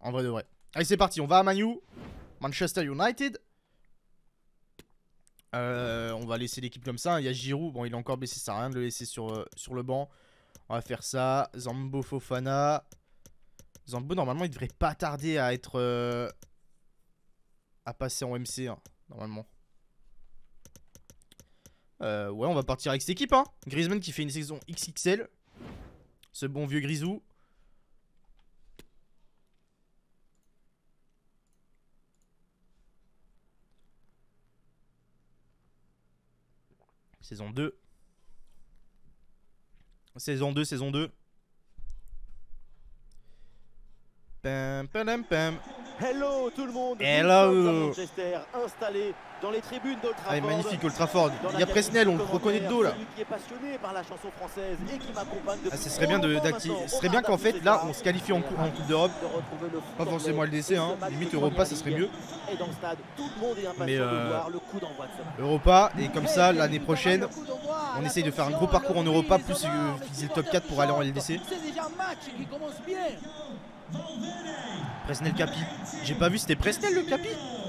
En vrai de vrai. Allez, c'est parti. On va à Manu. Manchester United. On va laisser l'équipe comme ça. Il y a Giroud. Bon, il est encore blessé. Ça sert à rien de le laisser sur le banc. On va faire ça. Zambo Fofana. Zambo, normalement, il devrait pas tarder à être... à passer en MC, hein, normalement. Ouais, on va partir avec cette équipe, hein. Griezmann qui fait une saison XXL. Ce bon vieux Grisou. Saison 2. Saison 2, saison 2. Pam, pam, pam. Hello tout le monde. Hello. Nous sommes à Manchester, installé dans les tribunes d'Old Trafford. Ah, magnifique Old Trafford. Il y a Presnel, on le reconnaît de dos là. Celui qui est passionné par la chanson française et qui m'accompagne depuis ce serait bien ce serait bien qu'en fait là on se qualifie en Coupe d'Europe. Pas forcément LDC, hein. Limite Europa, ça serait mieux. Et dans le stade, tout le monde est impatient de voir le coup d'envoi de ce match. Europa, et comme ça l'année prochaine on essaye de faire un gros parcours en Europa plus viser le top 4 pour aller en LDC. C'est déjà un match qui commence bien. Presnel Capi. J'ai pas vu, c'était Presnel le Capi.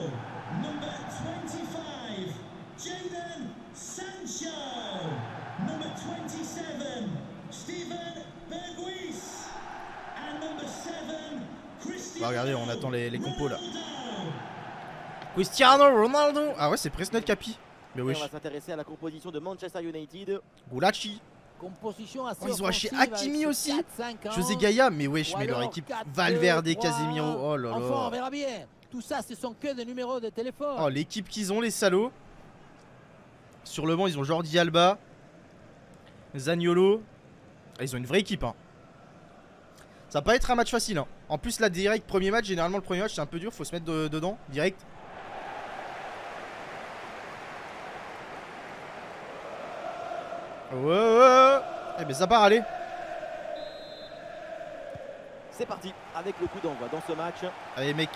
Bah, regardez, on attend les compos là. Cristiano Ronaldo. Ah ouais, c'est Presnel Capi. Mais On wesh. va s'intéresser à la composition de Manchester United. Goulachi. Composition assez Ils ont acheté offensive Hakimi avec aussi. 4-5 ans. José Gaïa, mais wesh, Ou mais leur alors équipe 4-2, Valverde, 3. Casemiro. Oh là là. Enfin, on verra bien. Tout ça, ce sont que des numéros de téléphone. Oh, l'équipe qu'ils ont, les salauds. Sur le banc, ils ont Jordi Alba, Zaniolo. Ah, ils ont une vraie équipe, hein. Ça va pas être un match facile, hein. En plus, là, direct, premier match. Généralement, le premier match, c'est un peu dur. Faut se mettre dedans, direct. Ouais. Eh ben, ça part, allez. C'est parti avec le coup d'envoi dans ce match. Allez, mec.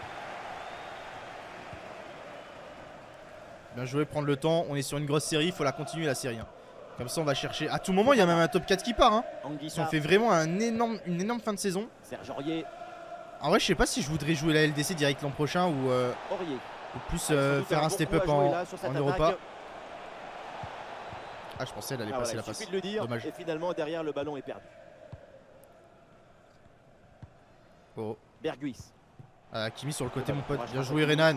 Bien joué, prendre le temps. On est sur une grosse série. Il faut la continuer, la série, hein. Comme ça, on va chercher. À tout moment, il y a même un top 4 qui part, hein. Si on fait vraiment une énorme fin de saison. Serge Aurier. En vrai, je sais pas si je voudrais jouer la LDC direct l'an prochain ou plus faire un step-up en Europa. Ah, je pensais elle allait passer la passe. De le dire. Dommage. Et finalement, derrière, le ballon est perdu. Oh. Berghuis. Kimi sur le côté, mon pote. Bien joué, Renan.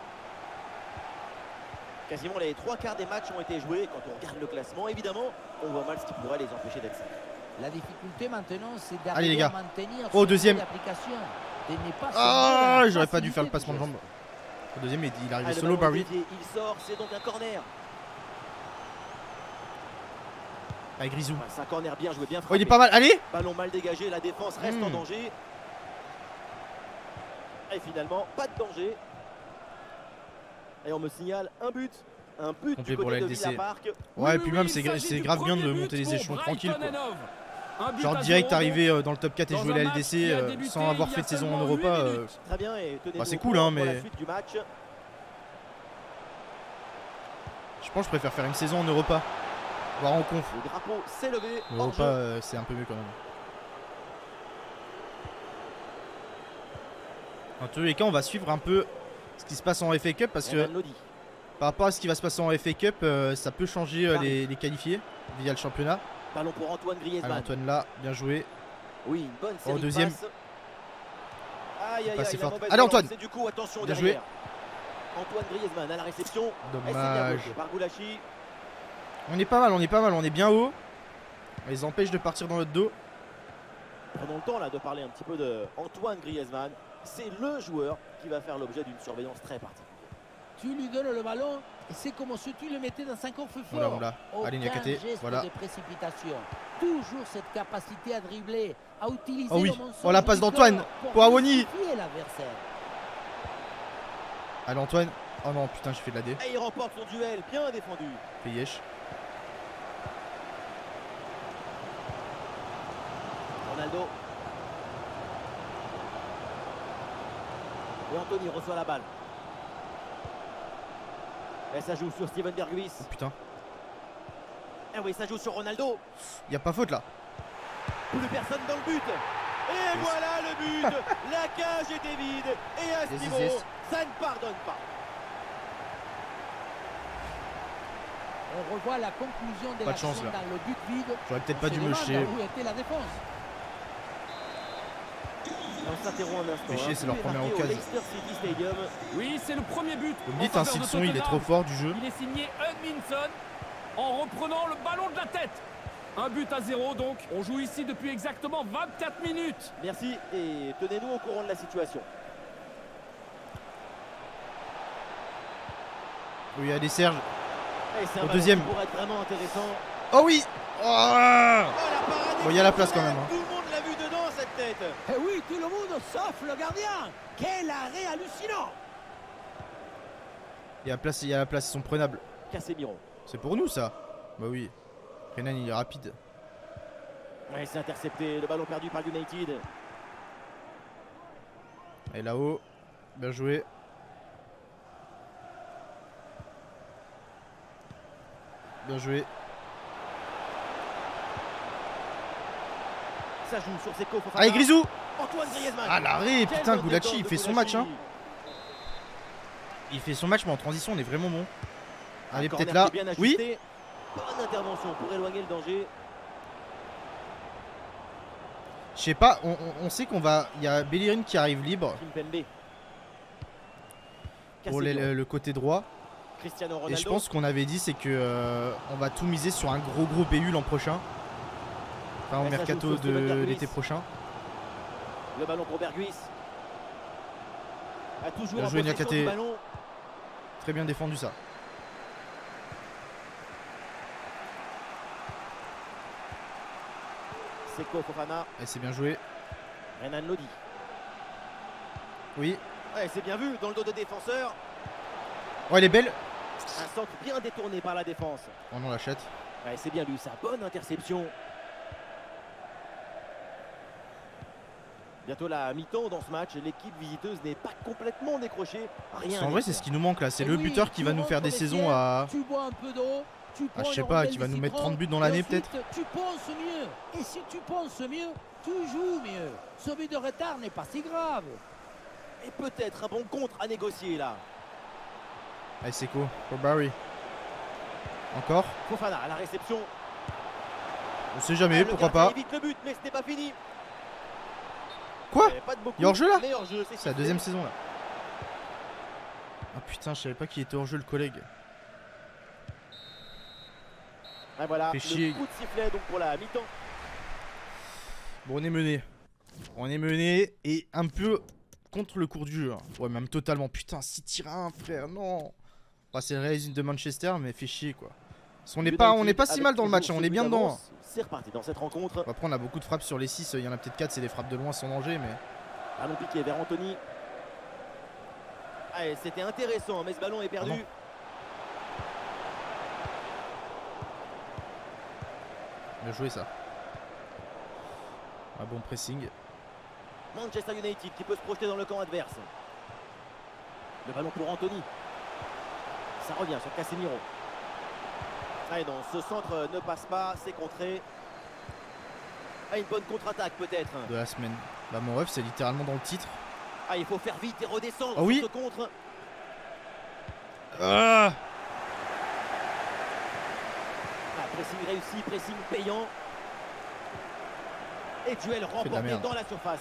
Quasiment les 3/4 des matchs ont été joués. Quand on regarde le classement, évidemment, on voit mal ce qui pourrait les empêcher d'être ça. La difficulté maintenant, c'est Allez, les d'arriver gars. à maintenir Au deuxième. Ah, j'aurais pas dû faire le passement de jambe. Au deuxième, il est arrivé solo, Barry. Il sort, c'est donc un corner. Avec Grisou. C'est un corner bien joué, bien frappé. Oh, il est pas mal. Allez. Ballon mal dégagé, la défense reste en danger. Et finalement, pas de danger. Et on me signale un but. Un but complet du pour côté la de LDC. Villa-Park. Ouais, et puis même, c'est grave bien de monter les échelons tranquille, quoi. Genre direct arriver dans le top 4 et jouer la LDC sans avoir fait de saison en Europa. Très bien, et Bah, c'est cool, hein, mais la suite du match. je pense que je préfère faire une saison en Europa, voire en conf. Le drapeau s'est levé. Europa, c'est un peu mieux quand même. En tous les cas, on va suivre un peu ce qui se passe en FA Cup parce que par rapport à ce qui va se passer en FA Cup, ça peut changer les qualifiés via le championnat. Ballon pour Antoine Griezmann. Allez, Antoine là, bien joué. Oui, une bonne série deuxième. de passes. Aïe, aïe, aïe, allez, Antoine. Du coup, attention bien derrière. joué. Antoine Griezmann à la réception. Dommage. Par Goulachi. On est pas mal, on est bien haut. On les empêche de partir dans notre dos. Prenons le temps là de parler un petit peu de Antoine Griezmann. C'est le joueur qui va faire l'objet d'une surveillance très particulière. Tu lui donnes le ballon et c'est comme si tu le mettais dans un coffre-fort. On l'a. Allez, Niakate, voilà. De précipitation. Toujours cette capacité à dribbler, à utiliser oh oui, le oh la passe d'Antoine pour Awoni. Allez Antoine. Oh non putain, j'ai fait de la D. Et il remporte son duel, bien défendu. Yesh. Ronaldo. Et Anthony reçoit la balle. Et ça joue sur Steven Berghuis. Oh putain. Et oui, ça joue sur Ronaldo. Y a pas faute là. Plus personne dans le but. Et voilà le but. La cage était vide. Et à ce niveau, ça ne pardonne pas. On revoit la conclusion de l'action dans le but vide. J'aurais peut-être pas dû me chier. Où était la défense? On s'interrompt un instant. Fait chier, c'est leur première occasion. Oui, c'est le premier but. Vous me dites, hein, si le son il est trop fort du jeu. Il est signé Hugminson en reprenant le ballon de la tête. Un but à 0 donc. On joue ici depuis exactement 24 minutes. Merci et tenez-nous au courant de la situation. Oui, allez Serge. Au deuxième. Pour être vraiment intéressant. Oh oui. Oh, bon, il y a la place quand même. Hein. Tout le monde l'a vu dedans cette tête. Eh oui, tout le monde sauf le gardien. Quel arrêt hallucinant. Il y a la place, ils sont prenables. Casemiro. C'est pour nous ça. Bah oui. Renan il est rapide. Ouais, c'est intercepté. Le ballon perdu par United. Et là-haut. Bien joué. Bien joué. Ça joue sur Seko Fofana. Allez Grisou. Antoine Griezmann. Ah l'arrêt, putain Gulachi il fait son match hein. Il fait son match mais en transition on est vraiment bon. Allez peut-être là. Oui. Bonne intervention pour éloigner le danger. Je sais pas, on sait qu'on va. Il y a Bellerin qui arrive libre. Pour le côté droit. Et je pense qu'on avait dit c'est que on va tout miser sur un gros BU l'an prochain. Enfin au mercato de l'été prochain. Le ballon pour Berghuis. A toujours bien joué Niakate. Très bien défendu ça. Seko Fofana. Et c'est bien joué. Renan Lodi. Oui. Ouais, c'est bien vu dans le dos de défenseur. Oh elle est belle. Un centre bien détourné par la défense. Oh non, l'achète. Ouais, c'est bien lui, sa bonne interception. Bientôt la mi-temps dans ce match. L'équipe visiteuse n'est pas complètement décrochée. Rien. En vrai, c'est ce qui nous manque là. C'est le buteur qui va nous faire des saisons à. Tu bois un peu d'eau. Ah, je sais pas, qui va nous mettre 30 buts dans l'année peut-être. Tu penses mieux. Et si tu penses mieux, tu joues mieux. Ce but de retard n'est pas si grave. Et peut-être un bon contre à négocier là. Allez, Seko, pour Barry. Encore. Fofana à la réception. On sait jamais, pourquoi pas. Évite le but, mais ce n'est pas fini. Quoi? Il y a hors-jeu là? C'est la deuxième saison là. Ah putain, je savais pas qu'il était hors-jeu le collègue. Ah voilà, fait chier. le coup de sifflet donc pour la mi-temps. Bon, on est mené. On est mené et un peu contre le cours du jeu. Hein. Ouais, même totalement. Putain, 6 tirs à 1, frère, non. Bah, c'est le Real de Manchester, mais fait chier quoi. Parce qu'on n'est pas si mal dans le match, hein. On est bien dedans. Hein. C'est reparti dans cette rencontre. Après, on a beaucoup de frappes sur les 6. Il y en a peut-être 4, c'est des frappes de loin sans danger, mais. Ballon piqué vers Anthony. Allez, c'était intéressant, mais ce ballon est perdu. Ah bien joué ça. Un bon pressing. Manchester United qui peut se projeter dans le camp adverse. Le ballon pour Anthony. Ça revient sur Casemiro. Allez, non, ce centre ne passe pas, c'est contré. Ah, une bonne contre-attaque peut-être. De la semaine. Bah mon ref c'est littéralement dans le titre. Ah, il faut faire vite et redescendre sur ce contre. Ah, pressing réussi, pressing payant. Et duel remporté dans la surface.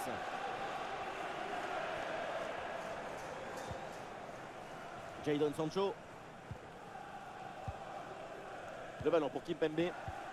Jadon Sancho. Le ballon pour Kimpembe.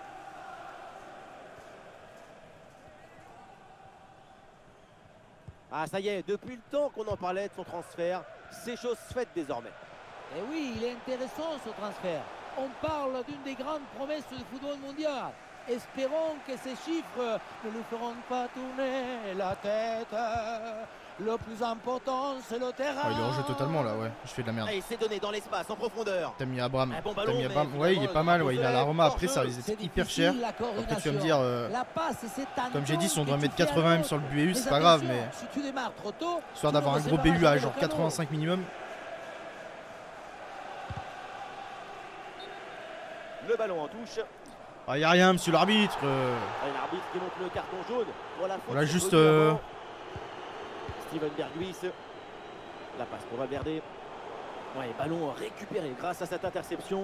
Ah ça y est, depuis le temps qu'on en parlait de son transfert, c'est chose faite désormais. Et oui, il est intéressant ce transfert. On parle d'une des grandes promesses du football mondial. Espérons que ces chiffres ne nous feront pas tourner la tête. Le plus important, c'est le terrain. Oh, il est en jeu totalement là, ouais. Je fais de la merde. Et c'est donné dans l'espace, en profondeur. T'as mis Abraham. Bon ballon, ouais, il est pas mal. Ouais, il a la Roma. Après, ça risque d'être hyper cher. Après, tu vas me dire, comme j'ai dit, si on doit mettre 80 M sur le BU, c'est pas grave, mais si tu démarres trop tôt, histoire d'avoir un gros BU à genre 85 minimum. Le ballon en touche. Ah, y a rien, monsieur l'arbitre. Et l'arbitre qui montre le carton jaune pour la faute. On a juste. Steven Berghuis. La passe pour Valverde. Ouais, ballon récupéré grâce à cette interception.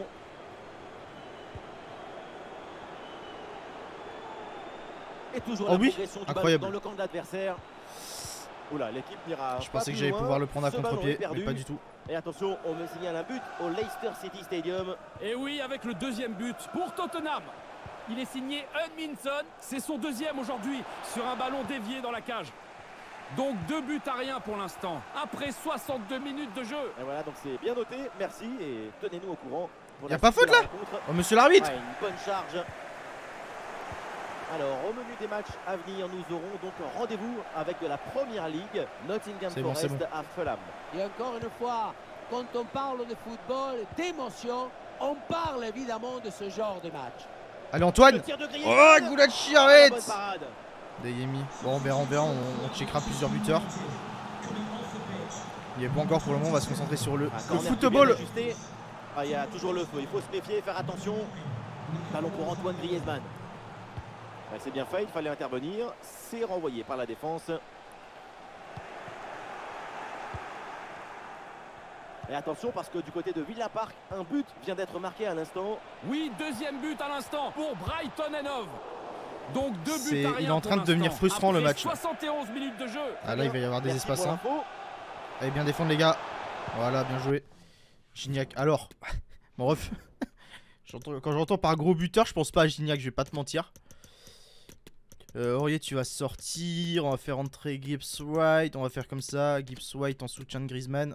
Et toujours la progression du ballon dans le camp de l'adversaire. Oula, l'équipe n'ira pas. Je pensais que plus j'allais loin. pouvoir le prendre à Ce ballon contre-pied, est perdu. mais pas du tout. Et attention, on me signale un but au Leicester City Stadium. Et oui, avec le deuxième but pour Tottenham. Il est signé Hudminson. C'est son deuxième aujourd'hui sur un ballon dévié dans la cage. Donc 2 buts à rien pour l'instant, après 62 minutes de jeu. Et voilà, donc c'est bien noté, merci et tenez-nous au courant. Y a pas faute là? Oh, monsieur l'arbitre! Ouais, une bonne charge. Alors, au menu des matchs à venir, nous aurons donc rendez-vous avec de la Première Ligue, Nottingham Forest à Fulham. Et encore une fois, quand on parle de football, d'émotion, on parle évidemment de ce genre de match. Allez Antoine! Oh, Gulacsi, arrête! Bonne parade. Dayemi. Bon, on verra, on checkera plusieurs buteurs. Il n'y est pas encore pour le moment, on va se concentrer sur le football. Ah, il y a toujours le feu, il faut se méfier, faire attention. Ballon pour Antoine Griezmann. Ouais, c'est bien fait, il fallait intervenir. C'est renvoyé par la défense. Et attention parce que du côté de Villa Park, un but vient d'être marqué à l'instant. Oui, deuxième but à l'instant pour Brighton & Hove. Donc 2 buts à rien. Il est en train de devenir frustrant le match. 71 minutes de jeu. Ah là il va y avoir des espaces. Hein. Allez bien défendre les gars. Voilà, bien joué. Gignac. Alors, mon ref. Quand j'entends par gros buteur, je pense pas à Gignac, je vais pas te mentir. Aurier, tu vas sortir. On va faire entrer Gibbs White. On va faire comme ça. Gibbs White en soutien de Griezmann.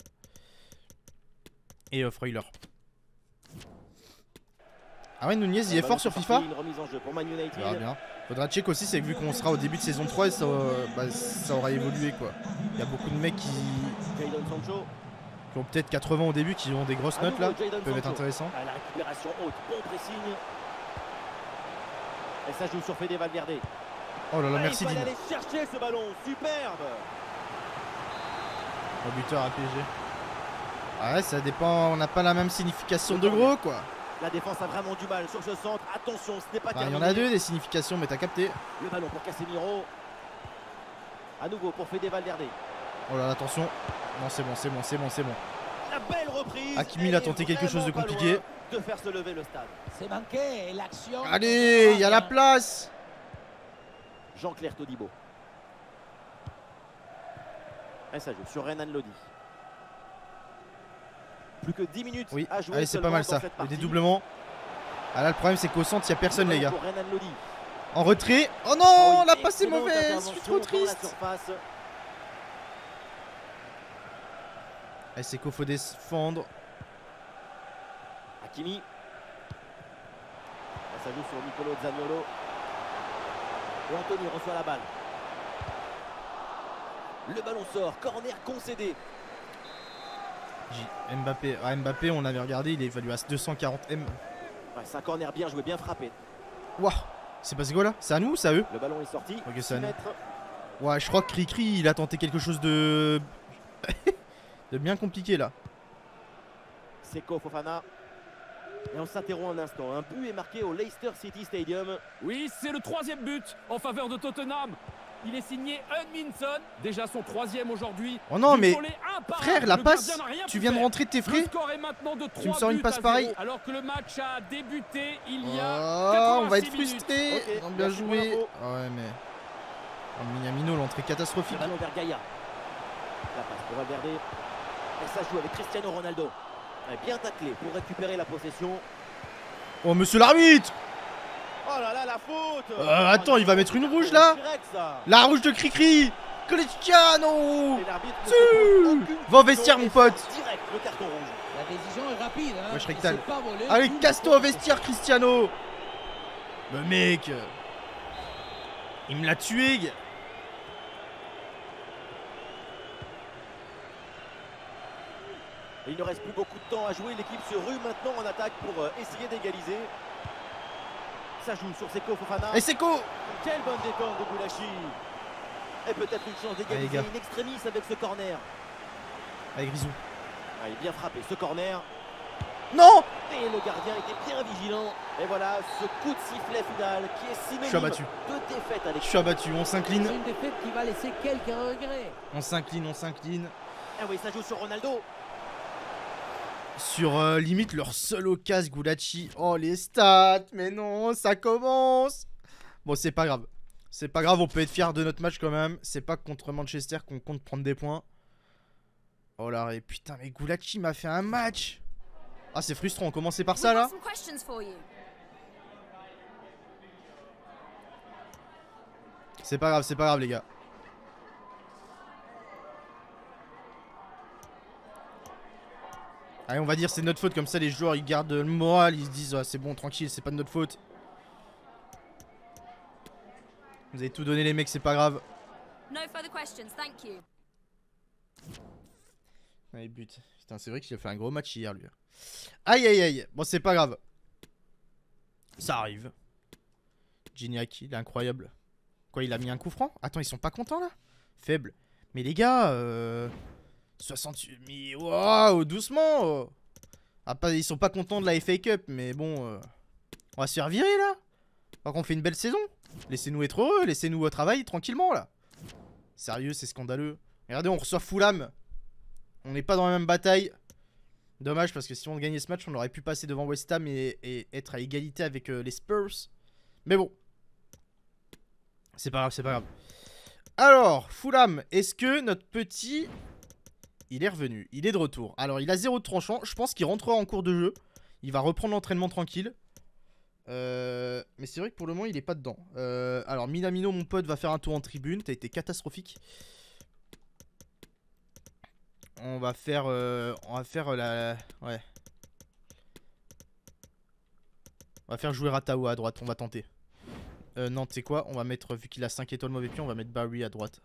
Et Freuler. Ah ouais, Nunez il est fort sur FIFA. Une remise en jeu pour Man United. Ah, bien. Faudra check aussi, c'est que vu qu'on sera au début de saison 3 et ça, ça aura évolué quoi. Il y a beaucoup de mecs qui ont peut-être 80 au début, qui ont des grosses notes là, peuvent être intéressants. À la récupération haute, bon pressing. Et ça joue sur Fede Valverde. Oh là là, merci Dean. Il Dean. aller chercher ce ballon, superbe. Le buteur à PSG. Ah ouais, ça dépend, on n'a pas la même signification de gros quoi. La défense a vraiment du mal sur ce centre. Attention, ce n'est pas terminé. Il y en a deux des significations, mais t'as capté. Le ballon pour Casemiro. À nouveau pour Fede Valverde. Oh là là, attention. Non, c'est bon, c'est bon, c'est bon, c'est bon. La belle reprise. Hakimi a tenté quelque chose de compliqué. De faire se lever le stade. C'est manqué, l'action. Allez, il y a la place. Jean-Claire Todibo. Et ça joue sur Renan Lodi. Plus que 10 minutes à jouer. Allez, c'est pas mal ça. Le dédoublement. Ah là, le problème, c'est qu'au centre, il n'y a personne, les gars. En retrait. Oh non, la passe est mauvaise. Je suis trop triste. Allez, Seko, faut défendre. Hakimi. Ça joue sur Nicolo Zaniolo. Et Anthony reçoit la balle. Le ballon sort. Corner concédé. Mbappé. Ah, Mbappé, on avait regardé, il est évalué à 240 M. Ouais, c'est un corner bien joué, bien frappé. Waouh, c'est passé quoi là? C'est à nous ou c'est à eux? Le ballon est sorti. Ok, c'est à nous. Ouais, je crois que Cricri, il a tenté quelque chose de... de bien compliqué là. Seko Fofana. Et on s'interrompt un instant. Un but est marqué au Leicester City Stadium. Oui, c'est le 3e but en faveur de Tottenham. Il est signé Hudminson, déjà son 3e aujourd'hui. Oh non, mais frère, la passe, tu viens de rentrer de tes frais. Tu me sors une passe pareille. Alors que le match a débuté il y a on va être frustré. Okay, bien joué. Oh ouais, mais Minamino, l'entrée catastrophique. Le ballon vers Gaïa. La passe pour Valverde. Et ça joue avec Cristiano Ronaldo. Bien taclé pour récupérer la possession. Oh monsieur l'arbitre. Oh là là, la faute. Attends, il va mettre une rouge là. La rouge de Cricri. Cristiano. Va au vestiaire mon pote. Direct, le carton rouge. La décision est rapide. Hein. Wesh rectal. Allez, casse-toi au vestiaire Cristiano. Mais mec, il me l'a tué. Il ne reste plus beaucoup de temps à jouer. L'équipe se rue maintenant en attaque pour essayer d'égaliser. Ça joue sur Seko Fofana. Et Seko. Quelle bonne détente de Gulacsi. Et peut-être une chance d'égaliser in extremis avec ce corner. Avec Grisou. Il est bien frappé ce corner. Non! Et le gardien était bien vigilant. Et voilà, ce coup de sifflet final qui est Je suis synonyme abattu. de défaite à Je suis abattu, on s'incline. C'est une défaite qui va laisser quelques regrets. On s'incline, on s'incline. Ah oui, ça joue sur Ronaldo. Sur limite leur seul occasion, Gulacsi. Oh les stats, mais non, ça commence. Bon, c'est pas grave. C'est pas grave, on peut être fier de notre match quand même. C'est pas contre Manchester qu'on compte prendre des points. Oh là, et putain, mais Gulacsi m'a fait un match. Ah, c'est frustrant, on commençait par ça là. C'est pas grave les gars. Allez, on va dire c'est de notre faute, comme ça les joueurs ils gardent le moral, ils se disent ah, c'est bon, tranquille, c'est pas de notre faute. Vous avez tout donné les mecs, c'est pas grave. Allez, but. Putain, c'est vrai qu'il a fait un gros match hier lui. Aïe aïe aïe, bon c'est pas grave. Ça arrive. Gignac, il est incroyable. Quoi, il a mis un coup franc? Attends, ils sont pas contents là? Faible. Mais les gars, 68 mais waouh, doucement. Ah, pas, ils sont pas contents de la FA Cup, mais bon, on va se faire virer là. Alors qu'on fait une belle saison. Laissez-nous être heureux, laissez-nous au travail tranquillement là. Sérieux, c'est scandaleux. Regardez, on reçoit Fulham. On n'est pas dans la même bataille. Dommage parce que si on gagnait ce match, on aurait pu passer devant West Ham et être à égalité avec les Spurs. Mais bon. C'est pas grave, c'est pas grave. Alors, Fulham, est-ce que notre petit... Il est revenu, il est de retour. Alors, il a 0 de tranchant. Je pense qu'il rentrera en cours de jeu. Il va reprendre l'entraînement tranquille. Mais c'est vrai que pour le moment, il est pas dedans. Alors, Minamino, mon pote, va faire un tour en tribune. T'as été catastrophique. On va faire la... Ouais. On va faire jouer Ratawa à droite, on va tenter. Non, tu sais quoi, on va mettre, vu qu'il a 5 étoiles mauvais pied, on va mettre Barry à droite.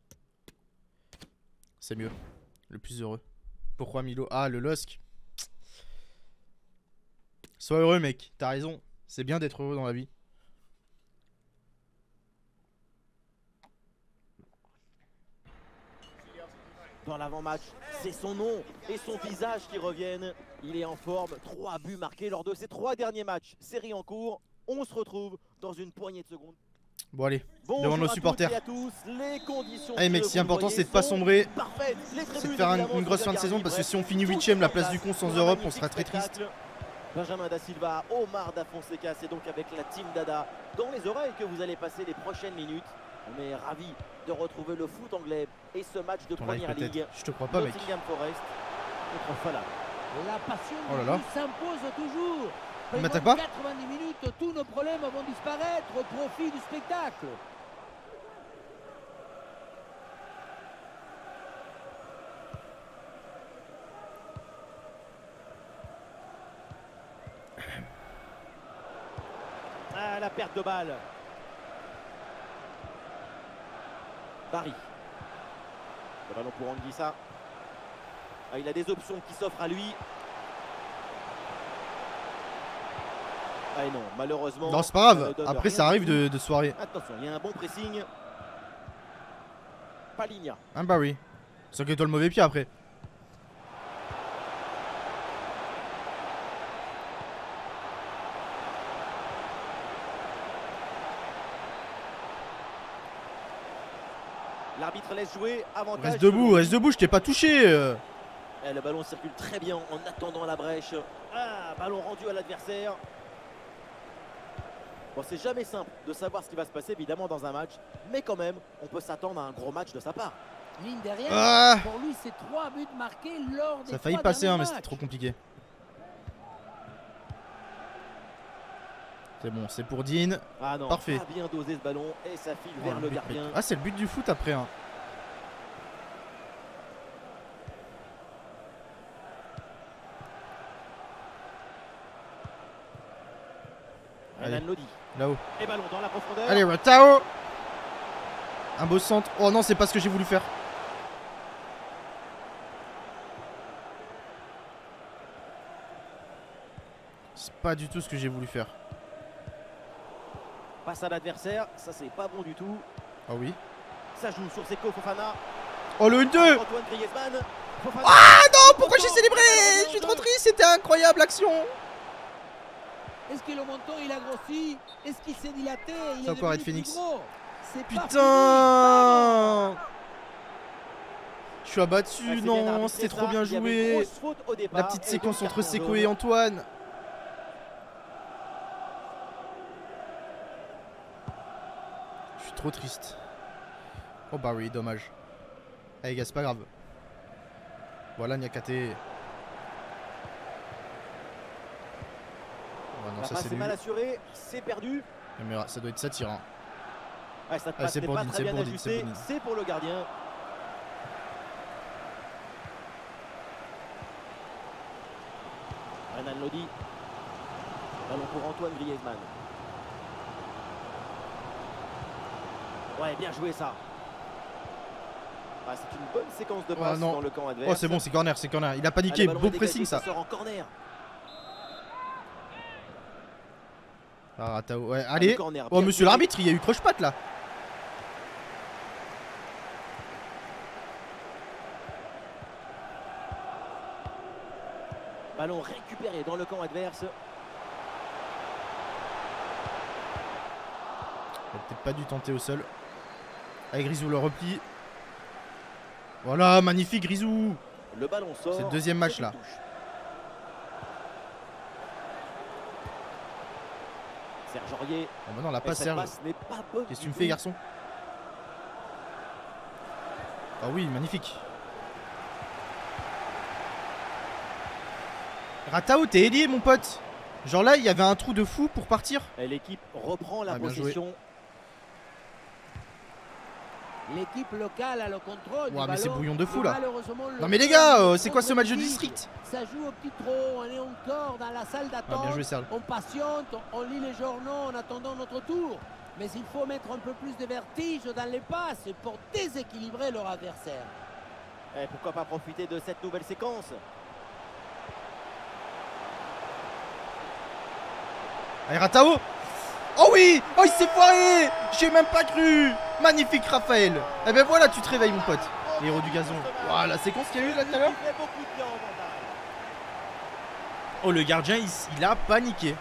C'est mieux. Le plus heureux. Pourquoi Milo? Ah, le Losk. Sois heureux mec, t'as raison. C'est bien d'être heureux dans la vie. Dans l'avant-match, c'est son nom et son visage qui reviennent. Il est en forme, 3 buts marqués lors de ses 3 derniers matchs. Série en cours, on se retrouve dans une poignée de secondes. Bon allez, devant nos supporters. Allez mec, si important c'est de pas sombrer. C'est de faire une grosse fin de saison parce que si on finit 8ème, la place du con sans Europe, on sera très triste. Benjamin Da Silva, Omar Da Fonseca, c'est donc avec la team Dada dans les oreilles que vous allez passer les prochaines minutes. On est ravis de retrouver le foot anglais et ce match de première ligue. Je te crois pas mec. Nottingham Forest contre Fulham. La passion oh là là. s'impose toujours. Il m'attaque pas? 90 minutes, tous nos problèmes vont disparaître au profit du spectacle. Ah, la perte de balle. Barry. Le ballon pour Anguissa. Ah, il a des options qui s'offrent à lui. Ah et non, malheureusement. Non, c'est pas grave. Après, ça arrive de soirée. Attention, il y a un bon pressing. Paligna. Un Barry. Sauf que toi le mauvais pied après. L'arbitre laisse jouer. Avantage. Reste debout, je t'ai pas touché. Et le ballon circule très bien en attendant la brèche. Ah, ballon rendu à l'adversaire. Bon, c'est jamais simple de savoir ce qui va se passer évidemment dans un match, mais quand même, on peut s'attendre à un gros match de sa part. Mine de rien, Ah, pour lui, c'est 3 buts marqués lors des ça a failli 3 passer, hein, mais derniers c'était matchs. trop compliqué. C'est bon, c'est pour Dean. Ah non, Parfait. pas bien dosé ce ballon et ça file Oh, vers le but, gardien. mec. Ah, c'est le but du foot après. Hein. Allez. Alan Lodi. Là-haut. Et ballon dans la profondeur. Allez, Ratao. Un beau centre. Oh non, c'est pas ce que j'ai voulu faire. C'est pas du tout ce que j'ai voulu faire. Passe à l'adversaire, ça c'est pas bon du tout. Ah oui. Ça joue sur Seko Fofana. Oh le 1-2. Antoine Griezmann. Fofana. Ah non, pourquoi j'ai célébré? Je suis trop triste, c'était incroyable l'action. Est-ce que le menton il a grossi? Est-ce qu'il s'est dilaté? Il Ça est encore devenu Red Phoenix. plus gros. C'est pas fini. Putain. Je suis abattu, Ouais, c'est bien non, arbitré, c'était ça. trop bien Il y avait une joué. grosse faute au départ, La petite et séquence donc entre carton Seko jaune. et Antoine. Je suis trop triste. Oh bah oui, dommage. Allez gars, c'est pas grave. Voilà Niakate. Oh, non, La ça passe c'est est nul. mal assurée, c'est perdu. Mais ça doit être ça tir. Hein. Ouais, ça Ah, c'est n'est pas Bourdin, très c'est bien Bourdin, ajusté, c'est Bourdin. c'est pour le gardien. Renan Lodi. Ballon pour Antoine Griezmann. Ouais, bien joué ça. Ah, c'est une bonne séquence de passe non. dans le camp adverse. Oh c'est bon, c'est corner, c'est corner. Il a Ah, paniqué, le ballon beau est dégagé, pressing ça. sort en corner. Ah, Ratao, ouais, Ah, allez. le corner, Oh bien monsieur joué. l'arbitre, il y a eu croche-patte là. Ballon récupéré dans le camp adverse. Il a peut-être pas dû tenter au sol. Allez Grisou le repli. Voilà, magnifique Grisou. Le ballon sort. C'est le deuxième match, c'est une là. touche. Serge Aurier. Oh bah non, la Et passe cette Serge. passe n'est pas bonne Qu'est-ce que du tu me tout. fais garçon? Ah oui, magnifique. Ratao, t'es ailier mon pote. Genre là, il y avait un trou de fou pour partir. Et l'équipe reprend la Ah, bien joué. possession. L'équipe locale a le contrôle du Ouah, mais c'est ballon, bouillon de fou, mais là. malheureusement, le Non mais les temps gars, est c'est quoi ce match de contre-équipe. district? Ça joue au petit trop, on est encore dans la salle Ah, d'attente. bien joué Serge. On patiente, on lit les journaux en attendant notre tour. Mais il faut mettre un peu plus de vertige dans les passes pour déséquilibrer leur adversaire. Et pourquoi pas profiter de cette nouvelle séquence? Allez Ratao. Oh oui. Oh il s'est foiré. J'ai même pas cru. Magnifique Raphaël. Eh ben voilà, tu te réveilles mon pote. Les héros du gazon. Ouah, la séquence qu'il y a eu là tout à l'heure. Il fait beaucoup de bien en avantage. Oh le gardien il a paniqué.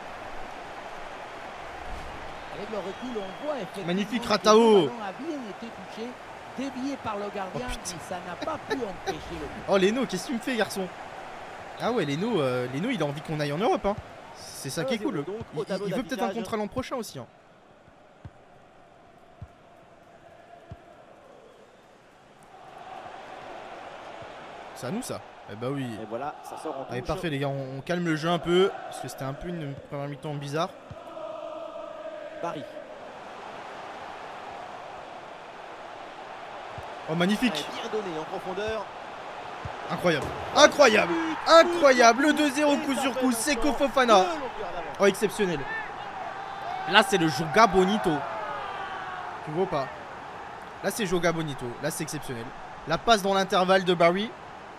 Avec le recul, on voit effectivement Magnifique que Ratao. le ballon a bien été touché, dévié par le gardien, Oh, putain. mais ça n'a pas pu empêcher le but. Oh Leno, qu'est-ce que tu me fais garçon? Ah ouais Leno, Leno il a envie qu'on aille en Europe hein. C'est ça qui est 1-0 cool. donc, au tableau Il veut peut-être un d'affichage. contrat l'an prochain aussi hein. C'est à nous ça? Eh bah oui. Et voilà, ça sort en touche. Allez parfait les gars, on calme le jeu un peu. Parce que c'était un peu une première mi-temps bizarre. Barry. Oh magnifique. Bien donné en profondeur. Incroyable. Incroyable. Incroyable. Le 2-0 coup sur coup. Seko Fofana. Oh exceptionnel. Là c'est le Joga Bonito. Tu vois pas? Là c'est Joga Bonito. Là c'est exceptionnel. La passe dans l'intervalle de Barry.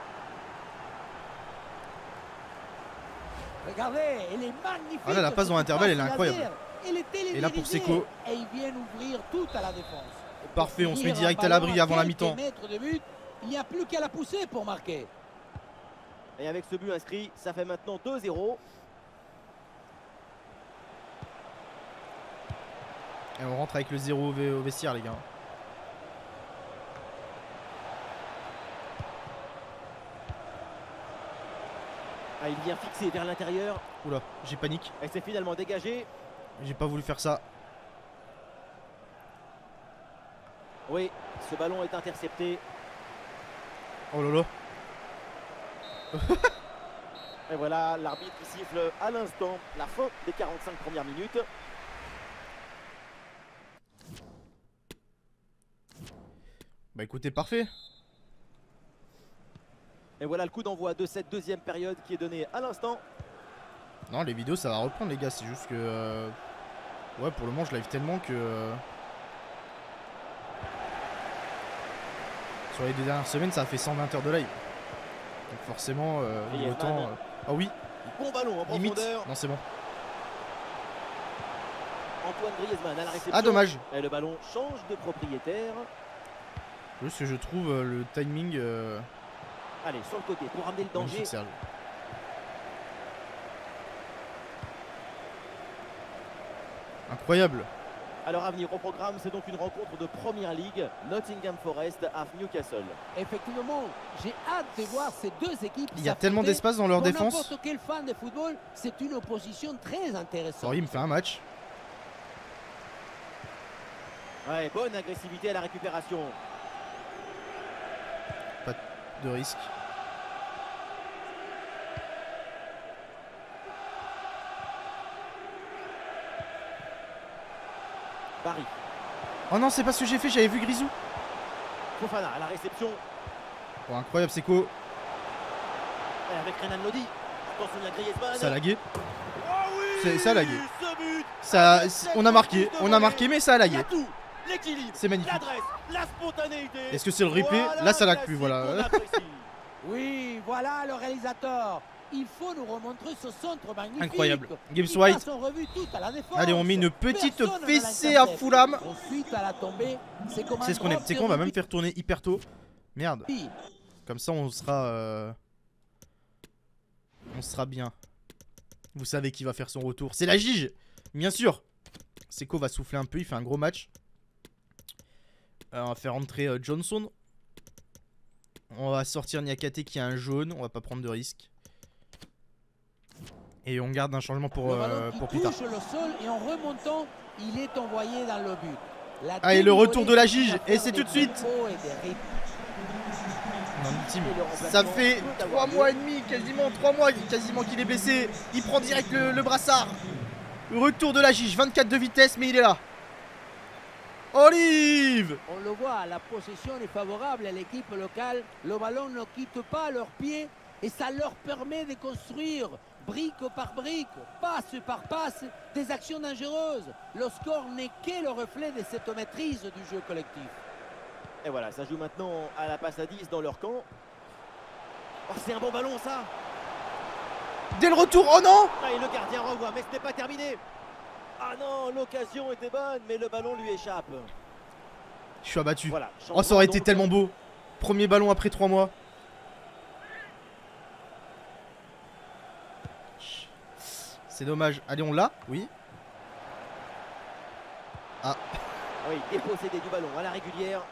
Regardez, elle est magnifique. Ah là, la passe dans l'intervalle, elle est incroyable. Et là, pour Seko. Et ils viennent ouvrir tout à la défense. Et pour Parfait, on se met finir, direct un à l'abri ballon avant la quelques mi-temps. mètres de but, il n'y a plus qu'à la pousser pour marquer. Et avec ce but inscrit, ça fait maintenant 2-0. Et on rentre avec le 0 au vestiaire les gars. Ah, il vient fixer vers l'intérieur. Oula, j'ai panique. Et c'est finalement dégagé. J'ai pas voulu faire ça. Oui, ce ballon est intercepté. Oh là là. Et voilà, l'arbitre qui siffle à l'instant la fin des 45 premières minutes. Bah écoutez, parfait. Et voilà le coup d'envoi de cette deuxième période qui est donné à l'instant. Non, les vidéos ça va reprendre les gars, c'est juste que... Ouais, pour le moment je live tellement que... Sur les 2 dernières semaines ça a fait 120 heures de live. Donc forcément, Griezmann. autant... Ah oui, Bon ballon en limite. profondeur. Non c'est bon. Antoine Griezmann à la réception. Ah dommage. Et le ballon change de propriétaire. Juste que je trouve le timing... Allez, sur le côté pour ramener le danger. Magnifique, Serge. Incroyable. Alors à venir au programme, c'est donc une rencontre de Première Ligue. Nottingham Forest à Newcastle. Effectivement, j'ai hâte de voir ces deux équipes. Il y a tellement d'espace dans leur défense. N'importe quel fan de football, c'est une opposition très intéressante. Oh, il me fait un match. Ouais, bonne agressivité à la récupération. Pas de risque. Barry. Oh non, c'est pas ce que j'ai fait, j'avais vu Grisou. Fofana à la réception. Oh, incroyable, c'est quoi? Et avec Renan Lodi. Attention, il y a Griezmann. Ça a lagué. Oh oui, Ça a lagué. ce but. Ça, Avec on a marqué, cette on a marqué, mais ça a Il y a lagué. tout. L'équilibre, C'est magnifique. l'adresse, la spontanéité. Est-ce que c'est le replay? Voilà Là, ça un lag plus, classique voilà. qu'on apprécie. Oui, voilà le réalisateur. Il faut nous remontrer ce centre magnifique. Incroyable. Gibbs Il White. passe en revue toute à la défense. Allez, on met une petite Personne ne fessée à l'intercepte. Fulham. Ensuite, à la tombée, c'est comme C'est un ce qu'on aime. drop C'est de qu'on va même rugby. faire tourner hyper tôt. Merde. Comme ça, on sera bien. Vous savez qui va faire son retour. C'est la Gige. Bien sûr. Seko va souffler un peu. Il fait un gros match. On va faire entrer Johnson. On va sortir Niakate qui a un jaune. On va pas prendre de risque. Et on garde un changement pour, Le ballon qui plus tard. touche le sol et en remontant, il est envoyé dans le but. La Allez, le retour de la demi-volée Gige. va Et faire c'est des tout de suite. tempos et des rythmes. On a un ultime. Et le remplacement Ça fait peut 3 avoir mois lieu. et demi, quasiment 3 mois quasiment qu'il est blessé. Il prend direct le brassard. Retour de la Gige, 24 de vitesse, mais il est là. Olive. On le voit, la possession est favorable à l'équipe locale. Le ballon ne quitte pas leurs pieds et ça leur permet de construire brique par brique, passe par passe, des actions dangereuses. Le score n'est que le reflet de cette maîtrise du jeu collectif. Et voilà, ça joue maintenant à la passe à 10 dans leur camp. Oh, c'est un bon ballon ça. Dès le retour, oh non. Ah, et le gardien renvoie, mais ce n'est pas terminé. Ah non, l'occasion était bonne, mais le ballon lui échappe. Je suis abattu. Voilà. Oh, ça aurait été donc. tellement beau. Premier ballon après 3 mois. C'est dommage. Allez, on l'a. Oui. Oui, dépossédé du ballon à la régulière.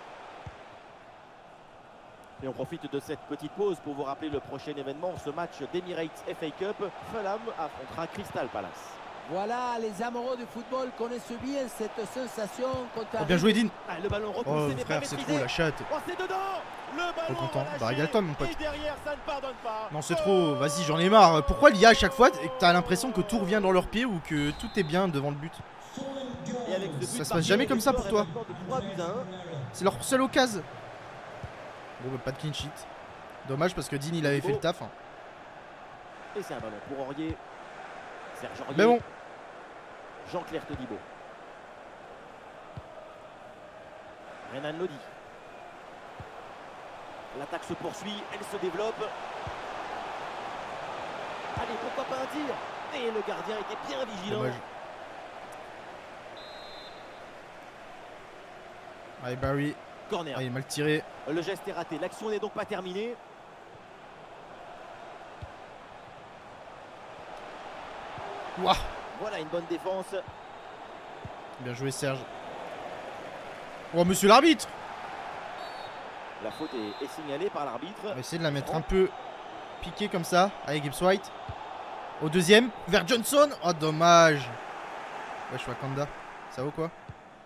Et on profite de cette petite pause pour vous rappeler le prochain événement, ce match d'Emirates FA Cup. Fulham affrontera Crystal Palace. Voilà, les amoureux du football connaissent bien cette sensation quand Oh, bien joué, Dean. Ah, le ballon repoussé, Oh, mais frère, pas c'est maîtrisé. trop la chatte. Oh, c'est dedans. Le ballon Trop content. relâché. Bah, régale-toi, mon pote. Et derrière, ça ne pardonne pas. Non, c'est trop. Vas-y, j'en ai marre. Pourquoi l'IA à chaque fois, t'as l'impression que tout revient dans leurs pieds ou que tout est bien devant le but? Et avec ce but Ça se passe marqué, jamais le comme ça score pour est toi. maintenant de 3 buts à 1. C'est leur seule occasion. Bon, bah, pas de clean sheet. Dommage parce que Dean il avait fait le taf. Hein. Et c'est un ballon pour Aurier. Serge Aurier. Mais bon, Jean-Claire Todibo. Renan Lodi. L'attaque se poursuit, elle se développe. Allez, pourquoi pas un tir? Et le gardien était bien vigilant. dommage. Allez, Barry. Corner. Ah, il est mal tiré. Le geste est raté. L'action n'est donc pas terminée. Ouah. Voilà une bonne défense. Bien joué, Serge. Oh, monsieur l'arbitre. La faute est signalée par l'arbitre. On va essayer de la mettre un peu piquée comme ça. Avec Gibbs White. Au deuxième. Vers Johnson. Oh, dommage. Wesh, Wakanda. Ça vaut quoi?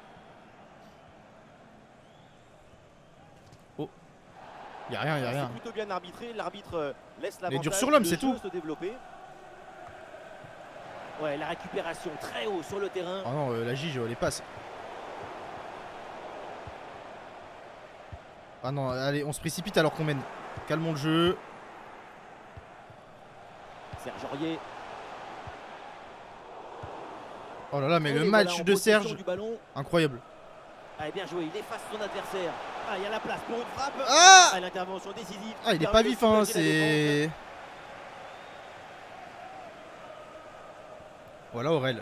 Oh. Y'a rien, y'a rien. C'est plutôt bien arbitré. L'arbitre laisse Il est dur l'avantage sur l'homme, du c'est jeu tout. se développer. Ouais, la récupération très haut sur le terrain. Oh non, la Gige, les passes. Ah non, allez, on se précipite alors qu'on mène. Calmons le jeu. Serge Aurier. Oh là là, mais Et le voilà, match en de possession Serge, du ballon. incroyable. Allez, bien joué, il efface son adversaire. Ah, il y a la place pour une frappe. Ah, Ah, l'intervention décisive. ah, il est Permet pas de vif, hein, soulager la défense. c'est... Voilà Aurel.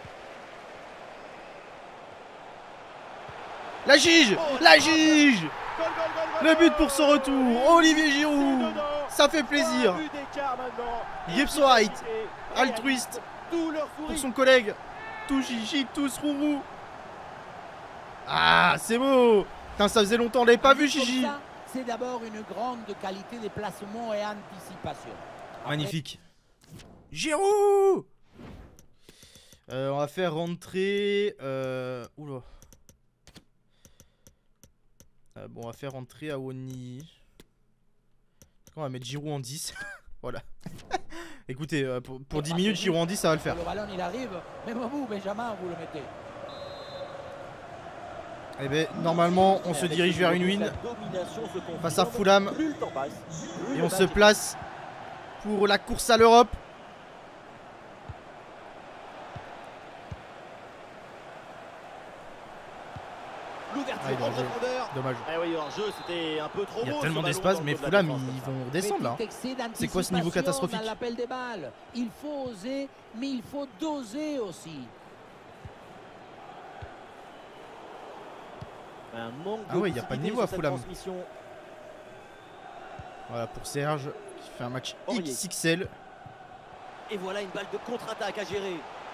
La Gige. Oh, La la Gige. Le but pour son retour. Olivier Giroud. Ça fait plaisir. Gibbs White. Altruiste. Pour son collègue. Tout Gigi, tous Rourou. Ah, c'est beau. Putain, ça faisait longtemps, on l'avait pas vu, Gigi. C'est d'abord une grande qualité de placement et anticipation. Magnifique. Giroud. On va faire rentrer... Oula. Bon, on va faire rentrer Awoni. On va mettre Giroud en 10. Voilà. Écoutez, pour 10 minutes, Giroud en 10, ça va le faire. Le ballon, il arrive. Même vous, Benjamin, vous le mettez. Eh ben, normalement, on se dirige vers une win face à Fulham. Et on se place pour la course à l'Europe. L'ouverture en profondeur. Dommage. Eh oui, en jeu, c'était un peu trop Il y a beau, tellement ce d'espace, ballon mais dans le Fulham, défense, ils vont descendre là. C'est quoi ce niveau catastrophique? Dans l'appel des balles. Il faut oser, mais il faut doser aussi. Un manque Ah ouais, il n'y a pas de niveau à Fulham. Transmission. Voilà pour Serge qui fait un match Aurier. XXL. Et voilà une balle de contre-attaque à gérer.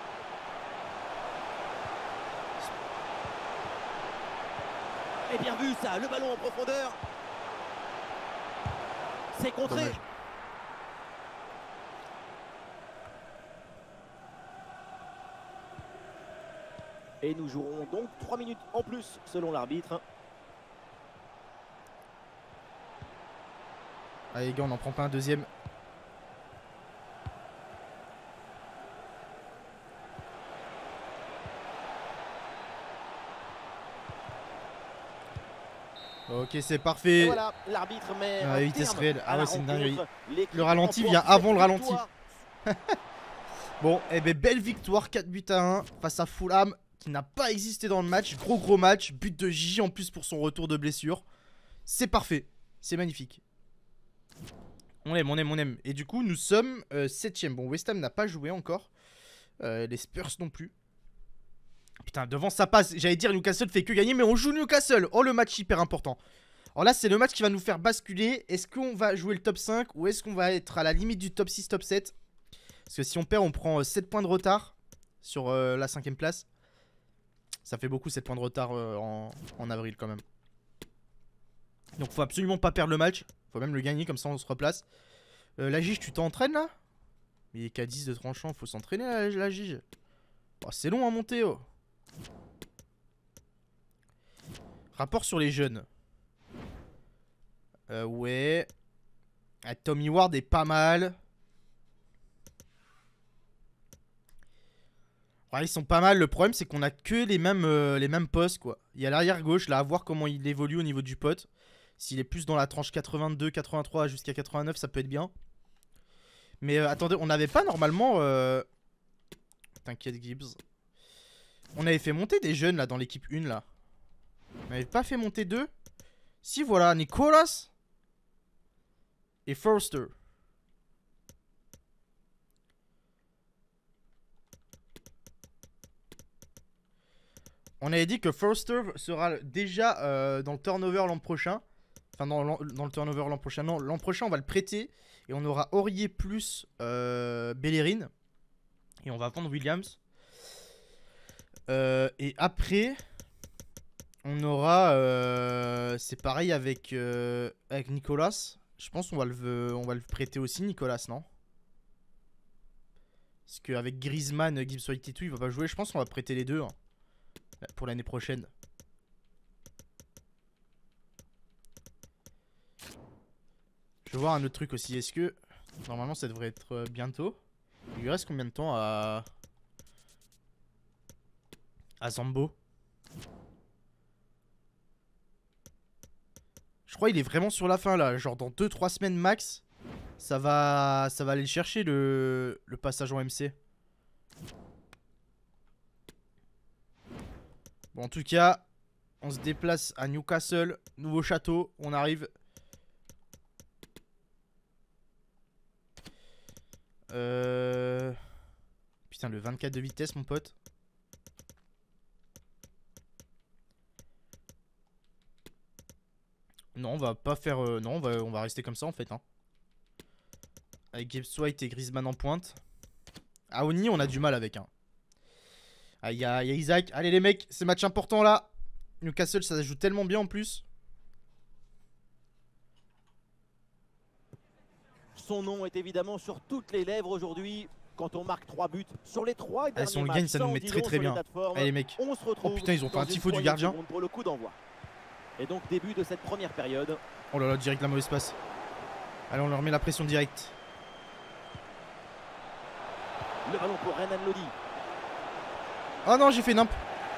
Et bien vu ça, le ballon en profondeur. C'est contré. Dommage. Et nous jouerons donc 3 minutes en plus selon l'arbitre. Allez les gars, on en prend pas un deuxième. Ok, c'est parfait. Et voilà, l'arbitre met un vitesse terme réelle. à Ah la ouais, c'est une dinguerie. rencontre. L'équipe Le ralenti remporte vient cette avant le ralenti. victoire. Bon, et ben belle victoire 4-1 face à Fulham qui n'a pas existé dans le match. Gros match, but de Gigi en plus pour son retour de blessure. C'est parfait, c'est magnifique. On aime. Et du coup, nous sommes 7ème. Bon, West Ham n'a pas joué encore. Les Spurs non plus. Putain, devant ça passe. J'allais dire Newcastle fait que gagner, mais on joue Newcastle. Oh, le match hyper important. Alors là, c'est le match qui va nous faire basculer. Est-ce qu'on va jouer le top 5 ou est-ce qu'on va être à la limite du top 6, top 7? Parce que si on perd, on prend 7 points de retard sur la 5ème place. Ça fait beaucoup 7 points de retard en avril quand même. Donc faut absolument pas perdre le match. Faut même le gagner, comme ça on se replace. La Gige, tu t'entraînes là? Mais il est qu'à 10 de tranchant, faut s'entraîner la Gige. Oh, c'est long à monter. Oh. Rapport sur les jeunes. Ouais. Ah, Tommy Ward est pas mal. Ouais, ils sont pas mal. Le problème, c'est qu'on a que les mêmes postes, quoi. Il y a l'arrière gauche, là, à voir comment il évolue au niveau du pote. S'il est plus dans la tranche 82, 83 jusqu'à 89, ça peut être bien. Mais attendez, on n'avait pas normalement... T'inquiète, Gibbs. On avait fait monter des jeunes, là, dans l'équipe 1, là. On n'avait pas fait monter 2. Si, voilà, Nicolas et Forster. On avait dit que Forster sera déjà dans le turnover l'an prochain. Enfin, dans le turnover l'an prochain. Non, l'an prochain, on va le prêter. Et on aura Aurier plus Bellerin. Et on va vendre Williams. Et après, on aura... c'est pareil avec Nicolas. Je pense qu'on va le prêter aussi, Nicolas, non? Parce qu'avec Griezmann, Gibbs White et tout, il va pas jouer. Je pense qu'on va prêter les deux. Hein. Pour l'année prochaine. Je vais voir un autre truc aussi. Est-ce que... Normalement ça devrait être bientôt. Il lui reste combien de temps à Zambo? Je crois qu'il est vraiment sur la fin là. Genre dans 2-3 semaines max. Ça va aller le chercher le passage en MC. Bon, en tout cas, on se déplace à Newcastle, nouveau château, on arrive. Putain, le 24 de vitesse, mon pote. on va pas faire... non, on va rester comme ça en fait. Hein. Avec Gibbs White et Griezmann en pointe. Aoni, on a du mal avec. Hein. Ah, il y a Isaac. Allez les mecs, c'est match important là. Newcastle, ça joue tellement bien en plus. Son nom est évidemment sur toutes les lèvres aujourd'hui. Quand on marque 3 buts sur les 3 derniers si on le matchs, gagne, ça nous met très bien. Allez les mecs. On se retrouve oh putain, ils ont fait un dans une tifo du poignée de gardien. secondes pour le coup d'envoi. Et donc début de cette première période. Oh là là, direct la mauvaise passe. Allez, on leur met la pression directe. Le ballon pour Renan Lodi. Oh non, j'ai fait nimp.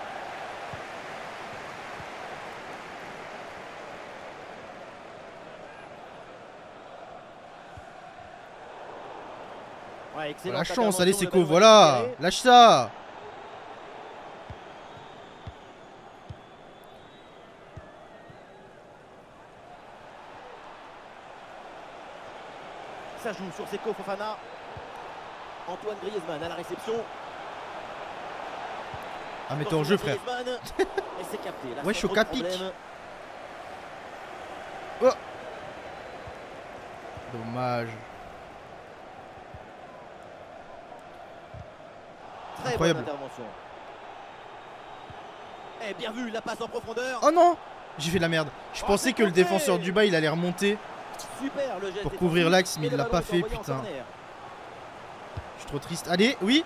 Ouais, Oh, la chance, intervention, allez le Seko, ballon est voilà. récupéré. Lâche ça. Ça joue sur Seko Fofana. Antoine Griezmann à la réception. Ah mais t'es en jeu frère. Et c'est capté. Là, Ouais, sans je suis au trop de capic. problème. Oh. Dommage. Très Incroyable. bonne intervention. Et bien vu, la passe en profondeur. Oh non. J'ai fait de la merde. Je Oh, pensais c'est que le compté. défenseur du bas il allait remonter Super le geste pour défensif. couvrir l'axe, mais Et il le l'a ballon pas est fait, envoyé en putain. corner. Je suis trop triste. Allez, oui.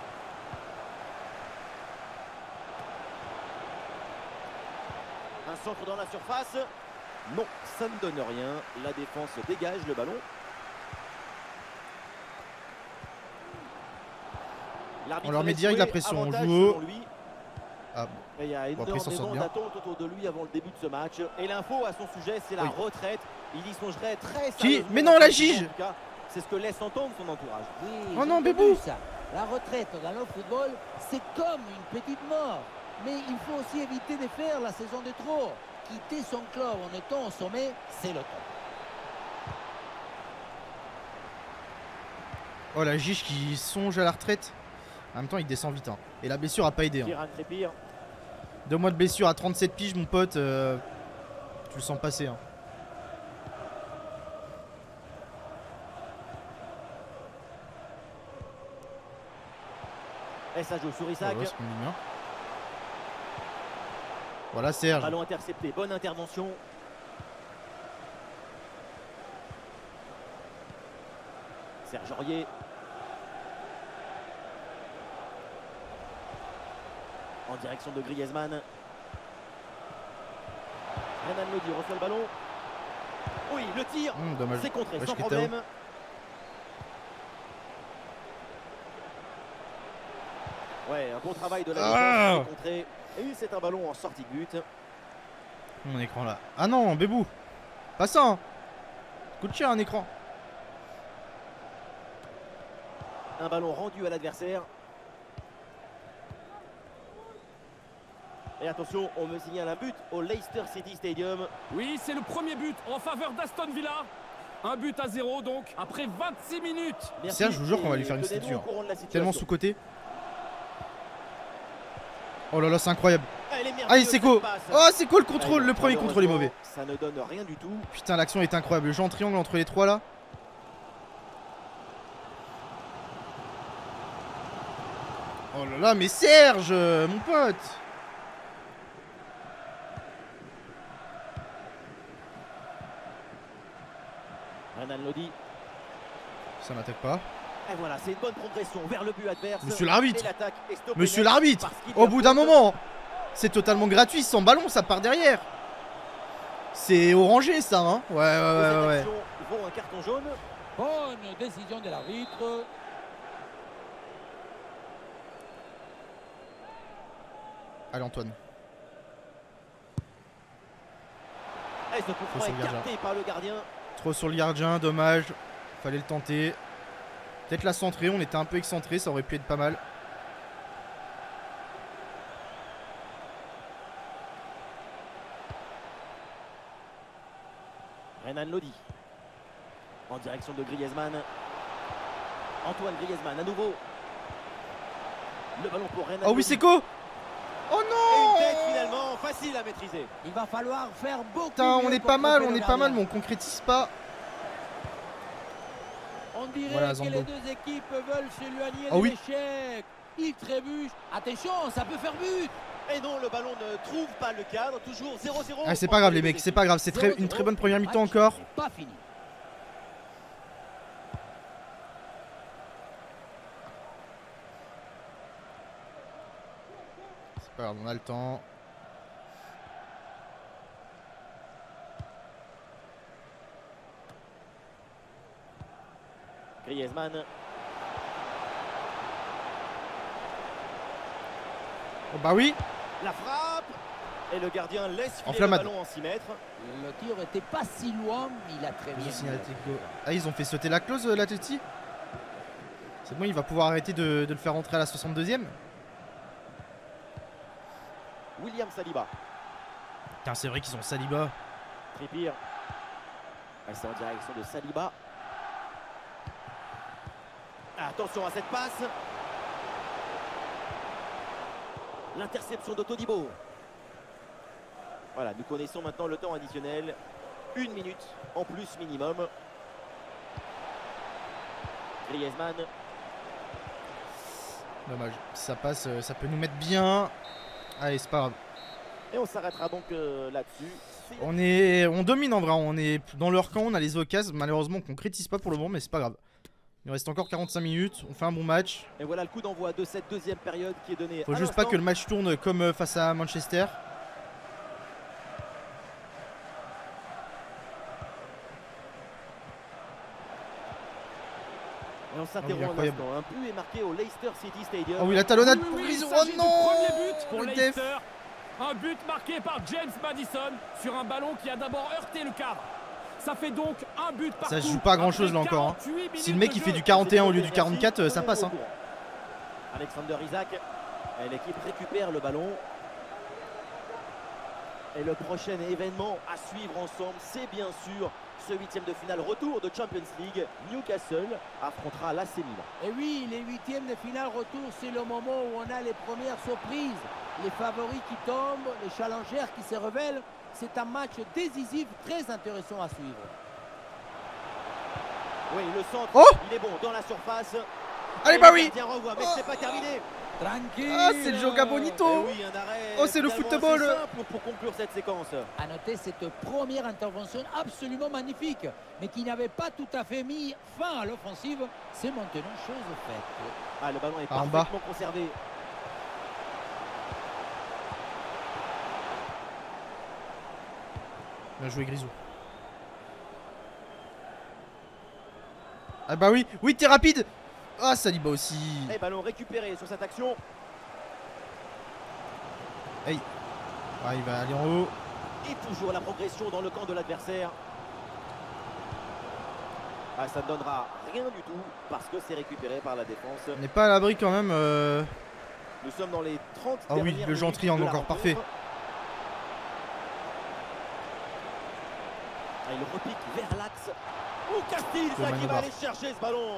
Un centre dans la surface. Non, ça ne donne rien. La défense dégage le ballon. On leur met direct la pression, on joue haut. Ah bon. Et il y a Bon, après, ils s'en sortent énormément bien. d'attentes autour de lui avant le début de ce match. Et l'info à son sujet, c'est la Oui. retraite. Il y songerait très Qui? sérieusement. Mais non, la En Gige. tout cas, c'est ce que laisse entendre son entourage. Oui, Oh j'ai non, entendu Bébou. ça. La retraite dans le football, c'est comme une petite mort. Mais il faut aussi éviter de faire la saison de trop. Quitter son club en étant au sommet, c'est le top. Oh la Gige qui songe à la retraite. En même temps, il descend vite. Hein. Et la blessure a pas aidé. Hein. Kieran Trippier. 2 mois de blessure à 37 piges, mon pote. Tu le sens passer. Hein. Et ça joue sur Isaac. Ouais, c'est qu'on dit bien. Voilà Serge. Ballon intercepté, bonne intervention. Serge Aurier. En direction de Griezmann. Renan Lodi reçoit le ballon. Oui, le tir. Dommage. C'est contré Wesh, sans Ketao. problème. Ouais, un bon travail de la Ah. défense, c'est contré. Et c'est un ballon en sortie de but. Mon écran là. Ah non, Bébou. Pas ça. Hein. Coûte cher un écran. Un ballon rendu à l'adversaire. Et attention, on me signale un but au Leicester City Stadium. Oui, c'est le premier but en faveur d'Aston Villa. Un but à 0 donc, après 26 minutes. Merci. Serge, je vous jure qu'on va lui faire une Et tenez-nous statue, au courant de la Tellement situation. sous-côté. Oh là là, c'est incroyable. Elle est merveilleuse, Allez, c'est quoi? cette passe. Oh, c'est quoi le contrôle? Ouais, Le premier contrôle est mauvais. Ça ne donne rien du tout. Putain, l'action est incroyable. Le jeu en triangle entre les trois là. Oh là là, mais Serge, mon pote. Renan Lodi. Ça n'attaque pas. Et voilà, c'est une bonne progression vers le but adverse. Monsieur l'arbitre. Et l'attaque est stoppée Monsieur net l'arbitre, parce qu'il y a au bout d'un faute. moment, c'est totalement gratuit. Sans ballon, ça part derrière. C'est orangé ça, hein. Ouais, ouais, Pour cette ouais, ouais. action, il faut un carton jaune. Bonne décision de l'arbitre. Allez, Antoine. Et ce coup franc sur est le gardien. capté par le gardien. Trop sur le gardien, dommage. Fallait le tenter. Peut-être la centrer, on était un peu excentré, ça aurait pu être pas mal. Renan Lodi. En direction de Griezmann. Antoine Griezmann à nouveau. Le ballon pour Renan Oh oui, Lodi. c'est quoi? Oh non! tête finalement, facile à maîtriser. Il va falloir faire beaucoup. Putain, on mieux est pour pas mal, tromper on le est pas mal, gardien. mais on concrétise pas. On dirait Voilà, que Zambo. les deux équipes veulent s'éloigner Ah de oui. l'échec. Il trébuche. Attention, ça peut faire but. Et non, le ballon ne trouve pas le cadre, toujours 0-0. Ah, c'est pas grave les mecs, c'est pas grave, c'est une très bonne première mi-temps encore. Pas fini. C'est pas grave, on a le temps. Griezmann. Oh bah oui. La frappe. Et le gardien laisse filer le Enflammade. ballon en 6 mètres. Le tir était pas si loin, mais il a très bien. Ah, ils ont fait sauter la clause, l'Atleti. C'est bon, il va pouvoir arrêter de le faire rentrer à la 62e. William Saliba. Putain, c'est vrai qu'ils ont Saliba. Trippier. C'est en direction de Saliba. Attention à cette passe. L'interception de Todibo. Voilà, nous connaissons maintenant le temps additionnel. 1 minute en plus minimum. Griezmann. Dommage. Si ça passe, ça peut nous mettre bien. Allez, c'est pas grave. Et on s'arrêtera donc là-dessus. On domine en vrai, on est dans leur camp, on a les occasions. Malheureusement, on concrétise pas pour le moment, mais c'est pas grave. Il reste encore 45 minutes, on fait un bon match. Et voilà le coup d'envoi de cette deuxième période qui est donnée. Faut à juste pas l'instant. que le match tourne comme face à Manchester. Et on s'interrompt un incroyable. instant. Un but est marqué au Leicester City Stadium. Oh oui, la talonnade Oui, pour oui, oui, Grisou. il Oh s'agit du non, premier but pour le def. Leicester. Un but marqué par James Maddison sur un ballon qui a d'abord heurté le cadre. Ça fait donc un but partout. Ça se joue pas à grand chose là encore. Hein. Si le mec il fait du 41 au lieu du 44, ça passe. Hein. Alexander Isaac. Et l'équipe récupère le ballon. Et le prochain événement à suivre ensemble, c'est bien sûr ce huitième de finale retour de Champions League. Newcastle affrontera l'AC Milan. Et oui, les huitièmes de finale retour, c'est le moment où on a les premières surprises. Les favoris qui tombent, les challengers qui se révèlent. C'est un match décisif, très intéressant à suivre. Oui, le centre, Oh, il est bon dans la surface. allez Et bah le oui. gardien renvoie, mais Oh. c'est pas terminé. Tranquille. Ah, c'est le Joga Bonito. Et oui, un arrêt Oh, c'est le finalement football. assez simple pour conclure cette séquence. À noter cette première intervention absolument magnifique, mais qui n'avait pas tout à fait mis fin à l'offensive. C'est maintenant chose faite. Ah, le ballon est En bas. parfaitement conservé. Bien joué Grisou. Ah bah oui, oui t'es rapide. Ah Saliba aussi. Et ballon récupéré sur cette action. Ah il va aller en haut. Et toujours la progression dans le camp de l'adversaire. Ah, ça ne donnera rien du tout parce que c'est récupéré par la défense. On n'est pas à l'abri quand même. Nous sommes dans les 30 Ah oui, dernières le jeu en minutes triangle de la encore, rencontre. parfait. Ah, il repique vers l'axe. Oh, Castille, ça Dommage qui de va barre. aller chercher ce ballon.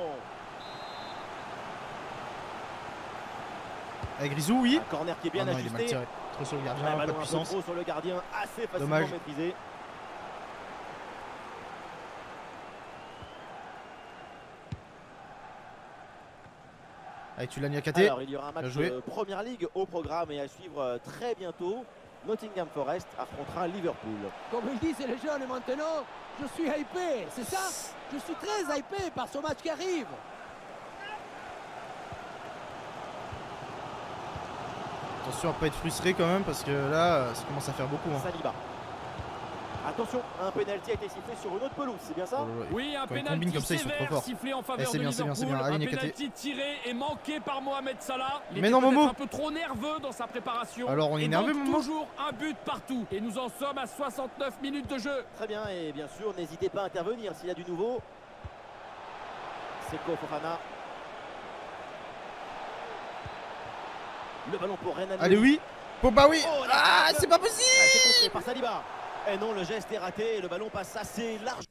Avec Grisou, oui. Un corner qui est bien Ah non, il est mal ajusté. tiré. Trop sur le Un gardien, pas de ballon un peu puissance. trop sur le gardien, assez facilement Dommage. maîtrisé. Allez, tu l'as Niakate. Alors, il y aura un match Bien joué. de Première Ligue au programme et à suivre très bientôt. Nottingham Forest affrontera Liverpool. Comme ils disent les jeunes maintenant, je suis hypé, c'est ça? Je suis très hypé par ce match qui arrive. Attention à pas être frustré quand même parce que là, ça commence à faire beaucoup. Hein. Saliba. Attention, un penalty a été sifflé sur une autre pelouse, c'est bien ça? Oh là là. Oui, un Quand ils pénalty combinent comme ça, ils sont sévère trop forts. sifflé en faveur Eh, c'est de bien, c'est bien, c'est Liverpool. bien. Allez, Un Niakate. pénalty tiré et manqué par Mohamed Salah. Il Mais était non, peut-être Momo. un peu trop nerveux dans sa préparation. Alors, on est Et nerveux, donc, Momo. toujours un but partout. Et nous en sommes à 69 minutes de jeu. Très bien, et bien sûr, n'hésitez pas à intervenir s'il y a du nouveau. Seko Fofana. Le ballon pour Renan. Allez, oui. Bon bah oui. Oh, la Ah, frappe. c'est pas Ah, c'est possible. contré par Saliba. Et non, le geste est raté et le ballon passe assez large.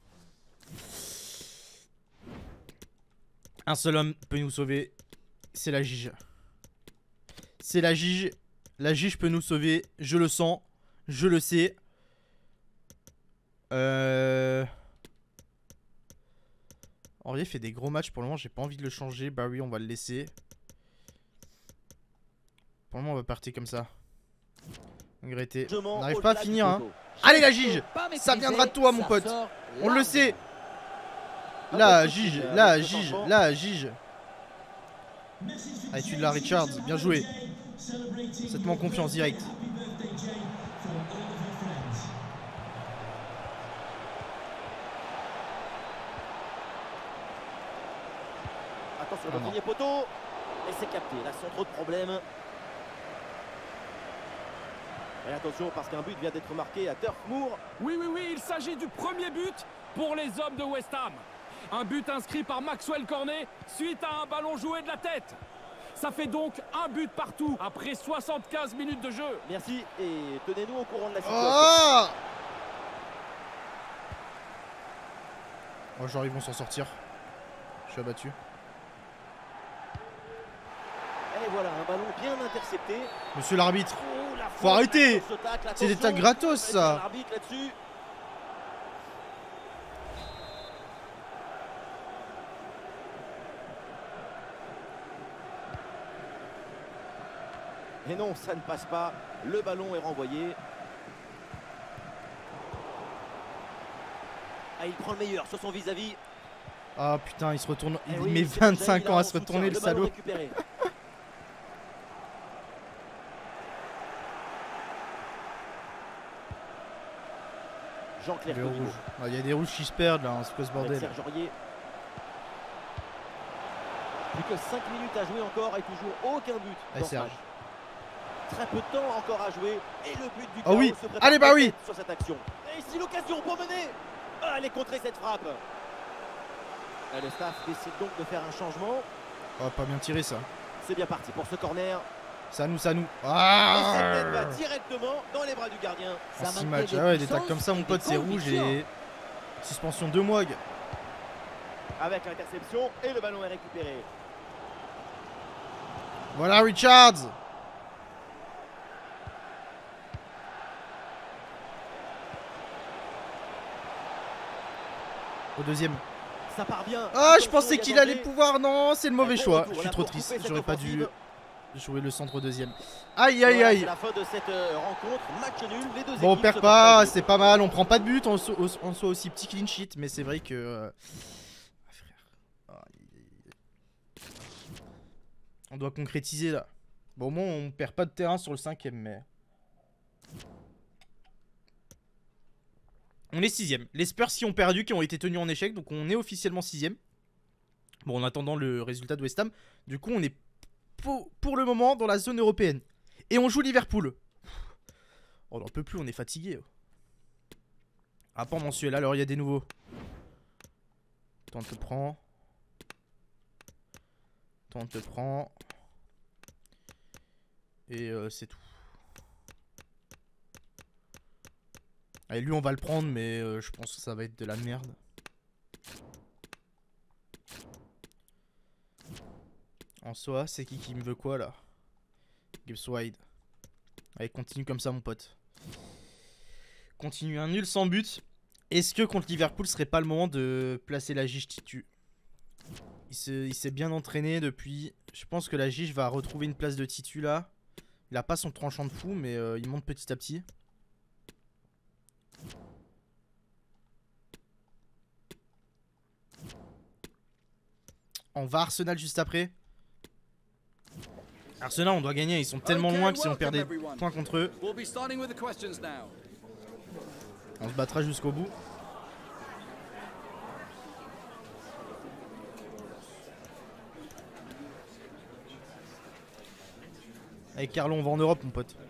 Un seul homme peut nous sauver. C'est la Gige. C'est la Gige. La Gige peut nous sauver. Je le sens. Je le sais. Aurier fait des gros matchs pour le moment. J'ai pas envie de le changer. Barry, on va le laisser. Pour le moment, on va partir comme ça. Regretter. On n'arrive pas à finir, hein. Allez, la Gige. Ça viendra de toi, mon pote. On le sait. La Gige. La Gige. La Gige. Allez, tu de la Richards. Bien joué. Ça te met en confiance direct. Attention, le premier poteau. Et c'est capté. Là, sans trop de problèmes. Et attention, parce qu'un but vient d'être marqué à Turf Moor. Oui, oui, oui, il s'agit du premier but pour les hommes de West Ham. Un but inscrit par Maxwell Cornet suite à un ballon joué de la tête. Ça fait donc un but partout après 75 minutes de jeu. Merci et tenez-nous au courant de la situation. Oh, oh, genre ils vont s'en sortir. Je suis abattu. Et voilà, un ballon bien intercepté. Monsieur l'arbitre. Oh, la Faut arrêter. sur ce tacle, C'est des attention. tacs gratos, ça. L'arbitre là-dessus. Et non, ça ne passe pas. Le ballon est renvoyé. Ah, il prend le meilleur sur son vis-à-vis. Ah putain, il se retourne. Eh Il oui, met c'est 25 déjà ans à en se soutien. retourner, le ballon salaud. récupéré. Jean-Claire Les Todibo rouges. Ah, il y a des rouges qui se perdent là, c'est quoi ce avec bordel? Serge Aurier. Plus que 5 minutes à jouer encore et toujours aucun but Allez, dans ce Serge. match. Très peu de temps encore à jouer et le but du Oh oui. chaos se prépare Allez, bah oui. peut-être sur cette action. Et ici l'occasion pour mener. Ah, elle est contrée cette frappe. Et le staff décide donc de faire un changement. Oh, pas bien tiré ça. C'est bien parti pour ce corner. C'est à nous, c'est à nous. Et cette tête va Ah, directement dans les bras du gardien. en Ça 6 manquait matchs. de Ah ouais, des puissance tacs comme ça, et mon de pote, c'est rouge conviction. et. Suspension 2 mois. Avec l'interception et le ballon est récupéré. Voilà, Richards. Au deuxième. Ça part bien. Ah, je Attention, pensais il y a qu'il allait danger. pouvoir. Non, c'est le mauvais Bon choix. retour, Je suis là, trop pour triste. couper cette J'aurais pas dû offensive. jouer le centre deuxième. Aïe, aïe, Voilà, aïe. c'est la fin de cette rencontre. Match nul. Les deux Bon, on équipes perd se pas, partagent. c'est pas mal. On prend pas de but. On soit aussi petit clean sheet. Mais c'est vrai que. Ah, frère. On doit concrétiser là. Bon, au moins, on perd pas de terrain sur le 5ème, mais. On est 6ème. Les Spurs qui ont perdu, qui ont été tenus en échec. Donc on est officiellement 6ème. Bon, en attendant le résultat de West Ham. Du coup, on est pour le moment dans la zone européenne. Et on joue Liverpool. On n'en peut plus, on est fatigué. Rapport mensuel, alors il y a des nouveaux. Toi, on te prend. Toi, on te prend. Et c'est tout. Allez, lui, on va le prendre, mais je pense que ça va être de la merde. En soi, c'est qui me veut quoi, là? Gibbs White. Allez, continue comme ça, mon pote. Continue un nul sans but. Est-ce que contre Liverpool, ce serait pas le moment de placer la Gige titu? Il s'est bien entraîné depuis. Je pense que la Gige va retrouver une place de titu, là. Il a pas son tranchant de fou, mais il monte petit à petit. On va à Arsenal juste après. Arsenal, on doit gagner. Ils sont tellement loin que si on perd des points contre eux, We'll be starting with the questions now. on se battra jusqu'au bout. Avec Carlo, on va en Europe, mon pote.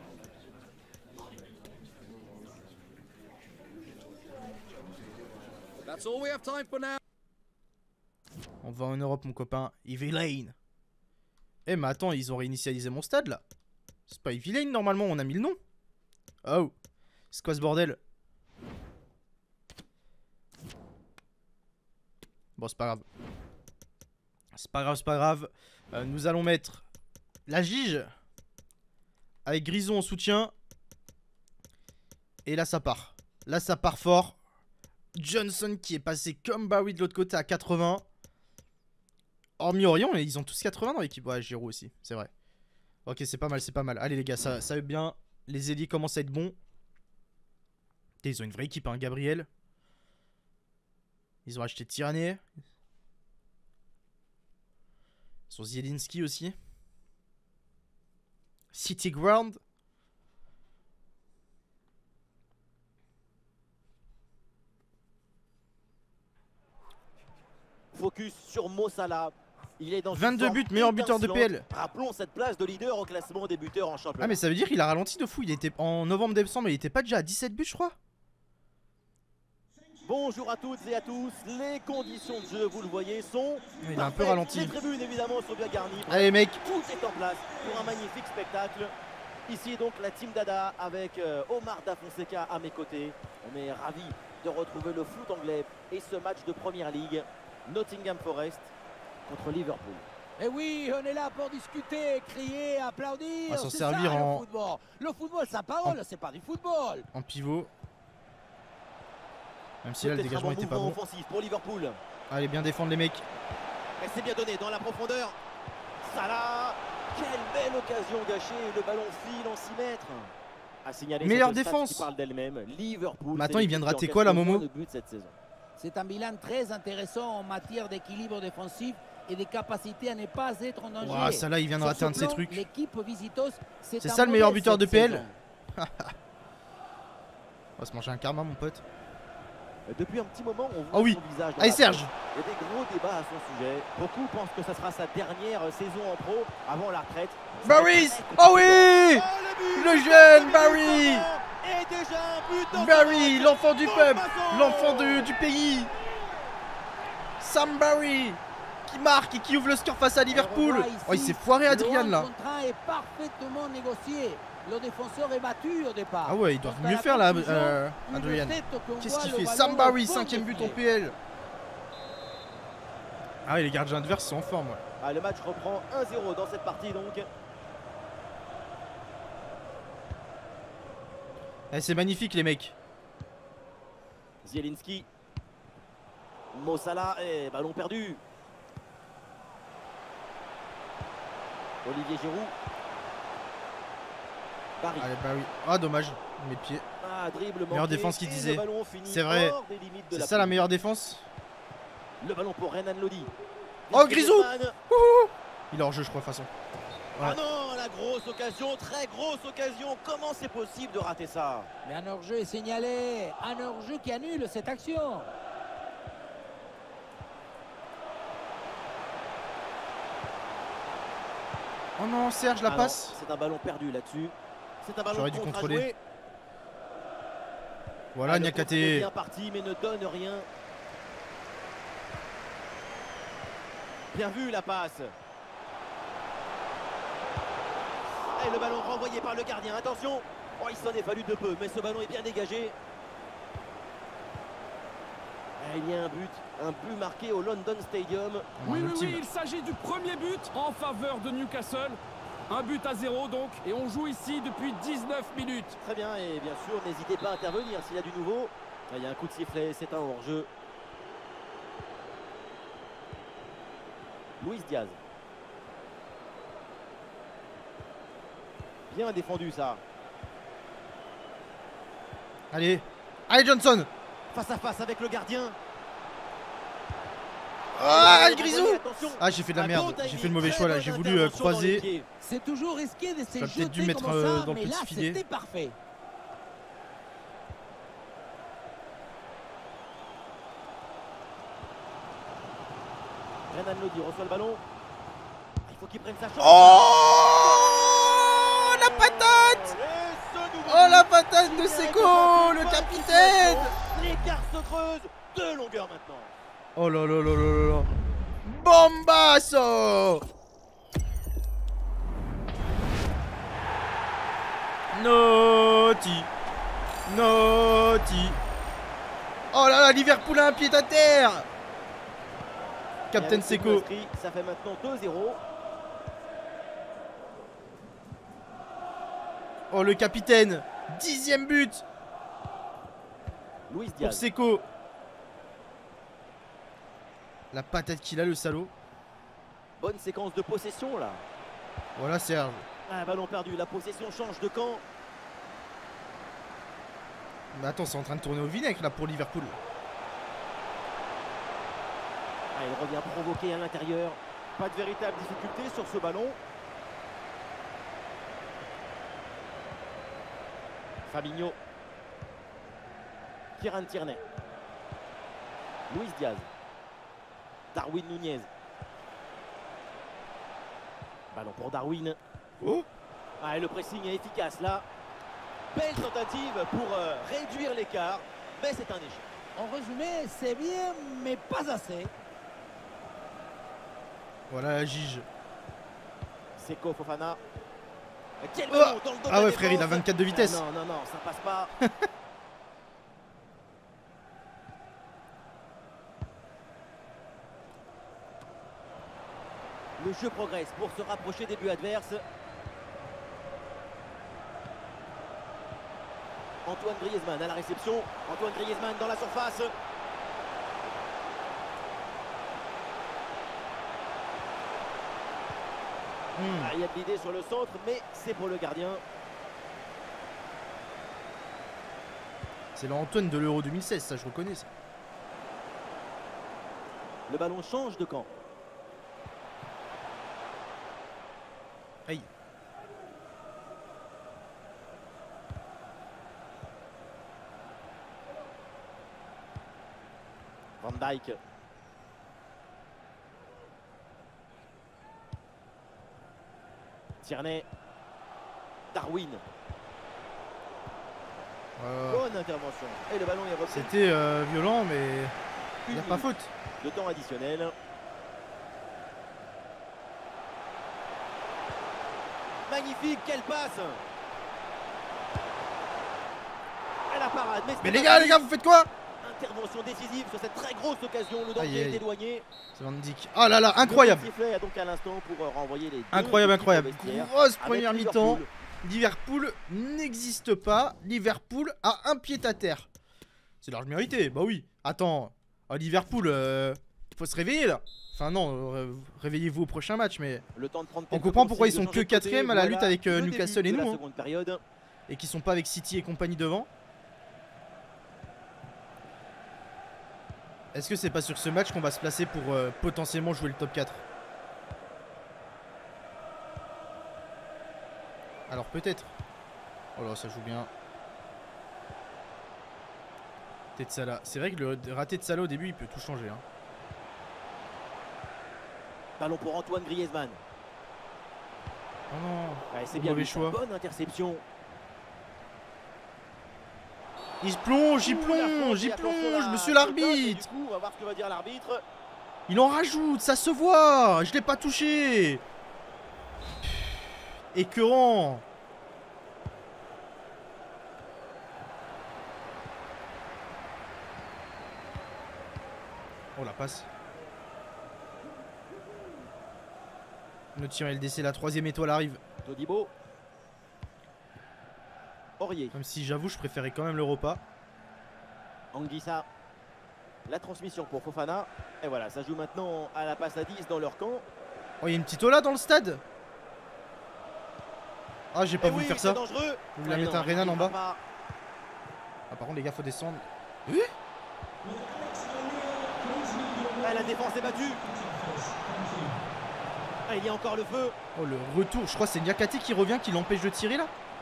That's all we have time for now. On va en Europe, mon copain. Ivy Lane. Eh, mais attends, ils ont réinitialisé mon stade, là. C'est pas Ivy Lane, normalement, on a mis le nom. Oh. C'est quoi ce bordel? Bon, c'est pas grave. C'est pas grave, c'est pas grave. Nous allons mettre la Gige avec Grisou en soutien. Et là ça part. Là ça part fort. Johnson qui est passé comme Barry de l'autre côté à 80. Hormis Orion, ils ont tous 80 dans l'équipe. Ouais, Giroud aussi, c'est vrai. Ok, c'est pas mal, c'est pas mal. Allez les gars, ça va bien. Les ailiers commencent à être bons. Et ils ont une vraie équipe, hein, Gabriel. Ils ont acheté Tierney. Ils ont Zielinski aussi. City Ground. Focus sur Mo Salah. Il est dans 22 buts, meilleur buteur de PL. Rappelons cette place de leader au classement des buteurs en championnat. Ah mais ça veut dire qu'il a ralenti de fou. Il était en novembre-décembre, il était pas déjà à 17 buts je crois. Bonjour à toutes et à tous. Les conditions de jeu, vous le voyez, sont Il a un peu ralenti. Les tribunes évidemment sont bien garnies. Allez mec. Tout est en place pour un magnifique spectacle. Ici donc la team Dada avec Omar Da Fonseca à mes côtés. On est ravis de retrouver le foot anglais et ce match de Première Ligue. Nottingham Forest contre Liverpool. Et oui, on est là pour discuter, crier, applaudir. On va s'en C'est servir ça, en... le football. Le football, sa parole, c'est pas du football. En pivot. Même si là le dégagement était pas bon. Offensif pour Liverpool. Allez bien défendre les mecs. Et c'est bien donné dans la profondeur. Salah. Quelle belle occasion gâchée. Le ballon file en 6 mètres. À signaler meilleure cette défense. qui parle d'elle-même. Liverpool. Maintenant il vient de rater quoi là Momo? Cette saison. C'est un bilan très intéressant en matière d'équilibre défensif et de capacité à ne pas être en danger. Ouah, ça là il vient de rater un de ces trucs. L'équipe Visitos, c'est ça le meilleur buteur de PL. On va se manger un karma mon pote. Depuis un petit moment, on voit oh oui. son visage. Allez Serge. Il y a des gros débats à son sujet. Beaucoup pensent que ça sera sa dernière saison en pro avant la retraite. Barry. Oh oui. Le jeune Barry. Et déjà un but dans Barry, l'enfant du peuple, l'enfant du pays. Sam Barry qui marque et qui ouvre le score face à Liverpool. Oh, il s'est foiré Adrian là. Le contrat est parfaitement négocié. Le défenseur est battu au départ. Ah ouais, il doit mieux faire là, Adrian. Qu'est-ce qu'il fait? Sam Barry, 5ème but en PL. Ah ouais, les gardiens adverses sont en forme. Ouais. Ah, le match reprend 1-0 dans cette partie donc. Eh, c'est magnifique les mecs. Zielinski. Mo Salah et ballon perdu. Olivier Giroud. Barry. Allez Barry. Ah dommage, mes pieds. Ah, dribble manqué, meilleure défense qu'il et disait. le ballon finit C'est vrai. hors des limites de C'est la ça la pelouse. meilleure défense. Le ballon pour Renan Lodi. Oh Grisou. Il est hors jeu je crois de toute façon. Ouais. Ah non, la grosse occasion, très grosse occasion. Comment c'est possible de rater ça? Mais un hors-jeu est signalé. Un hors-jeu qui annule cette action. Oh non Serge la Ah passe. c'est un ballon perdu là-dessus. C'est un ballon J'aurais dû contre à contrôler. jouer. Voilà Le contrôle est Niakate. bien parti mais ne donne rien. Bien vu la passe. Et le ballon renvoyé par le gardien. Attention. Oh, il s'en est fallu de peu, mais ce ballon est bien dégagé. Et il y a un but marqué au London Stadium. Oui, il s'agit du premier but en faveur de Newcastle. Un but à 0 donc, et on joue ici depuis 19 minutes. Très bien, et bien sûr, n'hésitez pas à intervenir s'il y a du nouveau. Là, il y a un coup de sifflet, c'est un hors-jeu. Luis Diaz. Bien défendu ça. Allez. Allez Johnson. Face à face avec le gardien. Ah Grisou. Attention. Ah j'ai fait de la merde. J'ai fait le mauvais choix là. J'ai voulu croiser. C'est toujours risqué de se J'aurais peut-être dû jeter mettre comme ça, dans le mais là petit filet. c'était parfait. Renan Lodi reçoit le ballon. Il faut qu'il prenne sa chance. Oh la patate. Oh la patate de Seko, le capitaine. L'écart se creuse. 2 longueurs maintenant. Oh là là là là là. Bombasso. Naughty. Naughty. Oh là là, Liverpool a un pied à terre. Captain Seko. Ça fait maintenant 2-0. Oh, le capitaine. 10e but Luis pour Diaz. Seco. La patate qu'il a, le salaud. Bonne séquence de possession là. Voilà, Serge. Ah, ballon perdu, la possession change de camp. Mais attends, c'est en train de tourner au vinaigre là pour Liverpool. Ah, il revient provoquer à l'intérieur. Pas de véritable difficulté sur ce ballon. Fabinho. Kieran Tierney. Luis Diaz. Darwin Nunez. Ballon pour Darwin. Oh. Ah, et le pressing est efficace là. Belle tentative pour réduire l'écart, mais c'est un échec. En résumé, c'est bien, mais pas assez. Voilà la Gige. Seko Fofana. Quel Oh. ballon dans le dos de Ah la ouais, frère, il a défense. 24 de vitesse. Ah, non, ça passe pas. Le jeu progresse pour se rapprocher des buts adverses. Antoine Griezmann à la réception. Antoine Griezmann dans la surface. Ah, il y a de l'idée sur le centre, mais c'est pour le gardien. C'est l'Antoine de l'Euro 2016, ça je reconnais ça. Le ballon change de camp. Aïe. Van Dijk. Tierney. Darwin. Bonne intervention. Et le ballon est repris. C'était violent, mais il n'y a pas faute. De temps additionnel. Magnifique, quelle passe. Et la parade. Mais les gars, vous faites quoi? Intervention décisive sur cette très grosse occasion. Le Aïe, danger aïe. est éloigné. C'est Van Dijk. Oh là là, incroyable. Le sifflet a donc à l'instant pour renvoyer les deux Incroyable, équipes au incroyable. vestiaire. Grosse Avec première Liverpool. mi-temps. Liverpool n'existe pas. Liverpool a un pied à terre. C'est large mérité, bah oui. Attends, à Liverpool, faut se réveiller là. Enfin non, réveillez-vous au prochain match, mais Le temps de prendre on quelques comprend pourquoi ils conseils, sont de que changer de côté. 4ème à la Voilà lutte avec le Newcastle début et de nous, la hein. seconde période. et qui sont pas avec City et compagnie devant. Est-ce que c'est pas sur ce match qu'on va se placer pour potentiellement jouer le top 4? Alors peut-être. Oh là, ça joue bien. Tête Salah. C'est vrai que le raté de Salah au début, il peut tout changer. Hein. Ballon pour Antoine Griezmann. Oh non. Ouais, c'est bien Mauvais lui, choix. bonne interception. Il se plonge, Ouh, la plonge, la monsieur sauteuse, l'arbitre. et du coup, on va voir ce que va dire l'arbitre. Il en rajoute, ça se voit. Je l'ai pas touché. Écœurant. Oh la passe. Notre tir LDC, la 3ème étoile arrive. Todibo. Aurier. Même si j'avoue, je préférais quand même le repas. Anguissa. La transmission pour Fofana. Et voilà, ça joue maintenant à la passe à 10 dans leur camp. Oh, il y a une petite ola dans le stade. Ah, j'ai pas Et voulu oui, faire c'est ça. dangereux. Je voulais Ouais, mettre non, un Renan il en va bas. pas. Ah, par contre, les gars, faut descendre. Ah, la défense est battue. Ah, il y a encore le feu. Oh, le retour. Je crois que c'est Niakate qui revient, qui l'empêche de tirer là.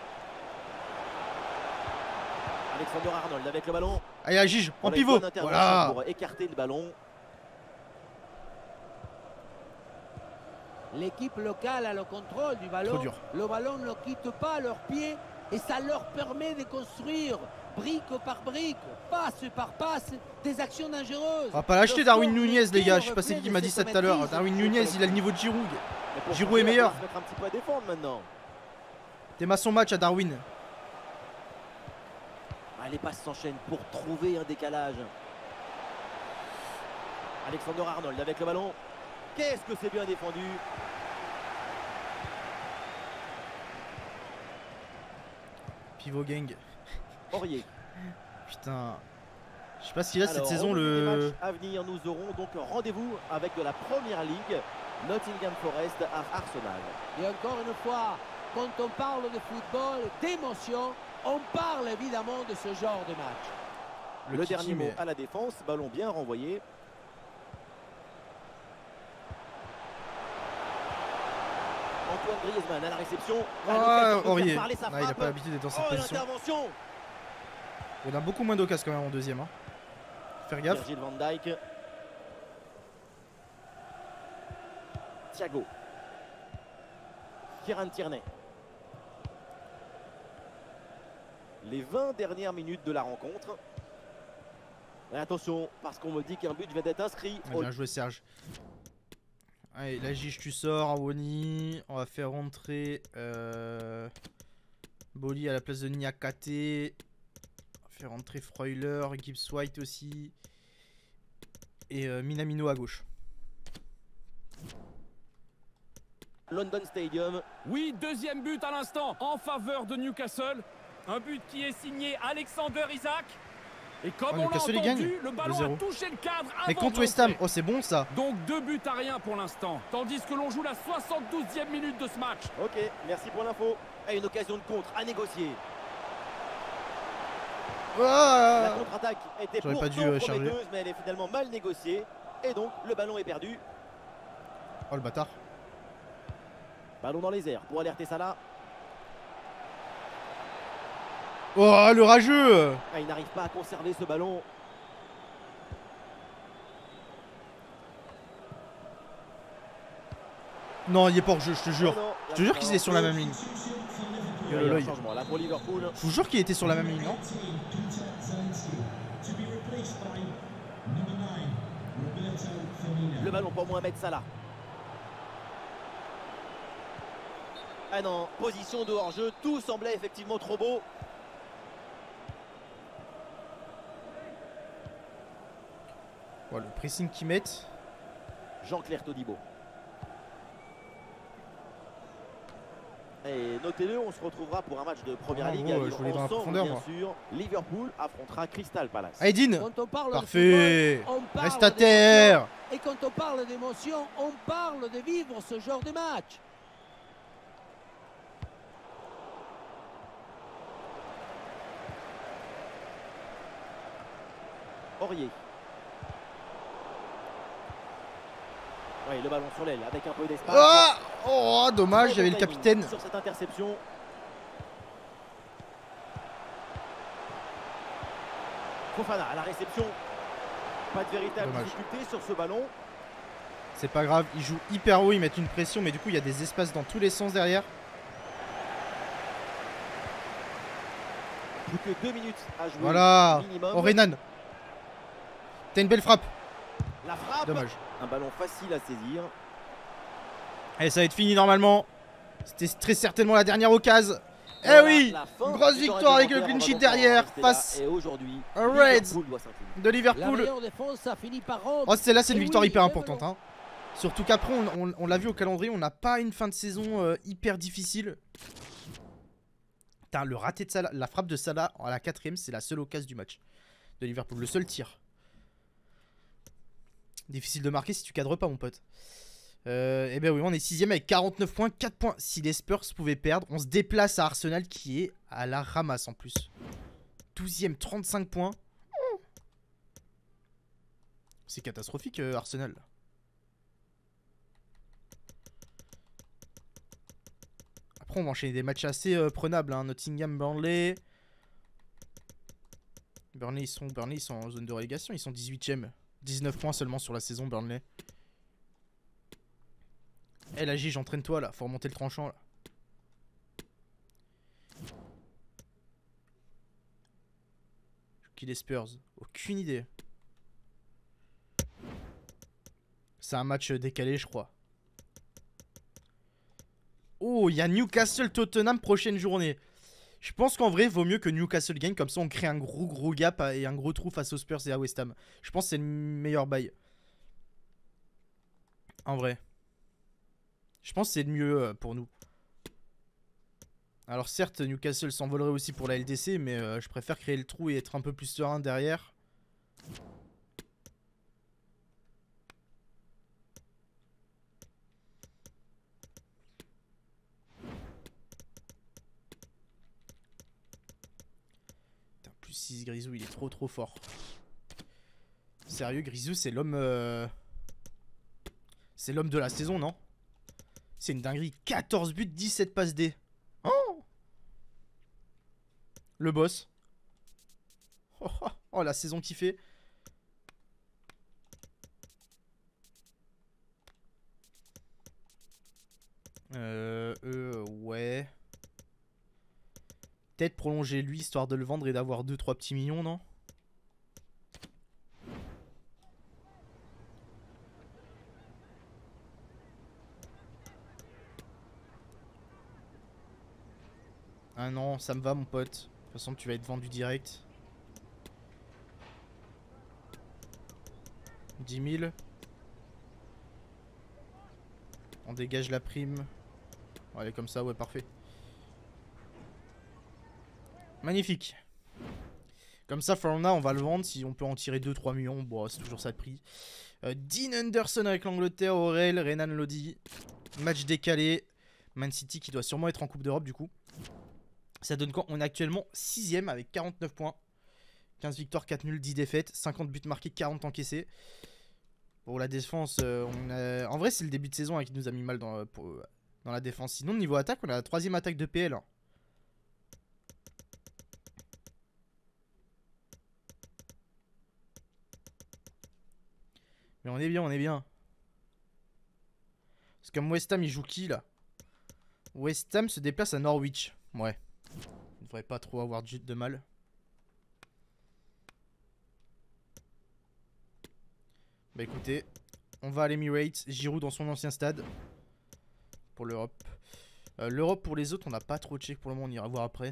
Alexander Arnold avec le ballon. Allez, Agige, en Avec pivot. bonne intervention Voilà. pour écarter le ballon. L'équipe locale a le contrôle du Trop ballon. dur. Le ballon ne quitte pas leurs pieds et ça leur permet de construire brique par brique, passe par passe, des actions dangereuses. On va pas l'acheter Le Darwin sport Nunez, n'est les gars. que Je sais pas c'est reflet qui de m'a dit ça cette tout à l'heure. maîtrise. Darwin Nunez, il a le niveau de Giroud. Mais pour Giroud est Portugal, meilleur. on va se mettre un petit peu à défendre maintenant. T'es ma son match à Darwin. Ah, les passes s'enchaînent pour trouver un décalage. Alexander Arnold avec le ballon. Qu'est-ce que c'est bien défendu. pivot gang. Aurier. Putain. Je sais pas s'il a cette Alors, saison au menu des le. matchs à venir, nous aurons donc rendez-vous avec de la première ligue, Nottingham Forest à Arsenal. Et encore une fois, quand on parle de football, d'émotion, on parle évidemment de ce genre de match. Le Kiki, dernier mot mais- à la défense, ballon bien renvoyé. Antoine Griezmann à la réception. À l'occasion Ah, de faire Aurier. parler sa Ah, il a frappe. pas l'habitude d'être dans cette Oh, position. l'intervention. On a beaucoup moins d'occasions quand même en deuxième. Hein. Faire gaffe. Virgil van Dijk. Thiago. Kieran Tierney. Les 20 dernières minutes de la rencontre. Et attention, parce qu'on me dit qu'un but vient d'être inscrit. Ah, bien joué Serge. Allez, la Gige tu sors, Awoni. On va faire rentrer Boli à la place de Niakate. On va faire rentrer Freuler, Gibbs White aussi. Et Minamino à gauche. London Stadium. Oui, deuxième but à l'instant en faveur de Newcastle. Un but qui est signé Alexander Isak. Et comme Oh, on l'a Newcastle, il entendu, gagne. le ballon 2-0. a touché le cadre Mais avant contre de West Ham, rentrer. oh c'est bon ça. Donc 2 buts à rien pour l'instant. Tandis que l'on joue la 72e minute de ce match. Ok, merci pour l'info. Et une occasion de contre à négocier. La Ah contre-attaque était J'aurais pas pourtant dû, charger. prometteuse, mais elle est finalement mal négociée. Et donc, le ballon est perdu. Oh le bâtard. Ballon dans les airs pour alerter Salah. Oh le rageux. Ah, il n'arrive pas à conserver ce ballon. Non il est pas hors jeu, je te jure. Oh non, Je te jure qu'il est sur la même ligne. Il y a Yolo, un il- changement là pour Liverpool. Je vous jure qu'il était sur la même ligne, non? Le ballon pour Mohamed Salah. Ah non, position de hors-jeu. Tout semblait effectivement trop beau. Oh, le pressing qu'ils mettent. Jean-Claire Todibo. Et notez-le, on se retrouvera pour un match de Première Ah, Ligue. gros, à je vivre voulais dans la ensemble, profondeur, bien moi. sûr. Liverpool affrontera Crystal Palace. Aydin. Quand on parle Parfait. de football, on parle Reste à d'émotion. terre. Et quand on parle d'émotion, on parle de vivre ce genre de match. Aurier. Oui, le ballon sur l'aile avec un peu d'espace. Ah oh dommage, il y Très avait bon le timing capitaine. sur cette interception. Fofana à la réception. Pas de véritable Dommage. difficulté sur ce ballon. C'est pas grave, ils jouent hyper haut, ils mettent une pression, mais du coup il y a des espaces dans tous les sens derrière. Plus que 2 minutes à jouer. Voilà. Minimum. Oh Renan. T'as une belle frappe. La frappe. Dommage. Un ballon facile à saisir. Allez, ça va être fini normalement. C'était très certainement la dernière occasion. Eh Voilà, oui, la fin grosse du victoire temps avec le réglementaire, clean sheet on va donc derrière rester là. face Et aujourd'hui, aux Reds Liverpool doit s'incliner. de La Liverpool. meilleure défense a fini par rompre. Oh, celle-là, c'est une Et victoire oui, hyper même importante. non. Hein. Surtout qu'après, on l'a vu au calendrier, on n'a pas une fin de saison hyper difficile. Putain, le raté de Salah, la frappe de Salah à la 4ème, c'est la seule occasion du match de Liverpool. Le seul tir. Difficile de marquer si tu cadres pas, mon pote. Eh bien oui, on est 6ème avec 49 points, 4 points. Si les Spurs pouvaient perdre, on se déplace à Arsenal qui est à la ramasse en plus. 12ème, 35 points. C'est catastrophique Arsenal. Après on va enchaîner des matchs assez prenables. Hein. Nottingham, Burnley. Burnley ils sont en zone de relégation. Ils sont 18ème. 19 points seulement sur la saison Burnley. Eh la Gige, entraîne-toi là. Faut remonter le tranchant là. Qui les Spurs? Aucune idée. C'est un match décalé je crois. Oh, il y a Newcastle-Tottenham prochaine journée. Je pense qu'en vrai, vaut mieux que Newcastle gagne. Comme ça, on crée un gros gap et un gros trou face aux Spurs et à West Ham. Je pense que c'est le meilleur bail. En vrai. Je pense que c'est le mieux pour nous. Alors certes, Newcastle s'envolerait aussi pour la LDC, mais je préfère créer le trou et être un peu plus serein derrière. Putain, plus 6 Grisou, il est trop fort. Sérieux, Grisou, c'est l'homme... C'est l'homme de la saison, non? C'est une dinguerie. 14 buts, 17 passes D. Oh, le boss. Oh, la saison qu'il fait. Ouais. Peut-être prolonger lui, histoire de le vendre et d'avoir 2-3 petits millions, non? Ah non, ça me va mon pote. De toute façon, tu vas être vendu direct. 10 000. On dégage la prime. On va aller comme ça, ouais, parfait. Magnifique. Comme ça, Farona, on va le vendre. Si on peut en tirer 2-3 millions, bon, c'est toujours ça de prix. Dean Henderson avec l'Angleterre, Aurel, Renan Lodi. Match décalé. Man City qui doit sûrement être en Coupe d'Europe du coup. Ça donne quoi? On est actuellement 6ème avec 49 points. 15 victoires, 4 nuls, 10 défaites. 50 buts marqués, 40 encaissés. Pour la défense, en vrai, c'est le début de saison qui nous a mis mal dans la défense. Sinon, niveau attaque, on a la 3ème attaque de PL. Mais on est bien, on est bien. Parce que comme West Ham, il joue qui là? West Ham se déplace à Norwich. Ouais. Il devrait pas trop avoir de mal. Bah écoutez, on va à l'Emirates. Giroud dans son ancien stade. Pour l'Europe. L'Europe pour les autres, on n'a pas trop check pour le moment, on ira voir après.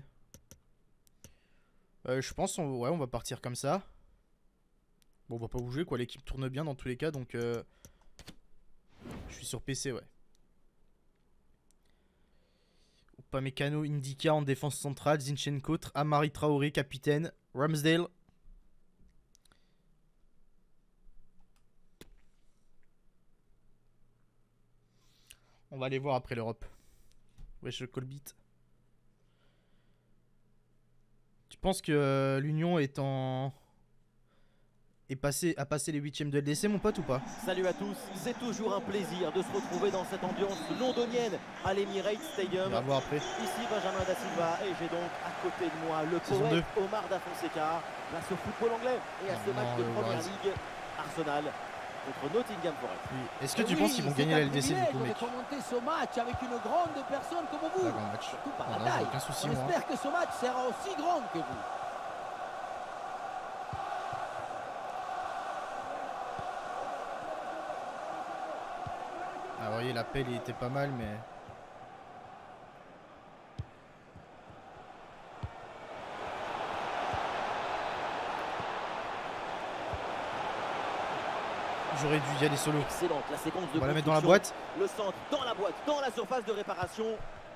Je pense, ouais, on va partir comme ça. Bon, on va pas bouger quoi, l'équipe tourne bien dans tous les cas, donc je suis sur PC, ouais. Upamecano, Indica en défense centrale, Zinchenko, Amari Traoré, capitaine, Ramsdale. On va aller voir après l'Europe. Wesh, le Colbit. Tu penses que l'Union est en... a passé les 8ème de LDC, mon pote, ou pas? Salut à tous, c'est toujours un plaisir de se retrouver dans cette ambiance londonienne à l'Emirates Stadium. On va voir après. Ici Benjamin Da Silva et j'ai donc à côté de moi le poète Omar Da Fonseca. Place au football anglais et à ce match de Première Ligue, Arsenal contre Nottingham Forest. Oui. Est-ce que tu penses qu'ils vont gagner la LDC du coup, mec? Commenter ce match avec une grande personne comme vous. Match. Surtout par la Non, taille. aucun souci, On moi. espère que ce match sera aussi grand que vous. Ah, vous voyez, l'appel il était pas mal, mais... J'aurais dû y aller solo. Excellente la séquence de On va la mettre dans la construction. boîte. Le centre dans la boîte, dans la surface de réparation.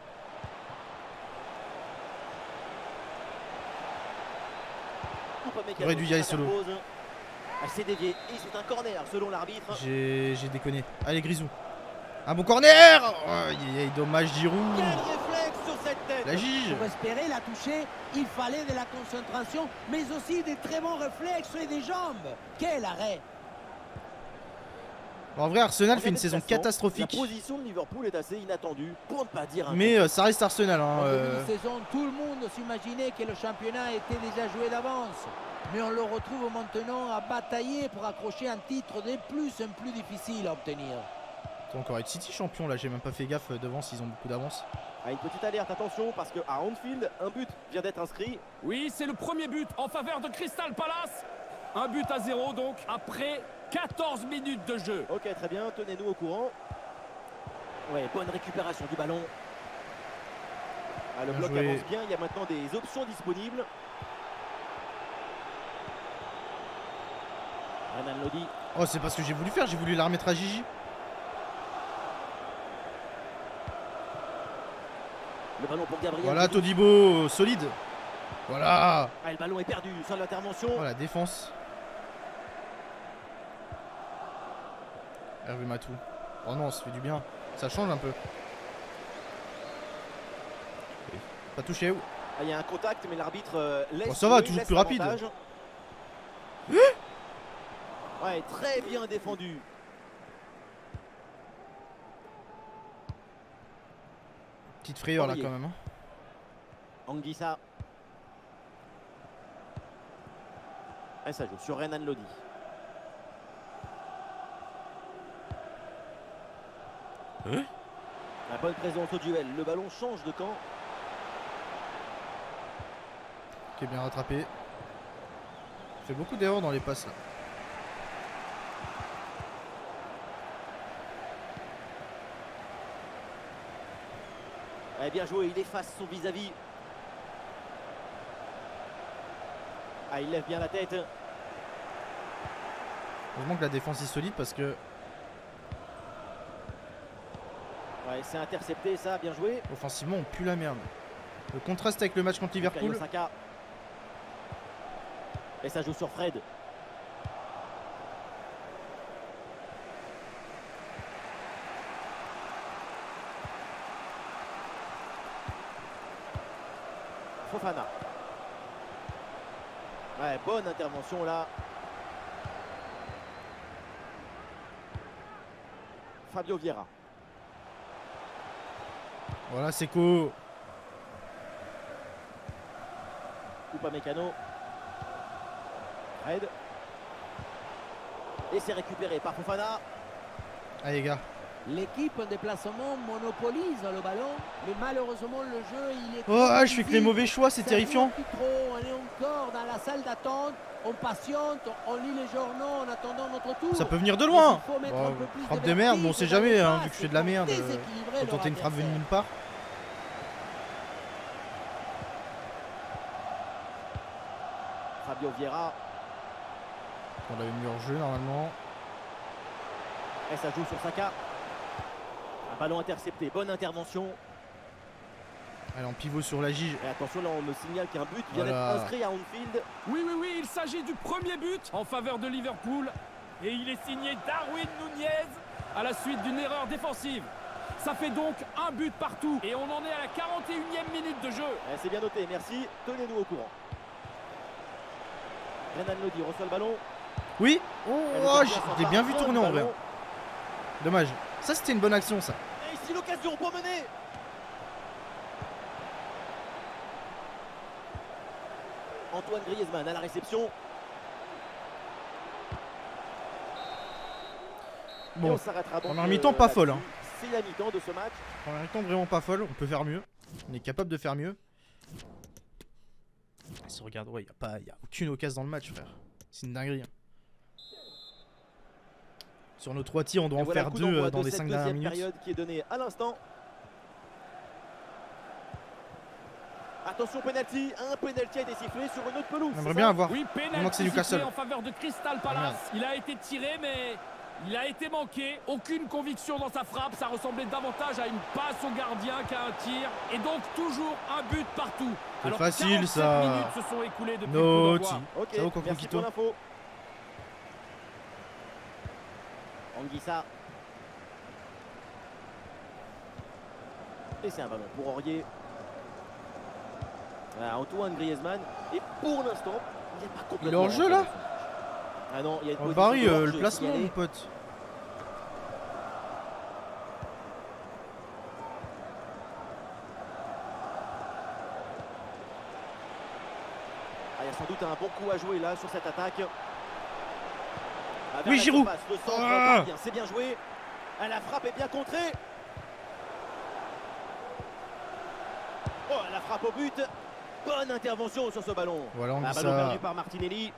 J'aurais dû y aller solo. Elle s'est déviée et c'est un corner selon l'arbitre. J'ai déconné. Allez, Grisou. Un bon corner. Oh, dommage, Giroud. Quel réflexe sur cette tête. La Gige. Pour espérer la toucher, il fallait de la concentration, mais aussi des très bons réflexes et des jambes. Quel arrêt! Bon, en vrai, Arsenal fait une saison La catastrophique. position de Liverpool est assez inattendue, pour ne pas dire un... Mais ça reste Arsenal. Hein, En début de saison, tout le monde s'imaginait que le championnat était déjà joué d'avance. Mais on le retrouve maintenant à batailler pour accrocher un titre de plus en plus difficile à obtenir. Attends, encore être City champion là, j'ai même pas fait gaffe devant s'ils ont beaucoup d'avance. Ah, une petite alerte, attention, parce qu'à Anfield, un but vient d'être inscrit. Oui, c'est le premier but en faveur de Crystal Palace. Un but à 0 donc, après 14 minutes de jeu. Ok, très bien, tenez-nous au courant. Ouais, bonne récupération du ballon. Ah, le Bien bloc joué. avance bien, il y a maintenant des options disponibles. Renan Lodi. Oh, c'est pas ce que j'ai voulu faire, j'ai voulu la remettre à Gigi. Le ballon pour Gabriel. Voilà, Jesus. Todibo, solide. Voilà. Ah, le ballon est perdu sur l'intervention. Voilà, défense. Hervé Matou. Oh non, ça fait du bien. Ça change un peu. Pas touché. Ah, il y a un contact, mais l'arbitre laisse. Bon, ça va, jouer, toujours laisse plus rapide. l'avantage. Ouais, très bien défendu. Petite frayeur là Aurier. quand même. Hein. Anguissa. Et ça joue sur Renan Lodi. La bonne présence au duel. Le ballon change de camp. Qui est bien rattrapé. Fait beaucoup d'erreurs dans les passes là. Eh bien joué, il efface son vis-à-vis. Ah, il lève bien la tête. Heureusement que la défense est solide parce que Ouais, c'est intercepté ça, bien joué. offensivement on pue la merde. Le contraste avec le match contre Bukayo Liverpool. Saka. Et ça joue sur Fred. Fofana. Ouais, bonne intervention là. Fabio Vieira. Voilà, Seko. Upamecano. Fred. Et c'est récupéré par Fofana. Allez les gars. L'équipe en déplacement monopolise le ballon, mais malheureusement le jeu il est. Oh, ah, je fais que les mauvais choix, c'est terrifiant. On est encore dans la salle d'attente, on patiente, on lit les journaux en attendant notre tour. Ça peut venir de loin. Mais il faut mettre Bon, un peu plus frappe de de merde, vertige mais on sait dans jamais, les hein, passes vu que je fais de pour la merde. déséquilibrer Faut leur tenter une frappe venue adversaire. nulle part. Fabio Vieira. On avait mis hors jeu normalement. Et ça joue sur Saka. Un ballon intercepté. Bonne intervention. Allez, en pivot sur la Gige. Et attention, là on me signale qu'un but vient Voilà. d'être inscrit à Anfield. Oui, oui, oui, il s'agit du premier but en faveur de Liverpool. Et il est signé Darwin Nunez à la suite d'une erreur défensive. Ça fait donc un but partout. Et on en est à la 41e minute de jeu. Eh, c'est bien noté, merci. Tenez-nous au courant. Renan Lodi reçoit le ballon. Oui. Et le Oh, gardien je s'empare l'ai bien vu bon tourner du en vrai. ballon. Dommage. Ça c'était une bonne action ça. Et ici l'occasion pour mener. Antoine Griezmann à la réception. Et Bon, on s'arrêtera donc, première mi-temps pas folle, là-dessus. C'est la mi-temps de ce match. première mi-temps vraiment pas folle. On peut faire mieux. On est capable de faire mieux. Si on regarde, ouais, y a aucune occasion dans le match, frère. C'est une dinguerie. Hein. Sur nos 3 tirs, on doit Et en voilà faire le coup 2 d'envoi dans de les cette 5 dernières deuxième minutes. période qui est donnée à l'instant. Attention penalty, un penalty a été sifflé sur une autre pelouse. J'aimerais c'est bien ça avoir. Oui, Maintenant que pénalty c'est Newcastle. sifflé en faveur de Crystal Ah, merde. Palace. Il a été tiré, mais il a été manqué. Aucune conviction dans sa frappe. Ça ressemblait davantage à une passe au gardien qu'à un tir. Et donc toujours un but partout. C'est Alors, facile, 47 ça. minutes se sont écoulées depuis le coup Naughty. d'envoi. Ok, Ça va, Coco merci Quito. pour l'info. Anguissa. Et c'est un ballon pour Aurier. Voilà, Antoine Griezmann. Et pour l'instant, il n'est pas complètement. Il est hors jeu, là. Ah non, il y a une Oh, position Barry, de hors-jeu le placement, signalée. mon pote. Ah, il y a sans doute un bon coup à jouer là sur cette attaque. Ah, vers Oui, la Giroud. surface, le centre Ah. part bien, c'est bien joué. Ah, la frappe est bien contrée. Oh, la frappe au but. Bonne intervention sur ce ballon. Voilà, on Un dit ballon ça. perdu par Martinelli.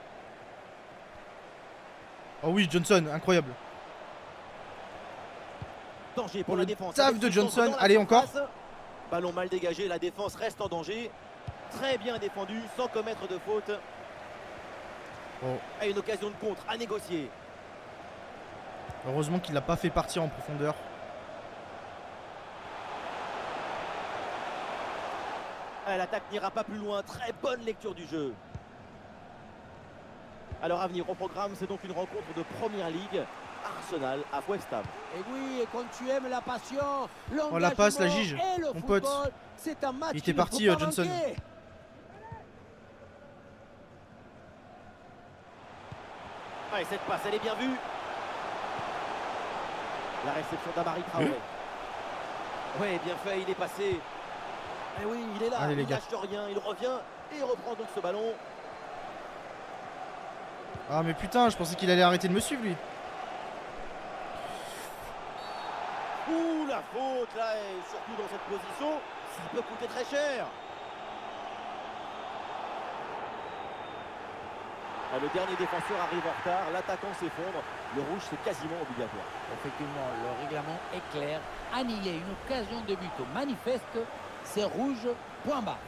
Oh oui, Johnson, incroyable. Danger pour Oh, la le défense. taf Avec de ce centre Johnson. dans la Allez, surface. Ballon mal dégagé, la défense reste en danger. Très bien défendu, sans commettre de faute. Oh. Et une occasion de contre à négocier. Heureusement qu'il l'a pas fait partir en profondeur. L'attaque n'ira pas plus loin. Très bonne lecture du jeu. Alors à venir au programme, c'est donc une rencontre de Première Ligue. Arsenal à West Ham. Et oui, et quand tu aimes la passion, Oh la passe, la gige, et le mon pote. football, c'est un match Il qu'il était ne parti, faut pas Johnson. manquer. Ah, et cette passe, elle est bien vue. La réception d'Amari Traoré. Oui, bien fait, il est passé. Et oui, il est là, Allez, les il gars. lâche rien, il revient et il reprend donc ce ballon. Ah mais putain, je pensais qu'il allait arrêter de me suivre lui. Ouh, la faute là, et surtout dans cette position, ça peut coûter très cher. Ah, le dernier défenseur arrive en retard, l'attaquant s'effondre, le rouge c'est quasiment obligatoire. Effectivement, le règlement est clair. Annihiler une occasion de but manifeste, c'est rouge, point bas.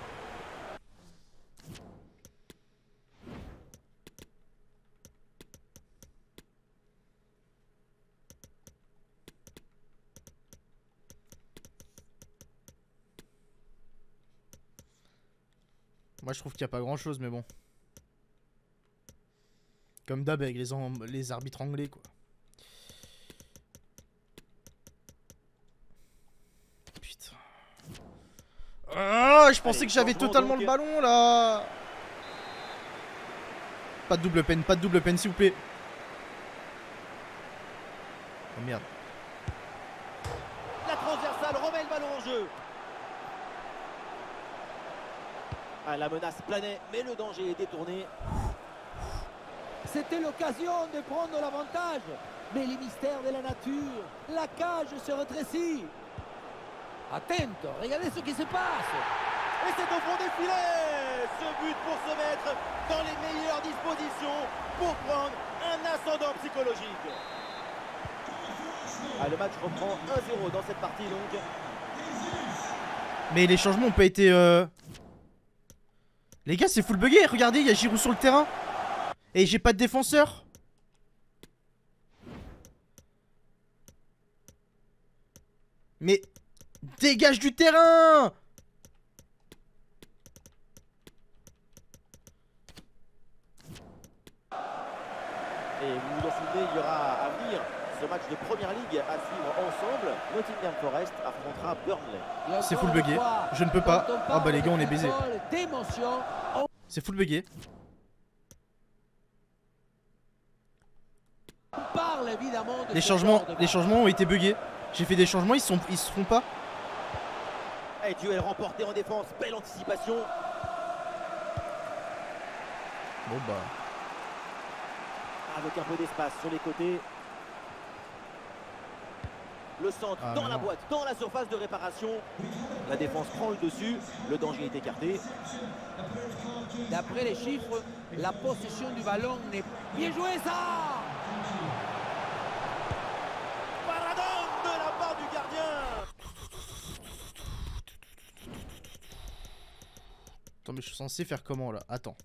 Moi je trouve qu'il n'y a pas grand chose mais bon. Comme d'hab avec les arbitres anglais quoi. Putain. Ah, je pensais Allez, que j'avais changement, totalement donc. le ballon là. Pas de double peine s'il vous plaît. Oh merde. La transversale remet le ballon en jeu. Ah, la menace planait, mais le danger est détourné. C'était l'occasion de prendre l'avantage. Mais les mystères de la nature, la cage se rétrécit. Attento, regardez ce qui se passe. Et c'est au fond des filets. Ce but pour se mettre dans les meilleures dispositions pour prendre un ascendant psychologique. Ah, le match reprend 1-0 dans cette partie donc. Mais les changements ont pas été... Les gars c'est full bugué, regardez il y a Giroud sur le terrain. Et j'ai pas de défenseur. Mais dégage du terrain. Et vous vous en souvenez, il y aura à venir ce match de Première Ligue à suivre ensemble. Nottingham Forest affrontera Burnley. C'est full bugué. Je ne peux pas. Ah bah les gars on est baisés. D'émotion, C'est full bugué. on parle évidemment de Les ce changements, genre de les match. changements ont été buggés. J'ai fait des changements, ils se font pas. Et duel remporté en défense, belle anticipation. Bon bah. Avec un peu d'espace sur les côtés. Le centre Ah, dans mais la non. boîte, dans la surface de réparation. La défense prend le dessus. Le danger est écarté. D'après les chiffres, la possession du ballon n'est bien joué ça. Paradon de la part du gardien. Attends mais je suis censé faire comment là? Attends.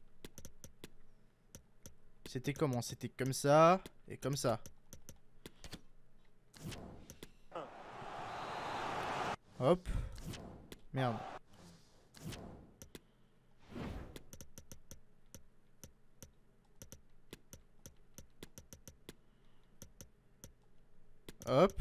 C'était comment? C'était comme ça et comme ça. Hop. Merde. Hop.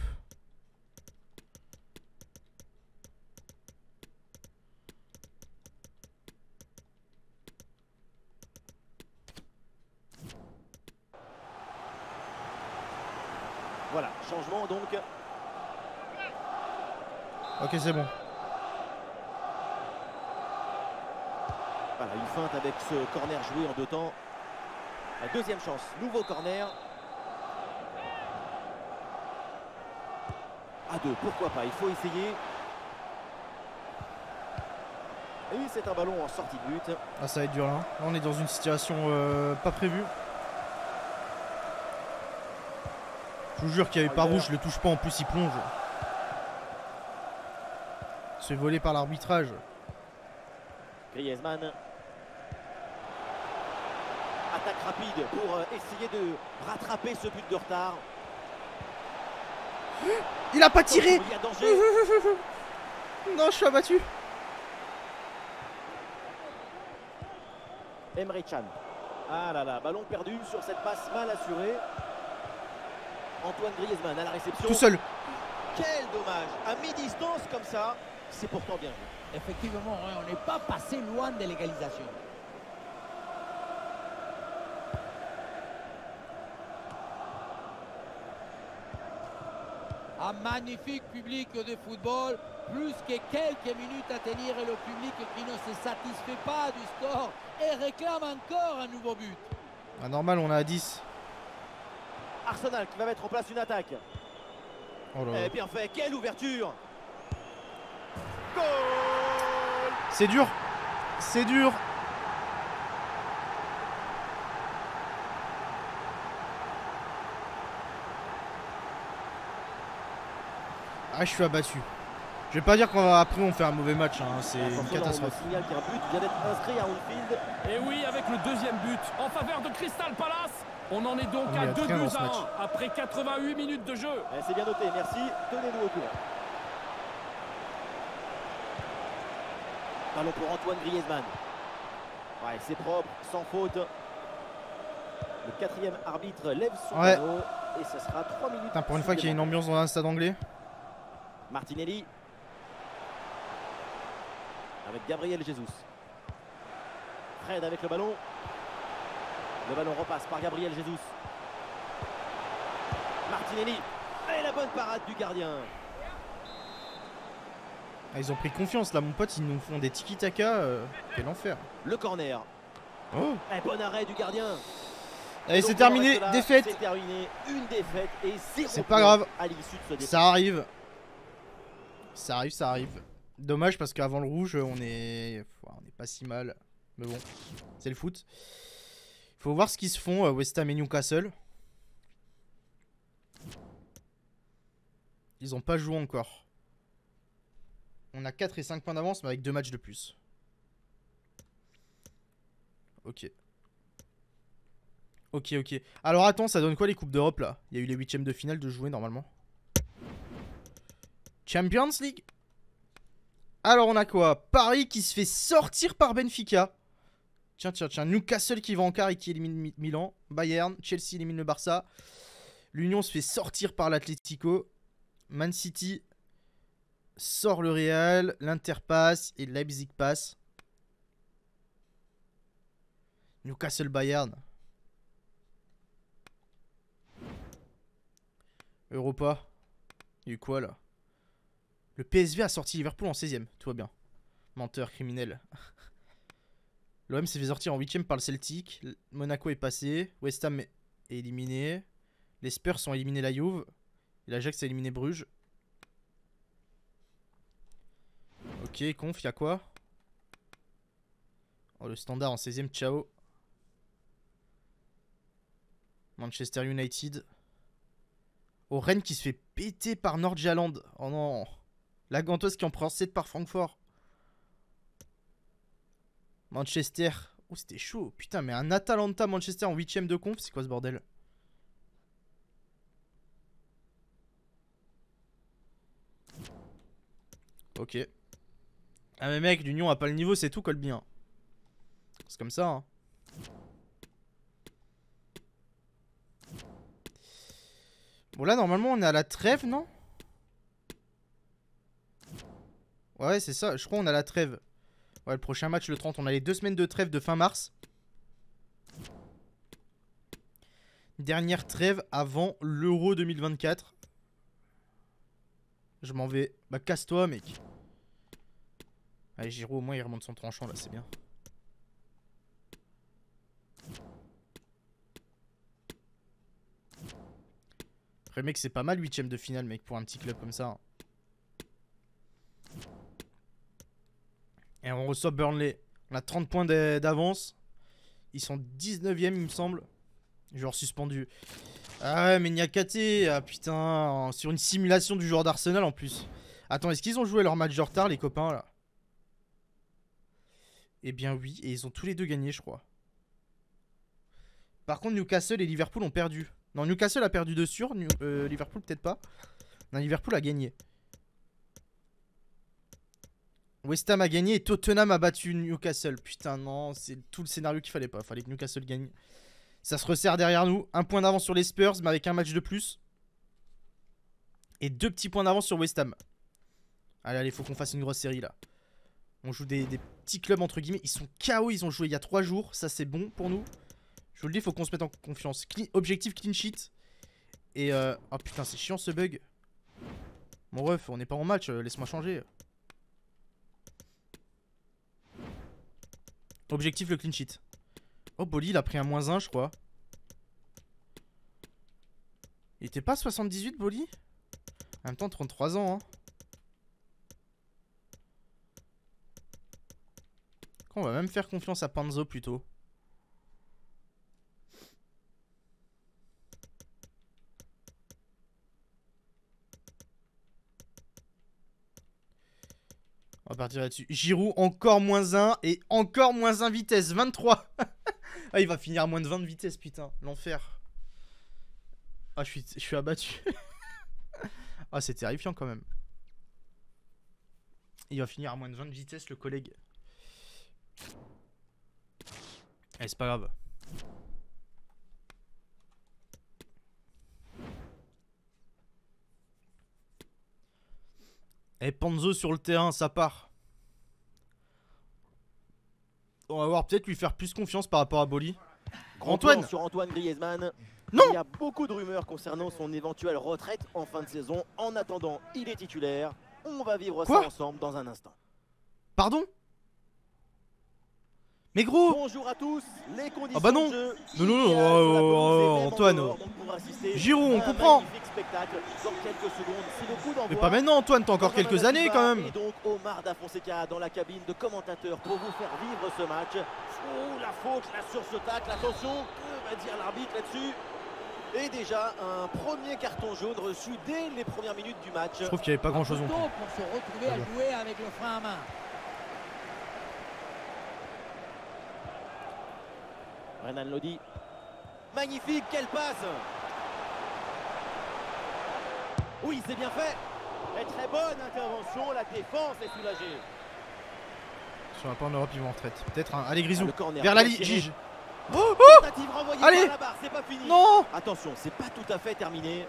Voilà, changement donc. Ok c'est bon. Voilà, une feinte avec ce corner joué en 2 temps. La deuxième chance, nouveau corner. À 2, pourquoi pas, il faut essayer. Et oui, c'est un ballon en sortie de but. Ah ça va être dur là. Là on est dans une situation pas prévue. Je vous jure qu'il n'y avait pas rouge, je le touche pas en plus il plonge. Se fait voler par l'arbitrage. Griezmann. Attaque rapide pour essayer de rattraper ce but de retard. Il a pas tiré. Il y a danger. Non je suis abattu. Emre Can. Ah là là, ballon perdu sur cette passe mal assurée. Antoine Griezmann à la réception. Tout seul. Quel dommage. À mi-distance comme ça, c'est pourtant bien joué. Effectivement, hein, on n'est pas passé loin de l'égalisation. Un magnifique public de football, plus que quelques minutes à tenir et le public qui ne se satisfait pas du score et réclame encore un nouveau but. Ah, normal, on est à 10. Arsenal qui va mettre en place une attaque. Oh là là. Eh, bien fait, quelle ouverture. Goal. C'est dur. C'est dur. Ah, je suis abattu. Je vais pas dire qu'après on fait un mauvais match, hein. C'est une Attention, on me catastrophe. signale qu'un but vient d'être inscrit à Anfield. Et oui, avec le deuxième but en faveur de Crystal Palace. On en est donc On est à à 2 très buts dans ce à match. 1 après 88 minutes de jeu. Eh, c'est bien noté, merci. Tenez-nous au courant. Ballon pour Antoine Griezmann. Ouais, c'est propre, sans faute. Le quatrième arbitre lève son Ouais. panneau et ce sera 3 minutes. Putain, pour une fois qu'il y a une ambiance dans un stade anglais. Martinelli. Avec Gabriel Jesus. Fred avec le ballon. Le ballon repasse par Gabriel Jesus. Martinelli. Et la bonne parade du gardien. Ah, ils ont pris confiance là, mon pote. Ils nous font des tiki-taka. Quel enfer. Le corner. Oh. Et bon arrêt du gardien. Allez, Donc, c'est on terminé. reste là. Défaite. C'est terminé. Une défaite et 0 C'est pas points grave. à l'issue de ce défaite. Ça arrive. Ça arrive, ça arrive. Dommage parce qu'avant le rouge, on est pas si mal. Mais bon, c'est le foot. Faut voir ce qu'ils se font, West Ham et Newcastle. Ils ont pas joué encore. On a 4 et 5 points d'avance, mais avec 2 matchs de plus. Ok. Ok, ok. Alors attends, ça donne quoi les Coupes d'Europe là? Il y a eu les 8ème de finale de jouer normalement. Champions League. Alors on a quoi? Paris qui se fait sortir par Benfica. Tiens, tiens, tiens. Newcastle qui va en quart et qui élimine Milan. Bayern. Chelsea élimine le Barça. L'Union se fait sortir par l'Atlético. Man City sort le Real. L'Inter passe et Leipzig passe. Newcastle Bayern. Europa. Il y a eu quoi là? Le PSV a sorti Liverpool en 16ème. Tout va bien. Menteur, criminel. L'OM s'est fait sortir en 8ème par le Celtic. Monaco est passé. West Ham est éliminé. Les Spurs ont éliminé la Juve. Et l'Ajax a éliminé Bruges. Ok, conf, y'a quoi? Oh, le Standard en 16ème, ciao. Manchester United. Oh, Rennes qui se fait péter par Nordjylland. Oh non. La Gantoise qui en prend 7 par Francfort. Manchester. Oh, c'était chaud. Putain, mais un Atalanta Manchester en 8ème de conf, c'est quoi ce bordel? Ok. Ah, mais mec, l'Union a pas le niveau, c'est tout, colle bien. C'est comme ça, hein. Bon, là, normalement, on est à la trêve, non? Ouais, c'est ça. Je crois qu'on a la trêve. Ouais, le prochain match, le 30. On a les 2 semaines de trêve de fin mars. Dernière trêve avant l'Euro 2024. Je m'en vais. Bah, casse-toi, mec. Allez, Giroud, au moins, il remonte son tranchant, là, c'est bien. Après, mec, c'est pas mal, 8ème de finale, mec, pour un petit club comme ça. Hein. Et on reçoit Burnley. On a 30 points d'avance. Ils sont 19ème, il me semble. Joueur suspendu. Ah ouais, mais Niakate, ah putain. Sur une simulation du joueur d'Arsenal en plus. Attends, est-ce qu'ils ont joué leur match de retard, les copains, là? Eh bien oui, et ils ont tous les deux gagné, je crois. Par contre, Newcastle et Liverpool ont perdu. Non, Newcastle a perdu de sûr. Liverpool, peut-être pas. Non, Liverpool a gagné. West Ham a gagné et Tottenham a battu Newcastle. Putain, non, c'est tout le scénario qu'il fallait pas. Fallait que Newcastle gagne. Ça se resserre derrière nous. Un point d'avance sur les Spurs, mais avec un match de plus. Et 2 petits points d'avance sur West Ham. Allez, allez, faut qu'on fasse une grosse série là. On joue des petits clubs entre guillemets. Ils sont KO, ils ont joué il y a 3 jours. Ça, c'est bon pour nous. Je vous le dis, faut qu'on se mette en confiance. Objectif clean sheet. Et oh putain, c'est chiant ce bug. Bon, ref, on n'est pas en match. Laisse-moi changer. Objectif le clean sheet. Oh, Boli, il a pris un -1, je crois. Il était pas 78, Boli? En même temps, 33 ans, hein. On va même faire confiance à Panzo plutôt. On va partir là-dessus. Giroud, encore -1 et encore -1 vitesse. 23. Ah, il va finir à moins de 20 de vitesse, putain. L'enfer. Ah, je suis abattu. Ah, c'est terrifiant quand même. Il va finir à moins de 20 de vitesse, le collègue. Eh, c'est pas grave. Eh, Panzo sur le terrain, ça part. On va voir, peut-être lui faire plus confiance par rapport à Boli. Antoine sur Antoine Griezmann. Non. Il y a beaucoup de rumeurs concernant son éventuelle retraite en fin de saison. En attendant, il est titulaire. On va vivre ça ensemble dans un instant. Pardon? Mais gros! Bonjour à tous, les conditions ah bah non. de jeu. Non, Antoine. Giroud, on comprend. Mais pas maintenant, Antoine, t'as encore quelques années quand même. Et donc Omar Da Fonseca dans la cabine de commentateur pour vous faire vivre ce match. Oh, la faute, là sur ce tacle, attention, que va dire l'arbitre là-dessus? Et déjà un premier carton jaune reçu dès les premières minutes du match. Je trouve qu'il n'y avait pas grand chose non plus. Pour se retrouver à jouer avec le frein à main. Renan Lodi. Magnifique, quelle passe! Oui, c'est bien fait. Et très bonne intervention, la défense est soulagée. Sur la part en Europe, ils vont en retraite. Peut-être un. Allez, Grisou. Corner, vers la ligne. Gige. Oh, allez par la barre, c'est pas fini. Non. Attention, c'est pas tout à fait terminé.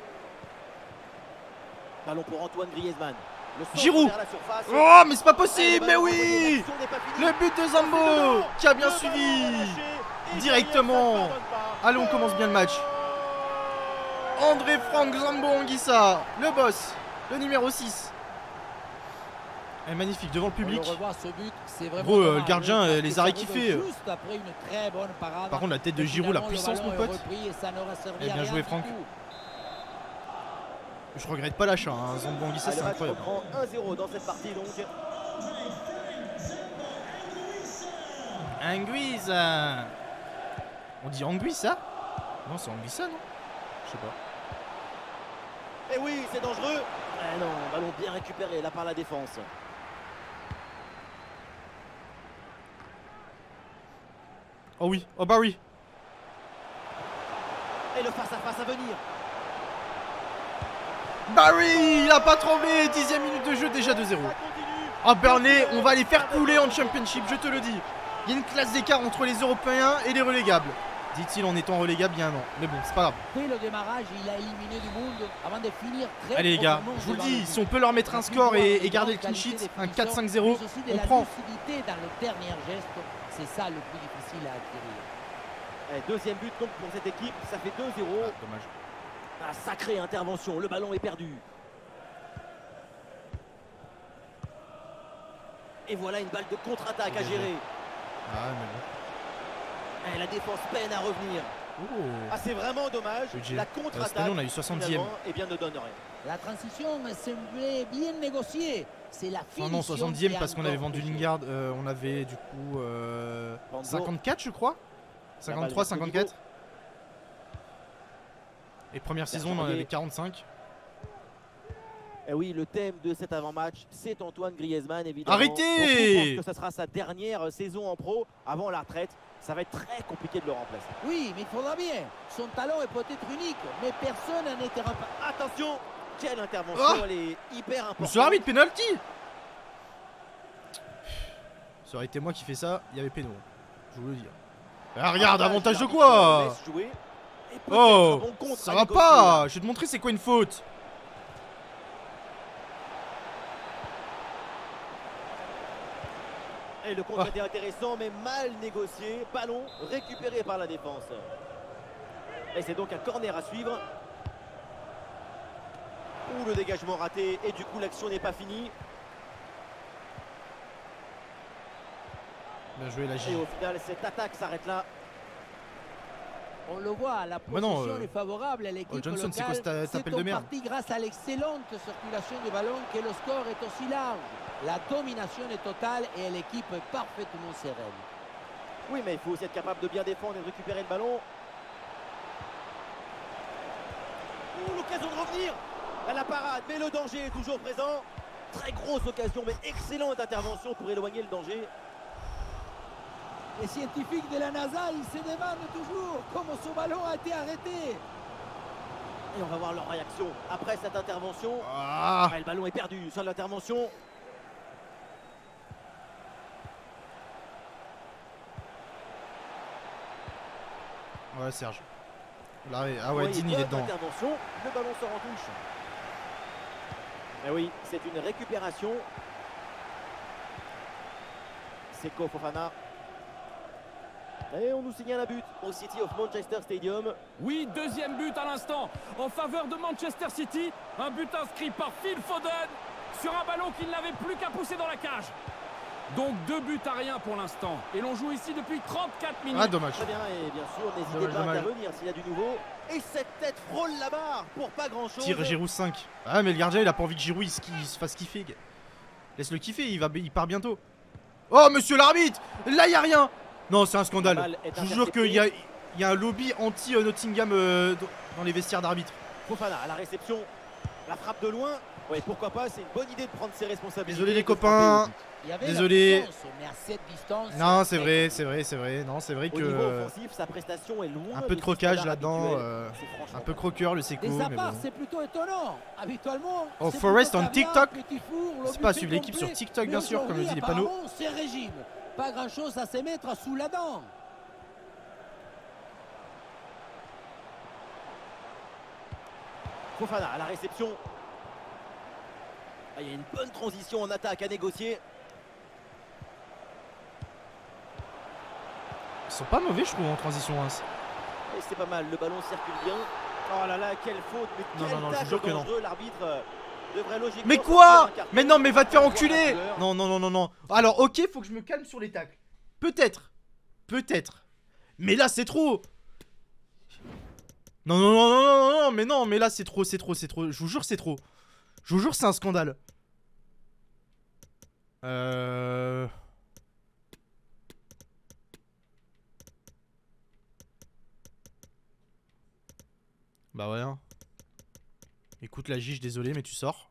Ballon pour Antoine Griezmann. Giroud. Oh, mais c'est pas possible, mais oui. Le but de Zambo qui a bien suivi. Directement. Allez, on commence bien le match. André Franck Zambo Anguissa, le boss, le numéro 6. Elle est magnifique devant le public. Gros, le gardien les arrêts qu'il fait. Par contre, la tête de Giroud, la puissance, mon pote. Eh bien joué, Franck. Je regrette pas l'achat, hein. Zambo Anguissa, c'est incroyable. 1-0 dans cette partie donc. Anguissa. On dit Anguissa? Non, c'est Anguissa, non? Je sais pas. Et oui, c'est dangereux. Eh non, ballon bien récupéré là par la défense. Oh oui, oh bah oui. Et le face-à-face à venir. Barry, il a pas tremblé. 10e minute de jeu, déjà 2-0. Ah, Burnley, on va les faire couler en Championship, je te le dis. Il y a une classe d'écart entre les Européens et les relégables. Dit-il en étant relégable il y a un an. Mais bon, c'est pas grave. Dès le démarrage, il a éliminé du monde avant de finir très. Allez les gars, je vous le dis, si on peut leur mettre un score et garder le clean sheet, un 4-5-0, on prend. Dans le dernier geste, c'est ça le plus difficile à acquérir. Et deuxième but donc pour cette équipe, ça fait 2-0. Ah, dommage. Ah, sacrée intervention, le ballon est perdu. Et voilà une balle de contre-attaque à gérer. Ah mais bon. Et la défense peine à revenir. Oh. Ah, c'est vraiment dommage. La contre-attaque, cette année, on a eu 60e. Eh bien, ne donne rien. La transition semblait bien négociée. C'est la finition. Non, 60e parce qu'on avait vendu Lingard. On avait du coup 54, je crois. 53, 54. Et première saison, on en avait 45. Et oui, le thème de cet avant-match, c'est Antoine Griezmann, évidemment. Arrêtez! Je pense que ça sera sa dernière saison en pro avant la retraite. Ça va être très compliqué de le remplacer. Oui, mais il faudra bien. Son talent est peut-être unique, mais personne n'était pas. Attention, quelle intervention, elle est hyper importante. Monsieur l'arbitre, penalty! Ça aurait été moi qui fais ça, il y avait péno. Je vous le dis. Ah, regarde, avantage de quoi? Oh, ça va pas. Je vais te montrer c'est quoi une faute. Et le contre était intéressant mais mal négocié. Ballon récupéré par la défense. Et c'est donc un corner à suivre. Ouh, le dégagement raté et du coup l'action n'est pas finie. Bien joué la J. Et au final cette attaque s'arrête là. On le voit, la position est favorable à l'équipe Johnson, c'est locale. quoi cet appel de merde? C'est parti grâce à l'excellente circulation du ballon que le score est aussi large. La domination est totale et l'équipe est parfaitement sereine. Oui, mais il faut aussi être capable de bien défendre et de récupérer le ballon. Ouh, l'occasion de revenir. À la parade, mais le danger est toujours présent. Très grosse occasion, mais excellente intervention pour éloigner le danger. Les scientifiques de la NASA, ils se demandent toujours comment ce ballon a été arrêté. Et on va voir leur réaction après cette intervention. Ah. Le ballon est perdu sur l'intervention. Ouais, Serge. Là, ah ouais, Dean il est dedans. Intervention, le ballon sort en touche. Et oui, c'est une récupération. Seko Fofana. Et on nous signale un but au City of Manchester Stadium. Oui, deuxième but à l'instant en faveur de Manchester City. Un but inscrit par Phil Foden sur un ballon qu'il n'avait plus qu'à pousser dans la cage. Donc 2 buts à rien pour l'instant. Et l'on joue ici depuis 34 minutes. Ah, dommage. Très bien, et bien sûr, n'hésitez pas à intervenir s'il y a du nouveau. Et cette tête frôle la barre pour pas grand chose. Tire Giroud 5. Ah, mais le gardien il a pas envie que Giroud il se fasse kiffer. Laisse-le kiffer, il part bientôt. Oh, monsieur l'arbitre! Là, il y a rien! Non, c'est un scandale. Je vous jure qu'il y a un lobby anti-Nottingham dans les vestiaires d'arbitre. Fofana à la réception. La frappe de loin. Oui, pourquoi pas, c'est une bonne idée de prendre ses responsabilités. Désolé les copains. Désolé. Mais à cette distance, non, c'est vrai, c'est vrai, c'est vrai. Non, c'est vrai que. Au niveau offensif, sa prestation est loin. Un peu de croquage là-dedans. Un peu croqueur le Seko. De sa mais part, bon. c'est plutôt étonnant. Habituellement. Oh, Forest en TikTok. C'est pas suivre l'équipe sur TikTok, bien sûr, comme le dit les panneaux. C'est régime. Pas grand chose à se mettre sous la dent. Fofana à la réception. Ah, il y a une bonne transition en attaque à négocier. Ils sont pas mauvais, je trouve, en transition. Hein. Et c'est pas mal, le ballon circule bien. Oh là là, quelle faute, mais quelle tâche dangereuse, l'arbitre devrait logiquement... Mais quoi? Mais non, mais va te faire enculer! Non, non, non, non, non. Alors, ok, faut que je me calme sur les tacles. Peut-être. Peut-être. Mais là, c'est trop. Non, non, non, non, non, non, mais non, mais là, c'est trop, c'est trop, c'est trop. Je vous jure, c'est trop. Je vous jure, c'est un scandale. Bah ouais. Hein. Écoute la Gige, désolé, mais tu sors.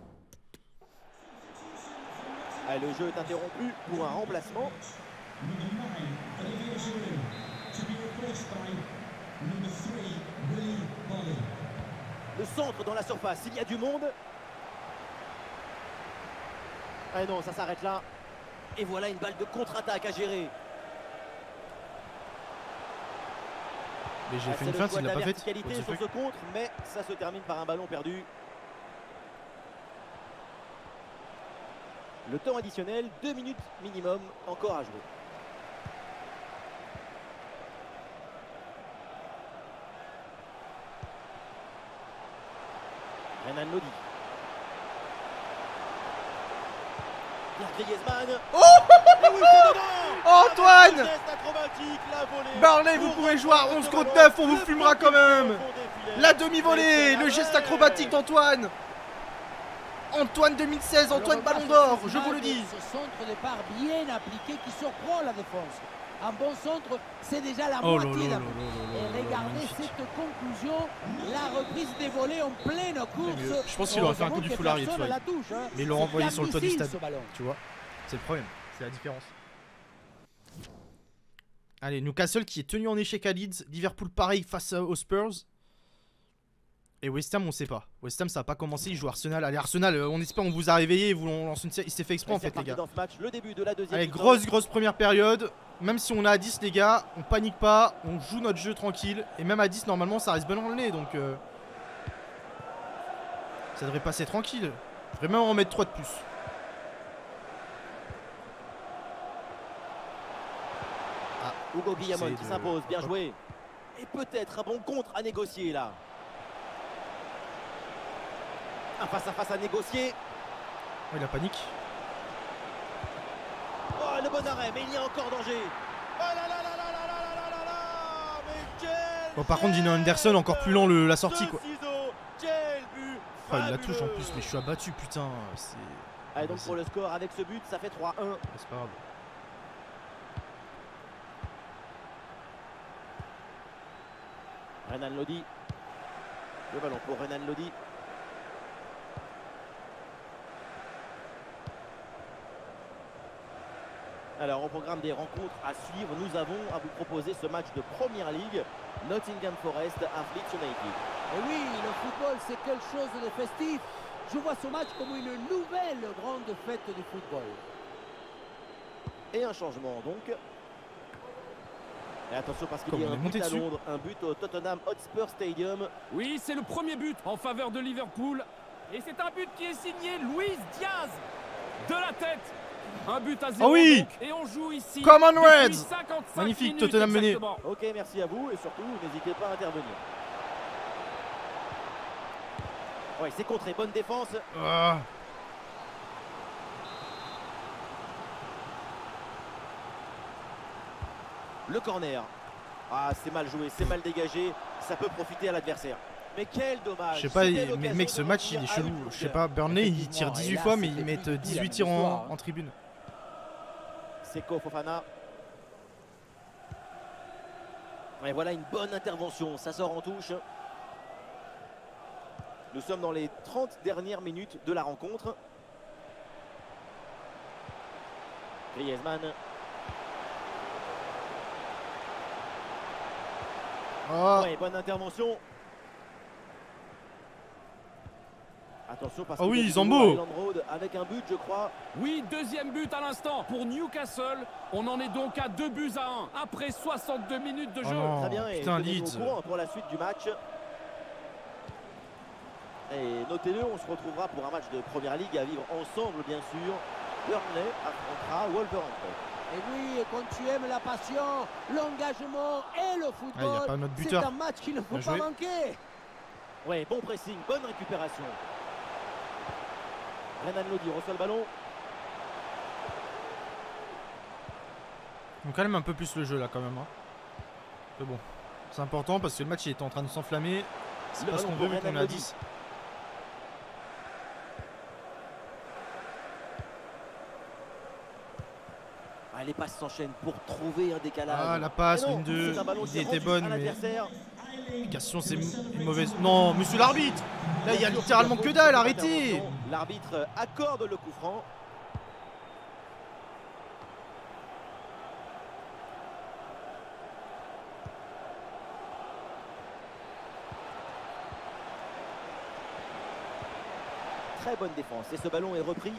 Allez, le jeu est interrompu pour un remplacement. Le centre dans la surface, il y a du monde. Ah non, ça s'arrête là. Et voilà une balle de contre-attaque à gérer. Mais j'ai fait une feinte, il l'a pas faite. Sur ce contre, mais ça se termine par un ballon perdu. Le temps additionnel, 2 minutes minimum encore à jouer. Renan Lodi. Pierre Griezmann. Oh, oui, Antoine! Barley, vous pouvez jouer à 11 contre 9, on vous filmera quand même! La demi-volée, le geste acrobatique d'Antoine! Antoine 2016, Antoine Ballon d'Or, je vous le dis! Ce centre de part bien appliqué qui surprend la défense. Un bon centre, c'est déjà la moitié d'un but. Et regardez cette conclusion, la reprise des volets en pleine course. Je pense qu'il aurait fait un coup du foulard, il hein. mais ils l'ont envoyé sur le toit du stade. Tu vois, c'est le problème, c'est la différence. Allez, Newcastle qui est tenu en échec à Leeds. Liverpool pareil face aux Spurs. Et West Ham, on sait pas. West Ham, ça a pas commencé. Ils jouent Arsenal. Allez, Arsenal, on espère, on vous a réveillé. On lance une série. Il s'est fait exprès en fait, les gars. Dans ce match, le début de la deuxième Allez, mi-temps. grosse première période. Même si on est à 10, les gars, on panique pas. On joue notre jeu tranquille. Et même à 10, normalement, ça reste bien dans le nez. Donc, ça devrait passer tranquille. Je devrais même en mettre 3 de plus. Hugo Guillamon qui de... s'impose, bien joué. Et peut-être un bon contre à négocier là. Un face-à-face à négocier. Oh, il a panique. Oh, le bon arrêt, mais il y a encore danger. Oh là là là là là là là là là. Mais quel Bon, par contre, Dino Anderson, encore plus lent la sortie, quoi. Quel but. Oh, il la touche en plus, mais je suis abattu, putain. Allez, donc pour le score, avec ce but, ça fait 3-1. C'est pas grave. Renan Lodi. Le ballon pour Renan Lodi. Alors, au programme des rencontres à suivre, nous avons à vous proposer ce match de Première Ligue. Nottingham Forest à Leeds United. Et oui, le football, c'est quelque chose de festif. Je vois ce match comme une nouvelle grande fête du football. Et un changement, donc. Et attention parce qu'il Comme y a on un est monté but à dessus. Londres, un but au Tottenham Hotspur Stadium. Oui, c'est le premier but en faveur de Liverpool. Et c'est un but qui est signé Luis Diaz. De la tête. Un but à 0. Ah oui. Donc, et on joue ici. Come on, depuis Reds. 55 Magnifique, minutes Tottenham mené. exactement. Ok, merci à vous et surtout, n'hésitez pas à intervenir. Oui, c'est contré, bonne défense. Ah. Le corner. Ah, c'est mal joué, c'est mal dégagé. Ça peut profiter à l'adversaire. Mais quel dommage. Je sais pas, C'était mais l'occasion mec, ce de match il revenir est à chelou. une Je sais boucle. pas, Burnley il tire Effectivement, 18 et là, fois, mais c'était ils mettent plus 18 la tirs victoire, en tribune. Seko Fofana. Et voilà une bonne intervention, ça sort en touche. Nous sommes dans les 30 dernières minutes de la rencontre. Griezmann. Oh. Ouais, bonne intervention. Attention parce Ah oui, qu'il y a Zambo. du Highland Road avec un but, je crois. Oui, deuxième but à l'instant pour Newcastle. On en est donc à 2 buts à 1 après 62 minutes de Oh jeu. non. Très bien, et putain, tenez-nous Leeds. au courant pour la suite du match. Et notez-le, on se retrouvera pour un match de Première Ligue à vivre ensemble, bien sûr. Burnley affrontera Wolverhampton. Et oui, quand tu aimes la passion, l'engagement et le Ah, y a football, pas notre c'est buteur. un match qu'il ne faut Bien pas joué. manquer. Ouais, bon pressing, bonne récupération. Renan Lodi reçoit le ballon. On calme un peu plus le jeu là quand même. Hein. Mais bon, c'est important parce que le match il était en train de s'enflammer. C'est Le pas ce ballon qu'on veut pour vu qu'on Renan est à Lodi. 10. Ah, les passes s'enchaînent pour trouver un décalage. Ah, la passe, Mais non, une 2, c'est un ballon qui l'idée est était rendu bonne, à mais l'adversaire. l'application c'est une mauvaise. Non, monsieur l'arbitre. Là, il y a littéralement que dalle, arrêtez. L'arbitre accorde le coup franc. Très bonne défense. Et ce ballon est repris.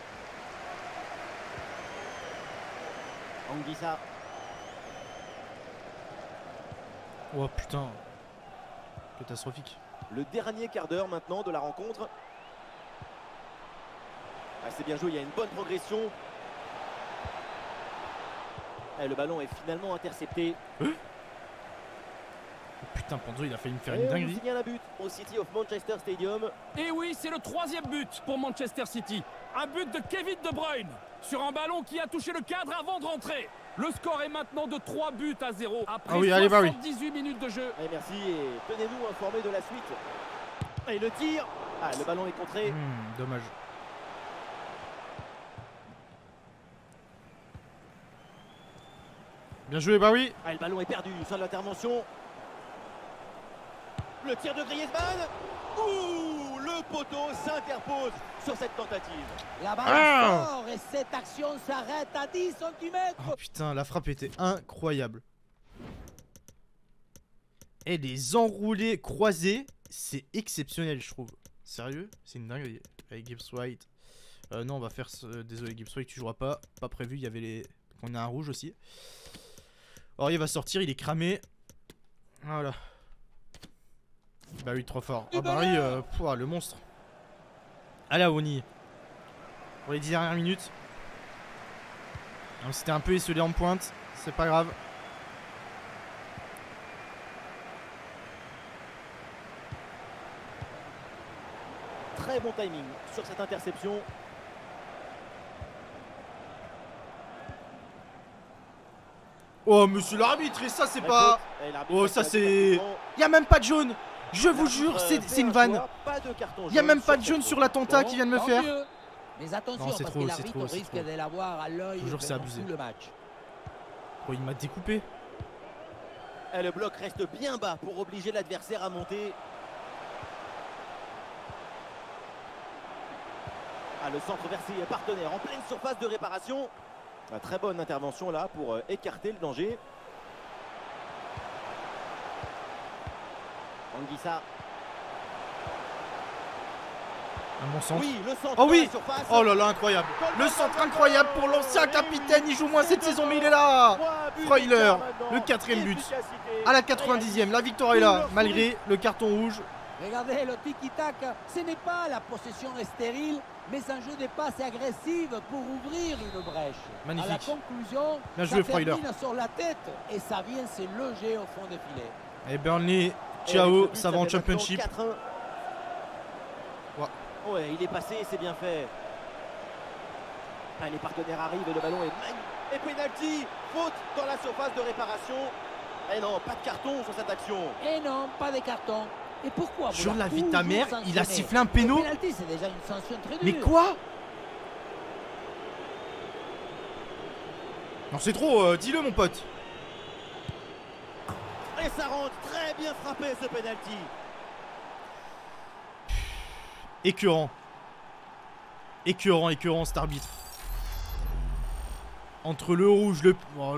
Anguissa. Oh putain. Catastrophique. Le dernier quart d'heure maintenant de la rencontre. Ah, c'est bien joué, il y a une bonne progression. Et le ballon est finalement intercepté. Oh putain, Panzo il a failli me faire Et une on nous dinguerie. signale un but au City of Manchester Stadium. Et oui, c'est le 3e but pour Manchester City. Un but de Kevin De Bruyne sur un ballon qui a touché le cadre avant de rentrer. Le score est maintenant de 3 buts à 0 après Ah oui, allez, bah oui. 78 minutes de jeu. Et merci et tenez-nous informés de la suite. Et le tir. Ah, le ballon est contré. Dommage. Bien joué, bah oui. Ah, le ballon est perdu sur l'intervention. Le tir de Griezmann. Ouh, le poteau s'interpose sur cette tentative. La balle Ah. sort et cette action s'arrête à 10 cm. Oh putain, la frappe était incroyable. Et les enroulés croisés, c'est exceptionnel, je trouve. Sérieux, c'est une dinguerie. Avec Gibbs White. Non, on va faire. Désolé, Gibbs White, tu joueras pas. Pas prévu, il y avait les. On a un rouge aussi. Alors, il va sortir, il est cramé. Voilà. Bah oui, trop fort. Ah bah oui, le monstre. Allez, Oni. Pour les 10 dernières minutes. C'était un peu esselé en pointe. C'est pas grave. Très bon timing sur cette interception. Oh, monsieur l'arbitre, et ça, c'est pas. Oh, ça, c'est. Y'a même pas de jaune. Je vous jure, c'est une vanne. Y'a même pas de jaune sur l'attentat qu'il vient de me faire. Mais attention, Non, c'est parce trop, que c'est l'arbitre trop, c'est risque trop. de l'avoir à l'œil Toujours, c'est pendant abusé. tout le match. Oh, il m'a découpé. Et le bloc reste bien bas pour obliger l'adversaire à monter. Ah, le centre vers ses partenaires en pleine surface de réparation. Une très bonne intervention là pour écarter le danger. Anguissa. Un bon centre. Oui, le centre Oh dans oui. la surface. Oh là là, incroyable. Le centre incroyable pour l'ancien capitaine. Il joue moins cette saison, mais il est là. Freuler, le 4e but. À la 90e, la victoire est là, malgré le carton rouge. Regardez le tiki-tac, ce n'est pas la possession stérile, mais un jeu de passe agressive pour ouvrir une brèche. Magnifique. À la conclusion, Bien joué, ça Freuler. termine sur la tête et ça vient se loger au fond des filets. Et Burnley, Et ciao, avec ce but, ça va en fait maintenant championship. 4-1. Ouais. Ouais, il est passé, c'est bien fait. Ah, les partenaires arrivent et le ballon est magnifique. Et penalty, faute dans la surface de réparation. Et non, pas de carton sur cette action. Et non, pas de carton. Et pourquoi Sur vouloir la vie de ta toujours mère, il a sanctionner? sifflé un péno. Le penalty, c'est déjà une sanction très dure. Mais quoi? Non, c'est trop, dis-le, mon pote. Et ça rentre, très bien frappé ce penalty. Écœurant. Écœurant cet arbitre. Entre le rouge, le... Oh.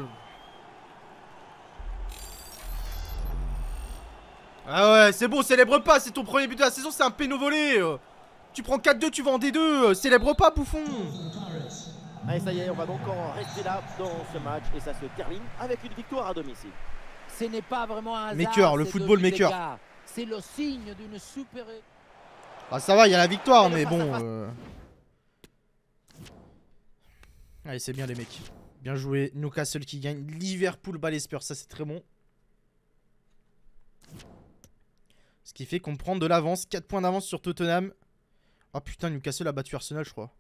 Ah ouais, c'est bon, célèbre pas, c'est ton premier but de la saison, c'est un péno volé. Tu prends 4-2, tu vas en D2, célèbre pas, bouffon. Allez, ça y est, on va donc en rester là dans ce match. Et ça se termine avec une victoire à domicile. Ce n'est pas vraiment un hasard. Maker, le ces football deux buts maker. d'écart. C'est le signe d'une super... Ah ça va, il y a la victoire, Et le mais face à bon... face. Allez, c'est bien les mecs. Bien joué, Newcastle qui gagne. Liverpool bat les Spurs, ça c'est très bon. Ce qui fait qu'on prend de l'avance, 4 points d'avance sur Tottenham. Oh putain, Newcastle a battu Arsenal, je crois.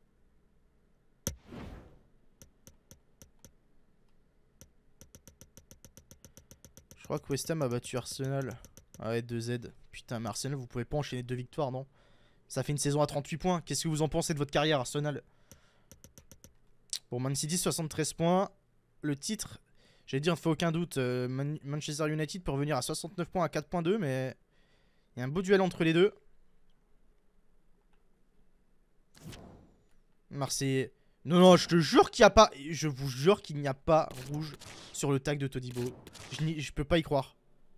Je crois que West Ham a battu Arsenal. Ah ouais, 2Z. Putain, mais Arsenal, vous pouvez pas enchaîner 2 victoires, non? Ça fait une saison à 38 points. Qu'est-ce que vous en pensez de votre carrière, Arsenal? Bon, Man City, 73 points. Le titre, j'allais dire, fait aucun doute. Manchester United peut revenir à 69 points à 4.2, mais il y a un beau duel entre les deux. Marseillais. Non, non, je te jure qu'il n'y a pas... Je vous jure qu'il n'y a pas rouge sur le tag de Todibo. Je peux pas y croire.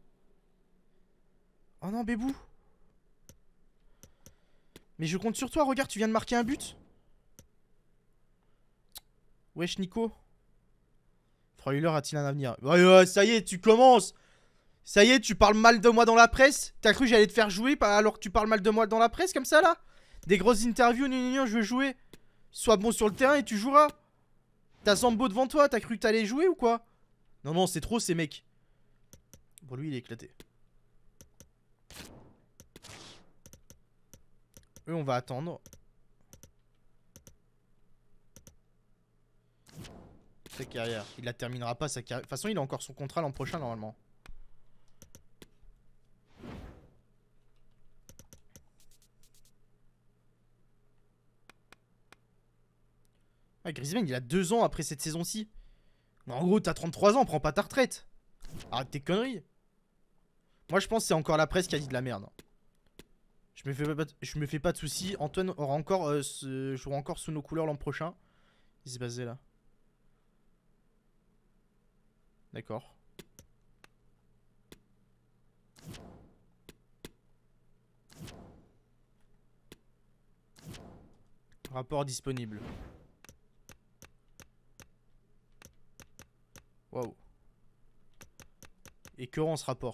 Oh non, Bébou. Mais je compte sur toi, regarde, tu viens de marquer un but. Wesh, Nico. Freuler a-t-il un avenir? Ouais, ça y est, tu commences. Ça y est, tu parles mal de moi dans la presse. T'as cru que j'allais te faire jouer alors que tu parles mal de moi dans la presse comme ça, là? Des grosses interviews, je veux jouer. Sois bon sur le terrain et tu joueras. T'as Zambo devant toi, t'as cru que t'allais jouer ou quoi? Non, non, c'est trop ces mecs. Bon, lui, il est éclaté. Eux, on va attendre. Sa carrière. Il la terminera pas, sa carrière. De toute façon, il a encore son contrat l'an prochain, normalement. Ah, Griezmann, il a 2 ans après cette saison-ci. En gros, t'as 33 ans, prends pas ta retraite. Arrête tes conneries. Moi, je pense que c'est encore la presse qui a dit de la merde. Je me fais pas de soucis. Antoine aura encore, jouera encore sous nos couleurs l'an prochain. Il s'est basé là. D'accord. Rapport disponible. Waouh. Écœurant ce rapport.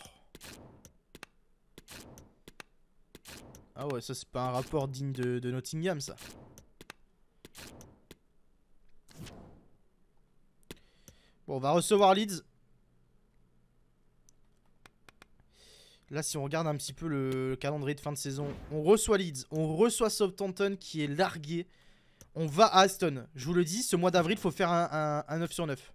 Ah ouais, ça c'est pas un rapport digne de Nottingham ça. Bon, on va recevoir Leeds. Là, si on regarde un petit peu le calendrier de fin de saison, on reçoit Leeds, on reçoit Southampton qui est largué. On va à Aston. Je vous le dis, ce mois d'avril, il faut faire un 9 sur 9.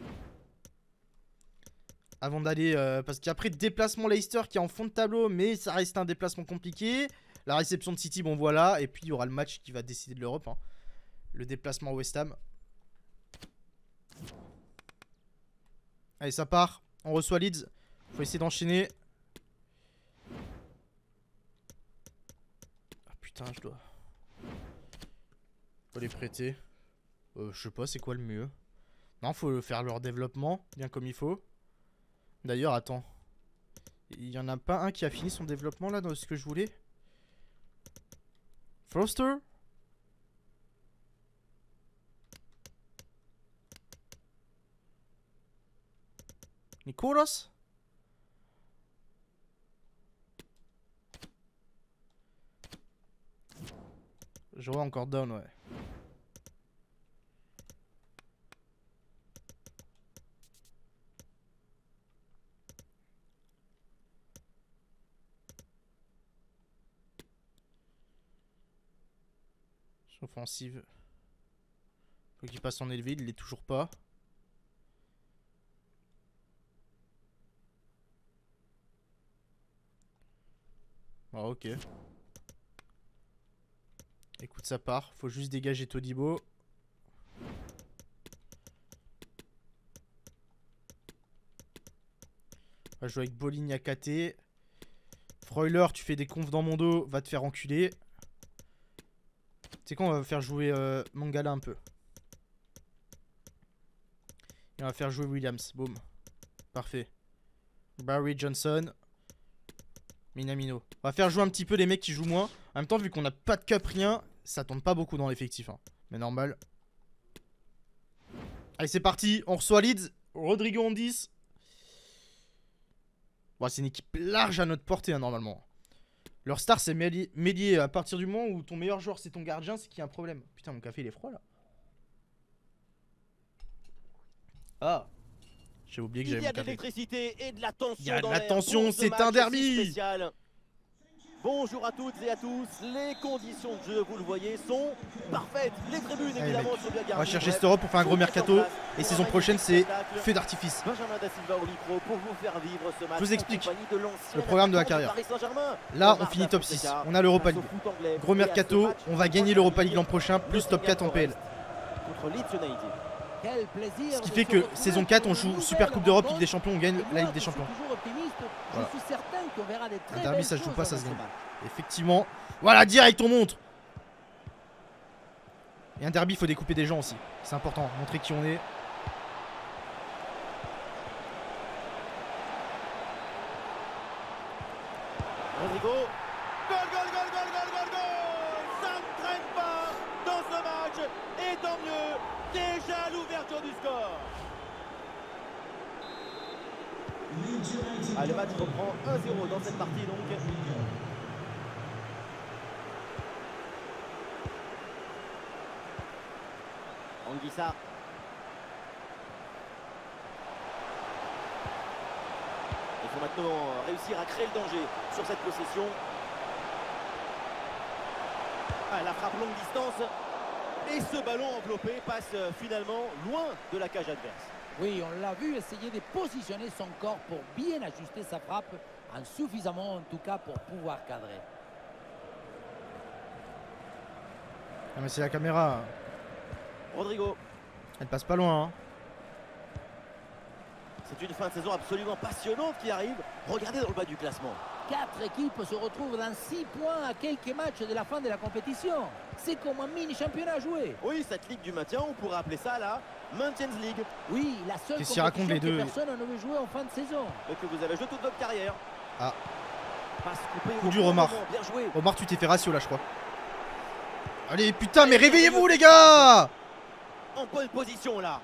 Avant d'aller... parce qu'après, déplacement Leicester qui est en fond de tableau, mais ça reste un déplacement compliqué. La réception de City, bon voilà. Et puis, il y aura le match qui va décider de l'Europe. Hein. Le déplacement West Ham. Allez, ça part. On reçoit Leeds. Faut essayer d'enchaîner. Ah putain, je dois... Faut les prêter. Je sais pas, c'est quoi le mieux? Non, faut faire leur développement, bien comme il faut. D'ailleurs, attends. Il y en a pas un qui a fini son développement là dans ce que je voulais? Foster? Nicolas? Je vois encore down, ouais. Offensive. Faut qu'il passe en élevé, il l'est toujours pas. Ah, ok. Écoute, ça part. Faut juste dégager Todibo. On va jouer avec Boligna KT. Freuler, tu fais des confs dans mon dos, va te faire enculer. C'est quoi, on va faire jouer Mangala un peu. Et on va faire jouer Williams. Boum. Parfait. Barry Johnson. Minamino. On va faire jouer un petit peu les mecs qui jouent moins. En même temps, vu qu'on n'a pas de cup, rien, ça tombe pas beaucoup dans l'effectif. Hein. Mais normal. Allez, c'est parti. On reçoit Leeds. Rodrigo en 10. Bon, c'est une équipe large à notre portée, hein, normalement. Leur star, c'est Mélier. À partir du moment où ton meilleur joueur, c'est ton gardien, c'est qu'il y a un problème. Putain, mon café, il est froid, là. Ah. J'ai oublié que j'avais mon café. Il y a de l'électricité et de la tension. Il y a de la tension, c'est un derby. Bonjour à toutes et à tous. Les conditions de jeu, vous le voyez, sont parfaites. Les tribunes, évidemment, sont bien garnies. On va chercher cette Europe pour faire un gros mercato. Et saison prochaine, c'est feu d'artifice. Benjamin Da Silva au micro pour vous faire vivre ce match. Je vous explique le programme de la carrière. Là, on finit top 6. On a l'Europa League. Gros mercato. On va gagner l'Europa League l'an prochain, plus top 4 en PL. Ce qui fait que saison 4, on joue Super Coupe d'Europe, Ligue des Champions, on gagne la Ligue des Champions. Voilà. Un derby, ça se joue pas, ça se gagne. Effectivement. Voilà, direct, on montre. Et un derby, il faut découper des gens aussi. C'est important, montrer qui on est. Rodrigo. Goal, goal, goal, goal, goal, goal, goal. Ça ne traîne pas dans ce match. Et tant mieux. Déjà l'ouverture du score. Ah, le match reprend 1-0 dans cette partie donc. Anguissa. Il faut maintenant réussir à créer le danger sur cette possession. Ah, la frappe longue distance. Et ce ballon enveloppé passe finalement loin de la cage adverse. Oui, on l'a vu essayer de positionner son corps pour bien ajuster sa frappe, insuffisamment en tout cas pour pouvoir cadrer. Non mais c'est la caméra. Rodrigo. Elle passe pas loin. Hein. C'est une fin de saison absolument passionnante qui arrive. Regardez dans le bas du classement. 4 équipes se retrouvent dans 6 points à quelques matchs de la fin de la compétition. C'est comme un mini-championnat à jouer. Oui, cette ligue du maintien, on pourrait appeler ça la Maintenance League. Oui, la seule compétition que personne ne veut jouer en fin de saison. Et que vous avez joué toute votre carrière. Ah. Passe coupée. Coup dur, Omar. Omar, tu t'es fait ratio là, je crois. Allez, putain, mais réveillez-vous, les gars! En bonne position là.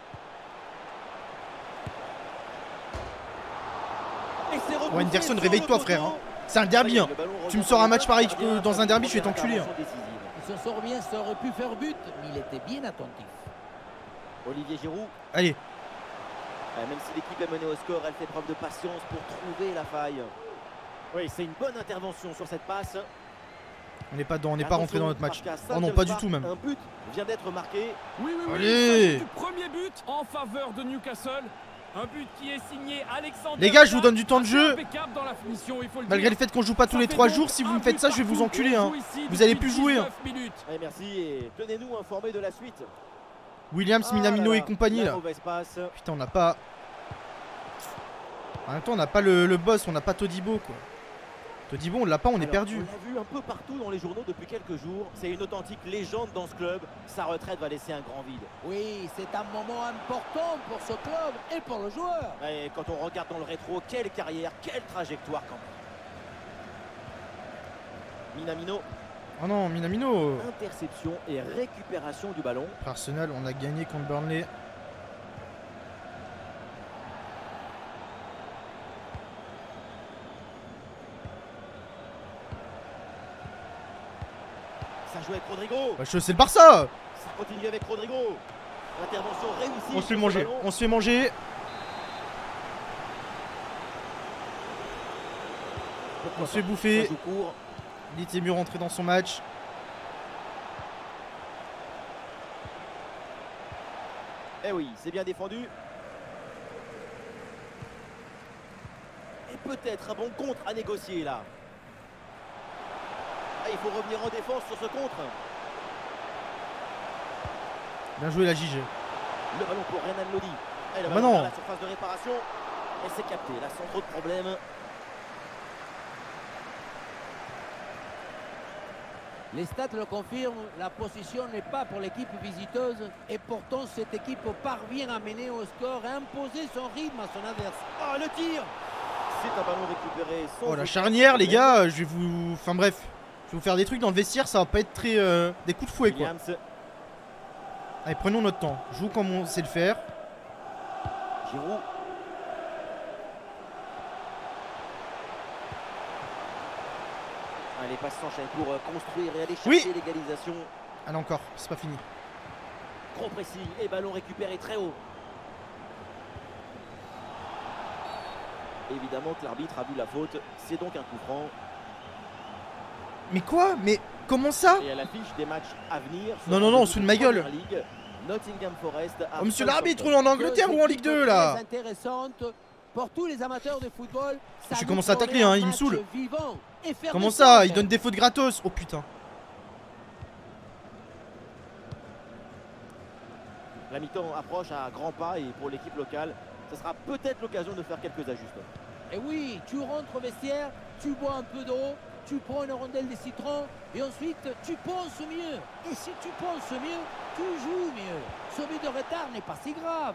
Et c'est repoussé Henderson, sur réveille-toi, le frère. poteau. Hein. C'est un derby. Hein. Tu me sors un match pareil que dans un derby, je vais t'enculer. Hein. Il se sort bien, ça aurait pu faire but, mais il était bien attentif. Olivier Giroud. Allez. Même si l'équipe est menée au score, elle fait preuve de patience pour trouver la faille. Oui, c'est une bonne intervention sur cette passe. On n'est pas dedans, on n'est pas rentré dans notre match. Oh non, Saint-Elsa, pas du tout même. Un but vient d'être marqué. Oui, oui, oui. Allez. Il s'agit du premier but en faveur de Newcastle. Un but qui est signé Alexandre. Les gars, je vous donne du temps de jeu. Impeccable dans la finition, il faut le Malgré dire. le fait qu'on joue pas tous les 3 jours, si vous me faites ça, je vais vous enculer. Hein. Vous allez plus jouer. Hein. Allez, merci et tenez-nous informés de la suite. Williams, Minamino et compagnie là. Mauvaise passe. Putain, on n'a pas. En même temps, on n'a pas le boss, on n'a pas Todibo quoi. Todibo, on l'a pas, on est perdu. On l'a vu un peu partout dans les journaux depuis quelques jours. C'est une authentique légende dans ce club. Sa retraite va laisser un grand vide. Oui, c'est un moment important pour ce club et pour le joueur. Et quand on regarde dans le rétro, quelle carrière, quelle trajectoire quand même. Minamino. Oh non, Minamino. Interception et récupération du ballon. Arsenal, on a gagné contre Burnley. Ça joue avec Rodrigo. Bah, c'est le Barça. Ça continue avec Rodrigo. Intervention réussie. On se fait manger, on se fait manger. On se fait bouffer. Il était mieux rentré dans son match. Eh oui, c'est bien défendu. Et peut-être un bon contre à négocier là. Ah, il faut revenir en défense sur ce contre. Bien joué la JG. Le ballon pour Renan Lodi. Et le Bah ballon non. à la surface de réparation. Et c'est capté, là sans trop de problème. Les stats le confirment, la position n'est pas pour l'équipe visiteuse et pourtant cette équipe parvient à mener au score et à imposer son rythme à son adversaire. Ah, le tir. C'est un ballon récupéré. Sans Oh la aucun charnière les problème. gars, je vais vous... Enfin bref, je vais vous faire des trucs dans le vestiaire, ça va pas être très... des coups de fouet quoi. Williams. Allez, prenons notre temps, joue comme on sait le faire. Giroud. Les passes s'enchaînent pour construire et aller chercher Oui. l'égalisation. Allez encore, c'est pas fini. Gros pressing et ballon récupéré très haut. Évidemment que l'arbitre a vu la faute. C'est donc un coup franc. Mais quoi? Mais comment ça? Et à l'affiche des matchs à venir. Non, non, non, on se fout de ma gueule. Ligue, Nottingham Forest. Oh monsieur l'arbitre, on est en Angleterre ou en Ligue 2 là? Très intéressante pour tous les amateurs de football. Je commence à tacler hein, il me saoule. Comment ça? ça Il donne des fautes gratos. Oh putain. La mi-temps approche à grands pas et pour l'équipe locale, ce sera peut-être l'occasion de faire quelques ajustements. Et oui, tu rentres au vestiaire, tu bois un peu d'eau, tu prends une rondelle de citron et ensuite tu penses mieux. Et si tu penses mieux, tu joues mieux. Ce but de retard n'est pas si grave.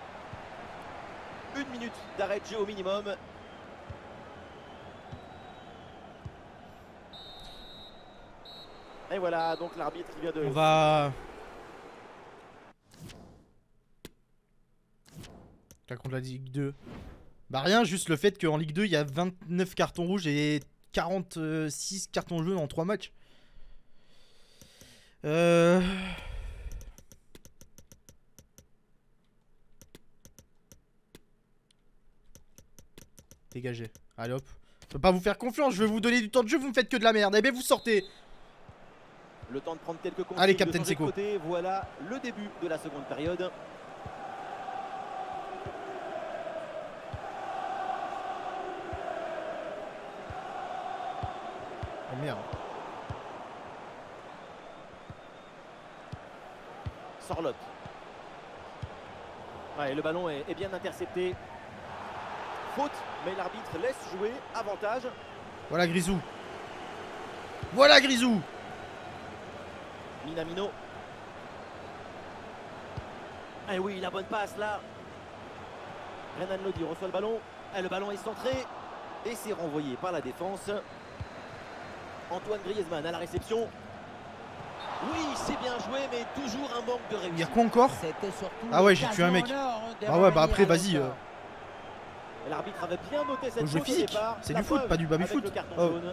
1 minute d'arrêt de jeu au minimum. Et voilà, donc l'arbitre qui vient de... On va... Là, contre la Ligue 2. Bah rien, juste le fait qu'en Ligue 2, il y a 29 cartons rouges et 46 cartons jaunes en 3 matchs. Dégagez. Allez hop. Je peux pas vous faire confiance, je vais vous donner du temps de jeu, vous me faites que de la merde. Eh ben vous sortez. Le temps de prendre quelques consignes. Allez, de Captain changer de Seco. côté. Voilà le début de la seconde période. Oh merde. Sorlotte. Ouais, le ballon est bien intercepté. Faute, mais l'arbitre laisse jouer. Avantage. Voilà Grisou. Voilà Grisou. Minamino. Ah oui, la bonne passe là. Renan Lodi reçoit le ballon. Et le ballon est centré. Et c'est renvoyé par la défense. Antoine Griezmann à la réception. Oui, c'est bien joué, mais toujours un manque de Il y a réussite. quoi encore? C'était surtout Ah ouais, j'ai tué un mec. Ah ouais, bah après, vas-y. L'arbitre avait bien noté cette Faut jouer faute au physique. départ. C'est La du foot, preuve pas du avec baby-foot. le carton Oh. jaune.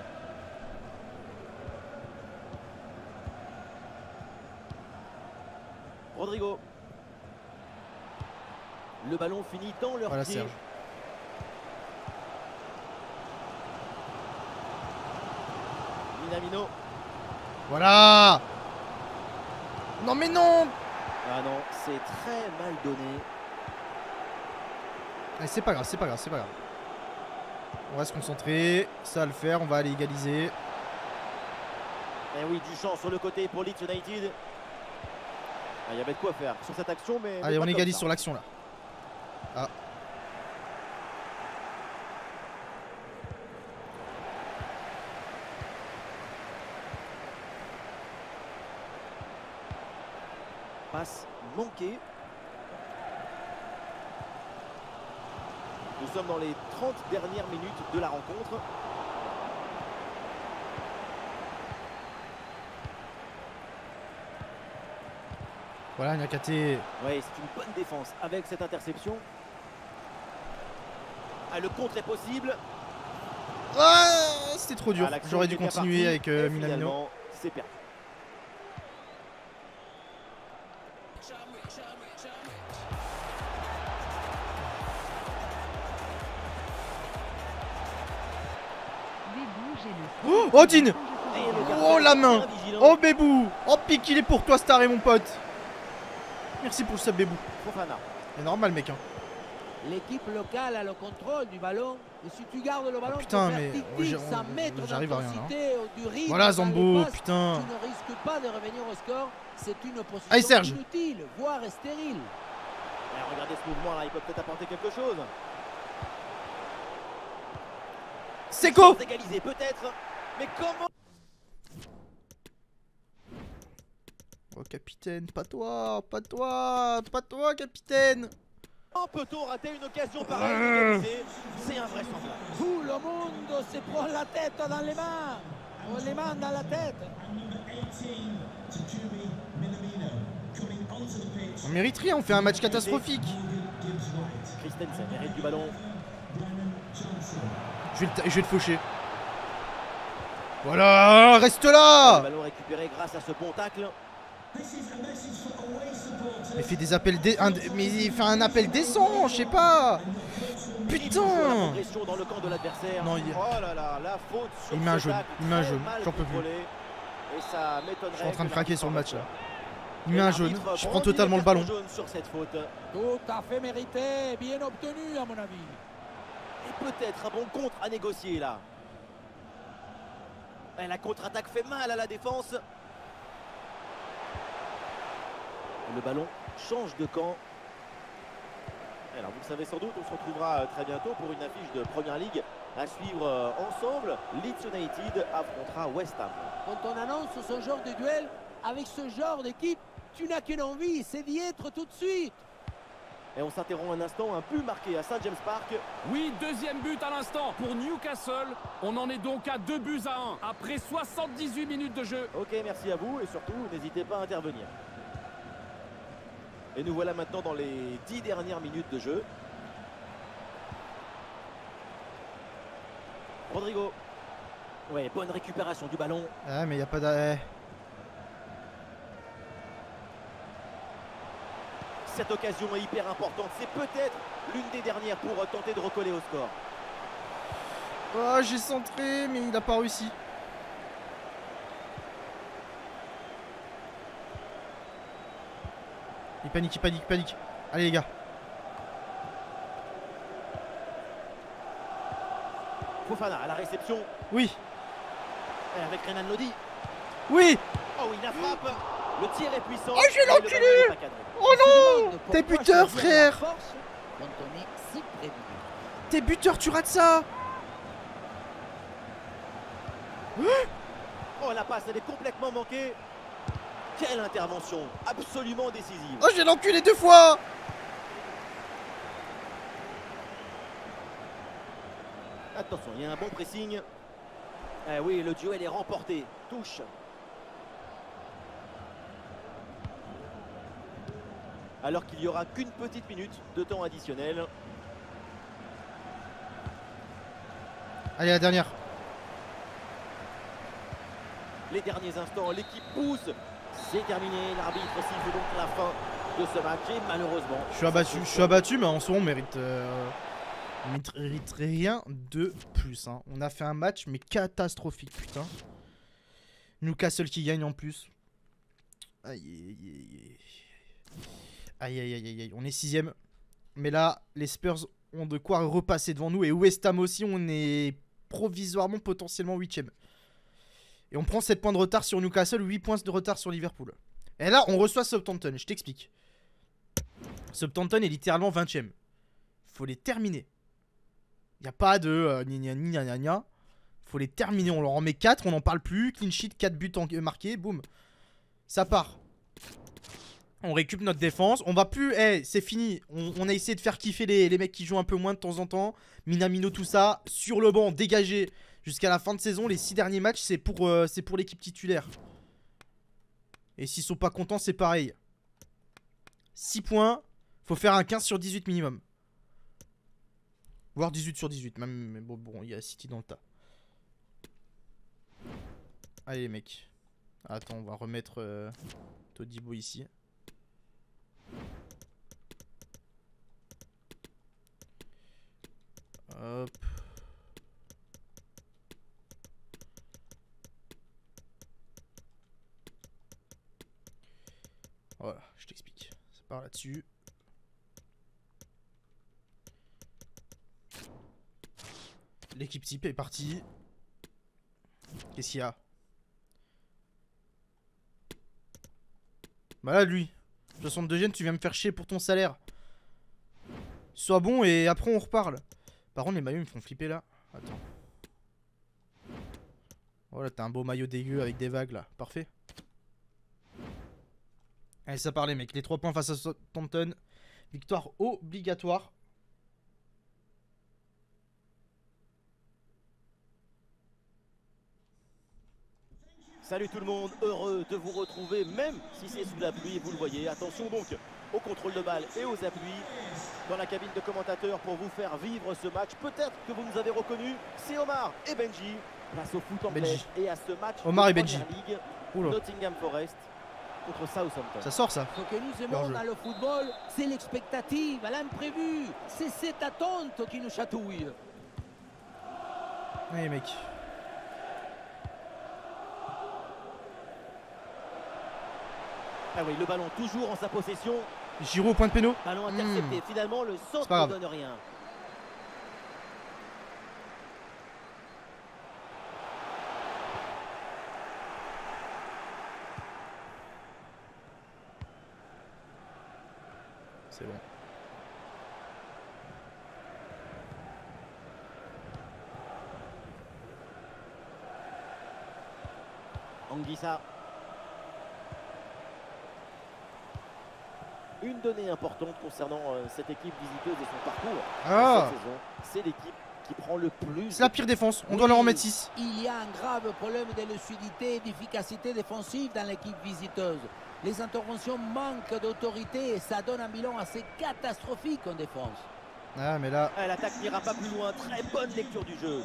Rodrigo. Le ballon finit dans leur Voilà, pied. Serge. Minamino. Voilà. Non mais non. Ah non, c'est très mal donné. Allez, c'est pas grave, c'est pas grave, c'est pas grave. On va se concentrer, ça va le faire, on va aller égaliser. Et oui, du champ sur le côté pour Leeds United. Ah, il y avait de quoi faire sur cette action, mais... Allez, pas on comme égalise ça. sur l'action là. Ah. Passe manquée. Nous sommes dans les 30 dernières minutes de la rencontre. Voilà, Niakate. Oui, c'est une bonne défense avec cette interception. Ah, le contre est possible. Ah, c'était trop dur. Ah, l'action J'aurais dû était bien continuer partie, avec et Minamino. finalement, c'est perdu. Oh, Odin. Et le gardien Oh la est main. bien vigilant. Oh Bébou. Oh pique, il est pour toi Staré mon pote. Merci pour le sub Bébou. Fofana. C'est normal mec hein. L'équipe locale a le contrôle du ballon. Et si tu gardes le ballon, putain, pour faire mais tic-tic sans mettre j'arrive à rien, d'intensité ou du rythme Voilà dans Zambo, les passes, putain. tu ne risques pas de revenir au score. C'est une position Allez, Serge. inutile, voire stérile. Et regardez ce mouvement là, il peut peut-être apporter quelque chose. Seko. Égaliser peut-être. Mais comment? Oh capitaine, pas toi, pas toi, pas toi capitaine. Peut-on rater une occasion pareille d'égaliser? C'est invraisemblable. Tout le monde se prend la tête dans les mains. Les mains dans la tête. On mérite rien, on fait un match catastrophique. Christensen hérite du ballon. Je vais le faucher. Voilà, reste là. Le ballon récupéré grâce à ce bon tacle. Mais fait des appels mais il fait un appel décent, je sais pas. Putain. Pression dans le camp de l'adversaire. Non, Oh là là, la faute sur il met un ce jaune, tacle, il met un très jaune, mal j'en peux plus. contrôlé. Et ça m'étonnerait. Je suis en train de que craquer sur le match là. Il Et met un jaune, l'arbitre je prends brandit totalement le carton ballon. jaune sur cette faute. Tout à fait mérité, bien obtenu à mon avis. Et peut-être un bon contre à négocier là. Et la contre-attaque fait mal à la défense. Le ballon change de camp. Alors vous le savez sans doute, on se retrouvera très bientôt pour une affiche de Première Ligue à suivre ensemble. Leeds United affrontera West Ham. Quand on annonce ce genre de duel, avec ce genre d'équipe, tu n'as qu'une envie, c'est d'y être tout de suite. Et on s'interrompt un instant, un but marqué à St James Park. Oui, deuxième but à l'instant pour Newcastle. On en est donc à 2-1 après 78 minutes de jeu. Ok, merci à vous et surtout n'hésitez pas à intervenir. Et nous voilà maintenant dans les 10 dernières minutes de jeu. Rodrigo. Ouais, bonne récupération du ballon. Ah mais y a pas d'arrêt. Cette occasion est hyper importante. C'est peut-être l'une des dernières pour tenter de recoller au score. Oh j'ai centré mais il a pas réussi. Il panique, il panique, il panique. Allez les gars. Fofana à la réception. Oui, Et avec Renan Lodi. oui. Oh oui, la frappe. Le tir est puissant. Oh, je l'ai mais le enculé. ballon n'est pas cadré. Oh non. Pourquoi T'es buteur choisir la frère. force quand on est si prévenu. T'es buteur, tu rates ça. Oh, la passe, elle est complètement manquée. Quelle intervention absolument décisive. Oh j'ai l'enculé 2 fois. Attention, il y a un bon pressing. Eh oui, le duel est remporté. Touche. alors qu'il n'y aura qu'une petite minute de temps additionnel. Allez, la dernière. Les derniers instants, l'équipe pousse. C'est terminé. L'arbitre siffle donc la fin de ce match et malheureusement... Je suis abattu, mais en soi, on mérite rien de plus. Hein. On a fait un match, mais catastrophique, putain. Newcastle qui gagne en plus. Aïe. On est 6ème. Mais là, les Spurs ont de quoi repasser devant nous. Et West Ham aussi, on est provisoirement potentiellement 8ème. Et on prend 7 points de retard sur Newcastle, 8 points de retard sur Liverpool. Et là, on reçoit Southampton, je t'explique. Southampton est littéralement 20ème. Faut les terminer. Il n'y a pas de gna. Faut les terminer. On leur en met 4, on n'en parle plus. Clean sheet, 4 buts marqués, boum. Ça part. On récupère notre défense. On va plus. C'est fini. On a essayé de faire kiffer les mecs qui jouent un peu moins de temps en temps. Minamino, tout ça. Sur le banc, dégagé. Jusqu'à la fin de saison, les 6 derniers matchs, c'est pour l'équipe titulaire. Et s'ils sont pas contents, c'est pareil. 6 points. Faut faire un 15 sur 18 minimum. Voire 18 sur 18. Même, mais bon, il y a City dans le tas. Allez, les mecs. Attends, on va remettre Todibo ici. Hop. Voilà, je t'explique. Ça part là-dessus. L'équipe type est partie. Qu'est-ce qu'il y a? Bah là, lui. 62ème, tu viens me faire chier pour ton salaire. Sois bon et après on reparle. Par contre, les maillots ils me font flipper là. Attends. Voilà, t'as un beau maillot dégueu avec des vagues là. Parfait. Allez, ça part les mecs. Les 3 points face à Southampton. Victoire obligatoire. Salut tout le monde, heureux de vous retrouver, même si c'est sous la pluie, vous le voyez. Attention donc au contrôle de balle et aux appuis dans la cabine de commentateurs pour vous faire vivre ce match. Peut-être que vous nous avez reconnus, c'est Omar et Benji. Place au foot anglais et à ce match Omar de et Benji. Ligue, Nottingham Forest contre Southampton. Ça sort ça. Ce que nous aimons dans le football, c'est l'expectative, l'imprévu. C'est cette attente qui nous chatouille. Allez mec. Ah oui, le ballon toujours en sa possession. Giroud au point de péno. Ballon intercepté. Finalement, le centre ne donne rien. C'est bon. Anguissa. Une donnée importante concernant cette équipe visiteuse et son parcours cette saison, c'est l'équipe qui prend le plus. C'est la pire défense, on doit leur en mettre 6. Il y a un grave problème de lucidité et d'efficacité défensive dans l'équipe visiteuse. Les interventions manquent d'autorité et ça donne un bilan assez catastrophique en défense. Ah mais là... L'attaque n'ira pas plus loin, très bonne lecture du jeu.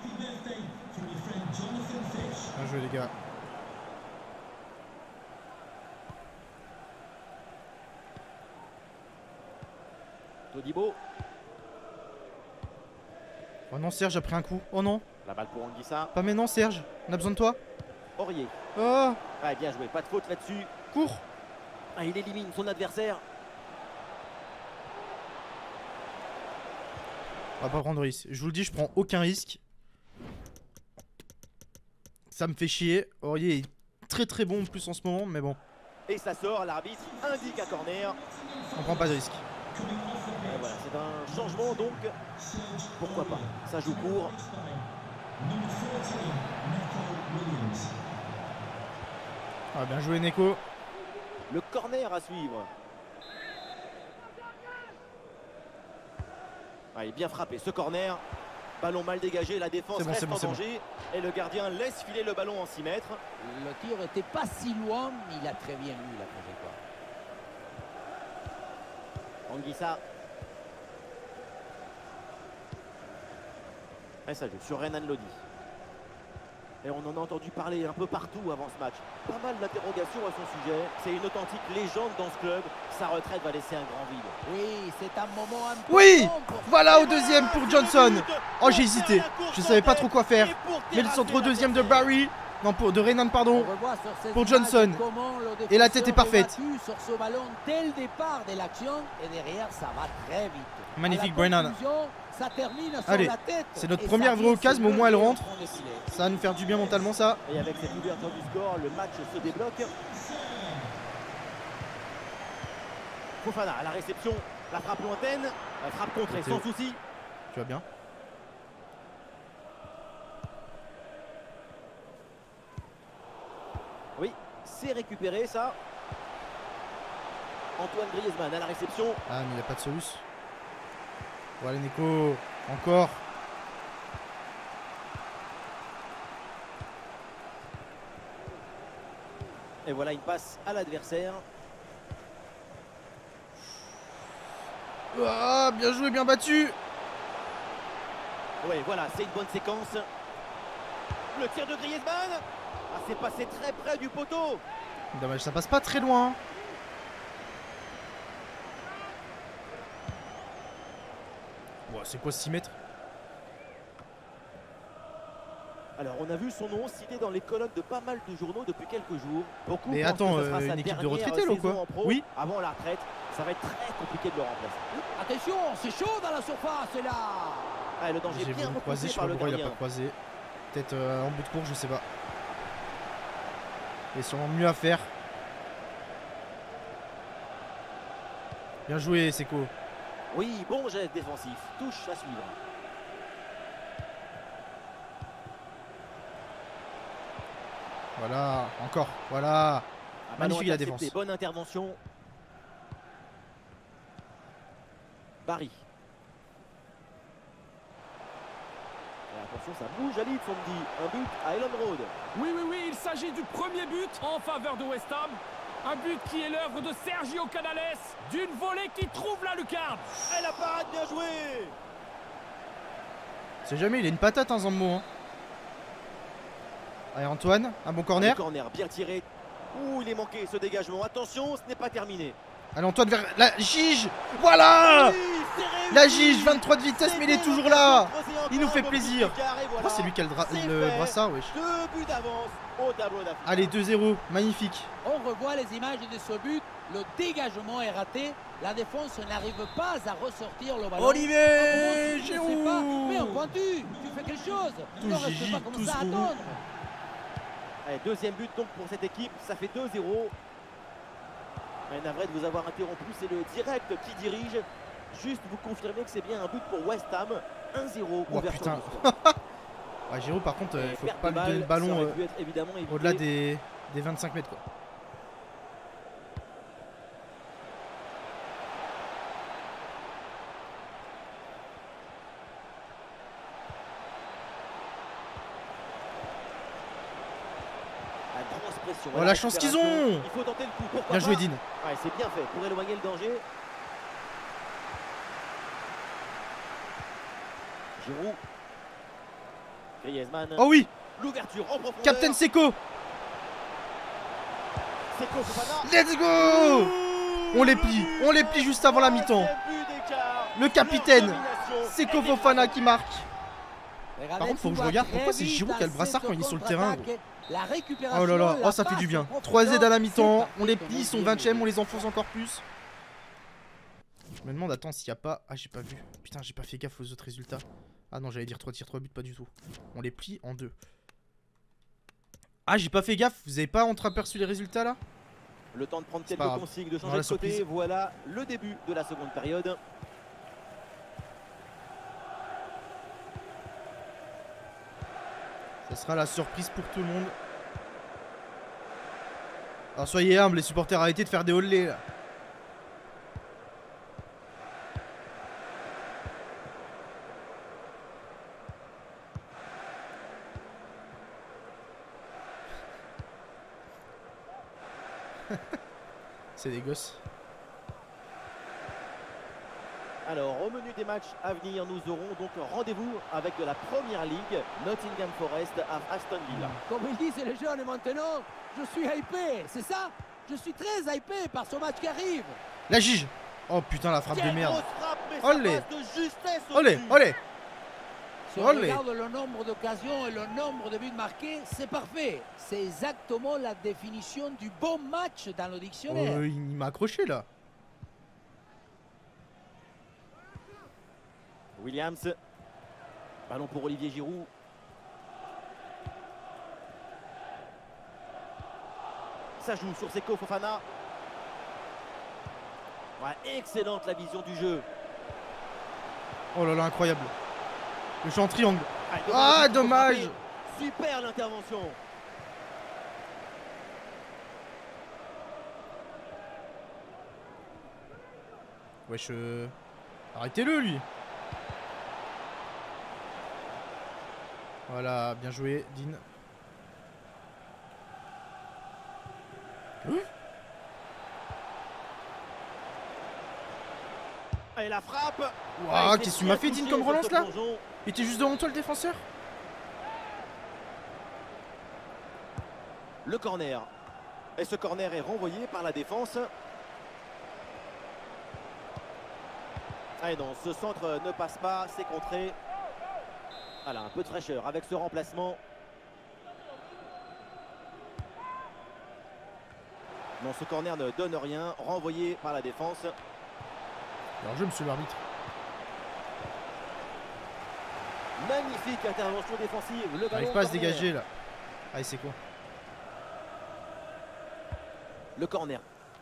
Bien joué les gars. Todibo. Oh non Serge a pris un coup. Oh non. La balle pour Anguissa. Pas maintenant Serge. On a besoin de toi. Aurier. Oh. Ah, bien joué, pas de faute là-dessus. Cours. Ah, il élimine son adversaire. On va pas prendre de risque. Je vous le dis, je prends aucun risque. Ça me fait chier. Aurier est très très bon en plus en ce moment, mais bon. Et ça sort, l'arbitre indique un corner. On prend pas de risque. Et voilà, c'est un changement donc. Pourquoi pas? Ça joue court. Ah, bien joué Neko. Le corner à suivre. Ah, il est bien frappé ce corner. Ballon mal dégagé, la défense reste en danger. Et le gardien laisse filer le ballon en 6 mètres. Le tir n'était pas si loin, mais il a très bien lu la trajectoire. Anguissa. Et ça joue sur Renan Lodi. Et on en a entendu parler un peu partout avant ce match. Pas mal d'interrogations à son sujet. C'est une authentique légende dans ce club. Sa retraite va laisser un grand vide. Oui, c'est un moment important. Oui, voilà au deuxième pour Johnson. Oh, j'ai hésité. Je savais pas trop quoi faire. Mais le centre au deuxième de Barry. Non, de Renan, pardon. Pour Johnson. Et la tête est parfaite. Sur ce ballon dès le départ de l'action. Et derrière, ça va très vite. Magnifique, Brennan. Ça termine sur Allez, la tête. c'est notre première vraie occasion, mais au moins elle rentre. Ça va nous faire du bien mentalement, ça. Et avec cette ouverture du score, le match se débloque. Fofana à la réception, la frappe lointaine, la frappe contrée sans souci. Tu vas bien? Oui, c'est récupéré ça. Antoine Griezmann à la réception. Ah, mais il n'y a pas de solution. Voilà, Nico. Encore. Et voilà une passe à l'adversaire. Ah, bien joué, bien battu. Oui, voilà, c'est une bonne séquence. Le tir de Griezmann. Ah, c'est passé très près du poteau. Dommage, ça passe pas très loin. Bon, c'est quoi 6 mètres? Alors, on a vu son nom cité dans les colonnes de pas mal de journaux depuis quelques jours. Beaucoup Mais pensent attends, que ce sera sa une équipe de dernière retraités là ou quoi? saison en pro. Oui. Avant la retraite, ça va être très compliqué de le remplacer. Attention, c'est chaud dans la surface là. Ah, le danger J'ai bien voulu croiser, repoussé je sais par pas le pourquoi il a gardien. pas croisé. Peut-être en bout de course, je sais pas. Il y a sûrement mieux à faire. Bien joué, Seko. Oui, bon geste défensif. Touche à suivre. Voilà, encore, voilà. Un ballon Magnifique la intercepté, défense. bonne intervention. Barry. Et attention, ça bouge à Leeds, on me dit. Un but à Elland Road. Oui, oui, oui, il s'agit du premier but en faveur de West Ham. Un but qui est l'œuvre de Sergio Canales, d'une volée qui trouve la lucarne. Et la parade bien jouée. C'est jamais, il a une patate, hein, Zambo. Hein. Allez, Antoine, un bon corner. Le corner bien tiré. Ouh, il est manqué ce dégagement. Attention, ce n'est pas terminé. Allez, Antoine vers la Gige. Voilà. Oui, c'est réussi. La Gige, 23 de vitesse, mais il est toujours là. C'était Il nous fait encore plaisir. plus tard, et voilà. Oh, c'est lui qui a C'est le fait. brassard, wesh. 2 buts d'avance au tableau d'affiche. Allez, 2-0, magnifique. On revoit les images de ce but. Le dégagement est raté. La défense n'arrive pas à ressortir le ballon. Olivier Je sais pas. Mais en Giroud. pointu, tu fais quelque chose. Tous Ne reste Gigi, pas comme tous ça à Giroud. attendre. Allez, deuxième but donc pour cette équipe, ça fait 2-0. Navré de vous avoir interrompu, c'est le direct qui dirige. Juste vous confirmer que c'est bien un but pour West Ham. 1-0, Oh ouverture putain. du score. Ouais, Giroud, par contre, il faut Perte pas de lui donner le balle, ça ballon aurait pu être évidemment évité. au-delà des 25 mètres, quoi. La grosse pression. Oh, la chance qu'ils ont. Il faut tenter le coup. Pourquoi Bien joué, pas. Dean. Ouais, c'est bien fait pour éloigner le danger. Giroud. Griezmann. Oh oui, L'ouverture en profondeur. Captain Seko. Seko Fofana. Let's go. On les plie juste avant la mi-temps. Le capitaine, Seko Fofana qui marque. Regardez, Par contre, faut que je regarde pourquoi c'est Giroud qui a le brassard quand il est sur le terrain, gros. La récupération, Oh là là, la oh ça fait passe du bien. en 3 Z à la mi-temps, c'est on les parfait, plie, ils sont comment 20ème, on les enfonce encore plus. Je me demande, attends, s'il n'y a pas... Ah, j'ai pas vu. Putain, j'ai pas fait gaffe aux autres résultats. Ah non, j'allais dire 3 tirs, 3 buts, pas du tout. On les plie en 2. Ah, j'ai pas fait gaffe, vous avez pas entreaperçu les résultats là? Le temps de prendre C'est quelques pas grave. consignes, de Dans changer la de côté. surprise. Voilà le début de la seconde période. Ça sera la surprise pour tout le monde. Alors soyez humbles les supporters, arrêtez de faire des olés là. C'est des gosses. Alors, au menu des matchs à venir, nous aurons donc rendez-vous avec de la Première Ligue, Nottingham Forest à Aston Villa. Comme ils disent les jeunes maintenant, je suis hypé, c'est ça? Je suis très hypé par ce match qui arrive. La Gige. Oh putain, la frappe de Quelle merde. grosse frappe, mais ça Olé. passe de justesse Olé, au-dessus. olé. Si on Olé. regarde le nombre d'occasions et le nombre de buts marqués, c'est parfait. C'est exactement la définition du bon match dans le dictionnaire. Il m'a accroché là. Williams. Ballon pour Olivier Giroud. Ça joue sur Seko Fofana. Ouais, excellente la vision du jeu. Oh là là, incroyable. Le champ en triangle. Ah, dommage. Super l'intervention. Wesh, arrêtez-le lui. Voilà, bien joué, Dean. Et la frappe. Ouah, Ouais, qu'est-ce que c'est tu m'as bien fait, Dean, touché comme sur relance ce là? plongeon. Il était juste devant toi, le défenseur. Le corner. Et ce corner est renvoyé par la défense. Allez, non, ce centre ne passe pas, c'est contré. Voilà, un peu de fraîcheur avec ce remplacement. Non, ce corner ne donne rien, renvoyé par la défense. Alors, je monsieur l'arbitre. Magnifique intervention défensive. Le Il ballon n'arrive pas à se corner. dégager là. Allez, c'est quoi? Le corner.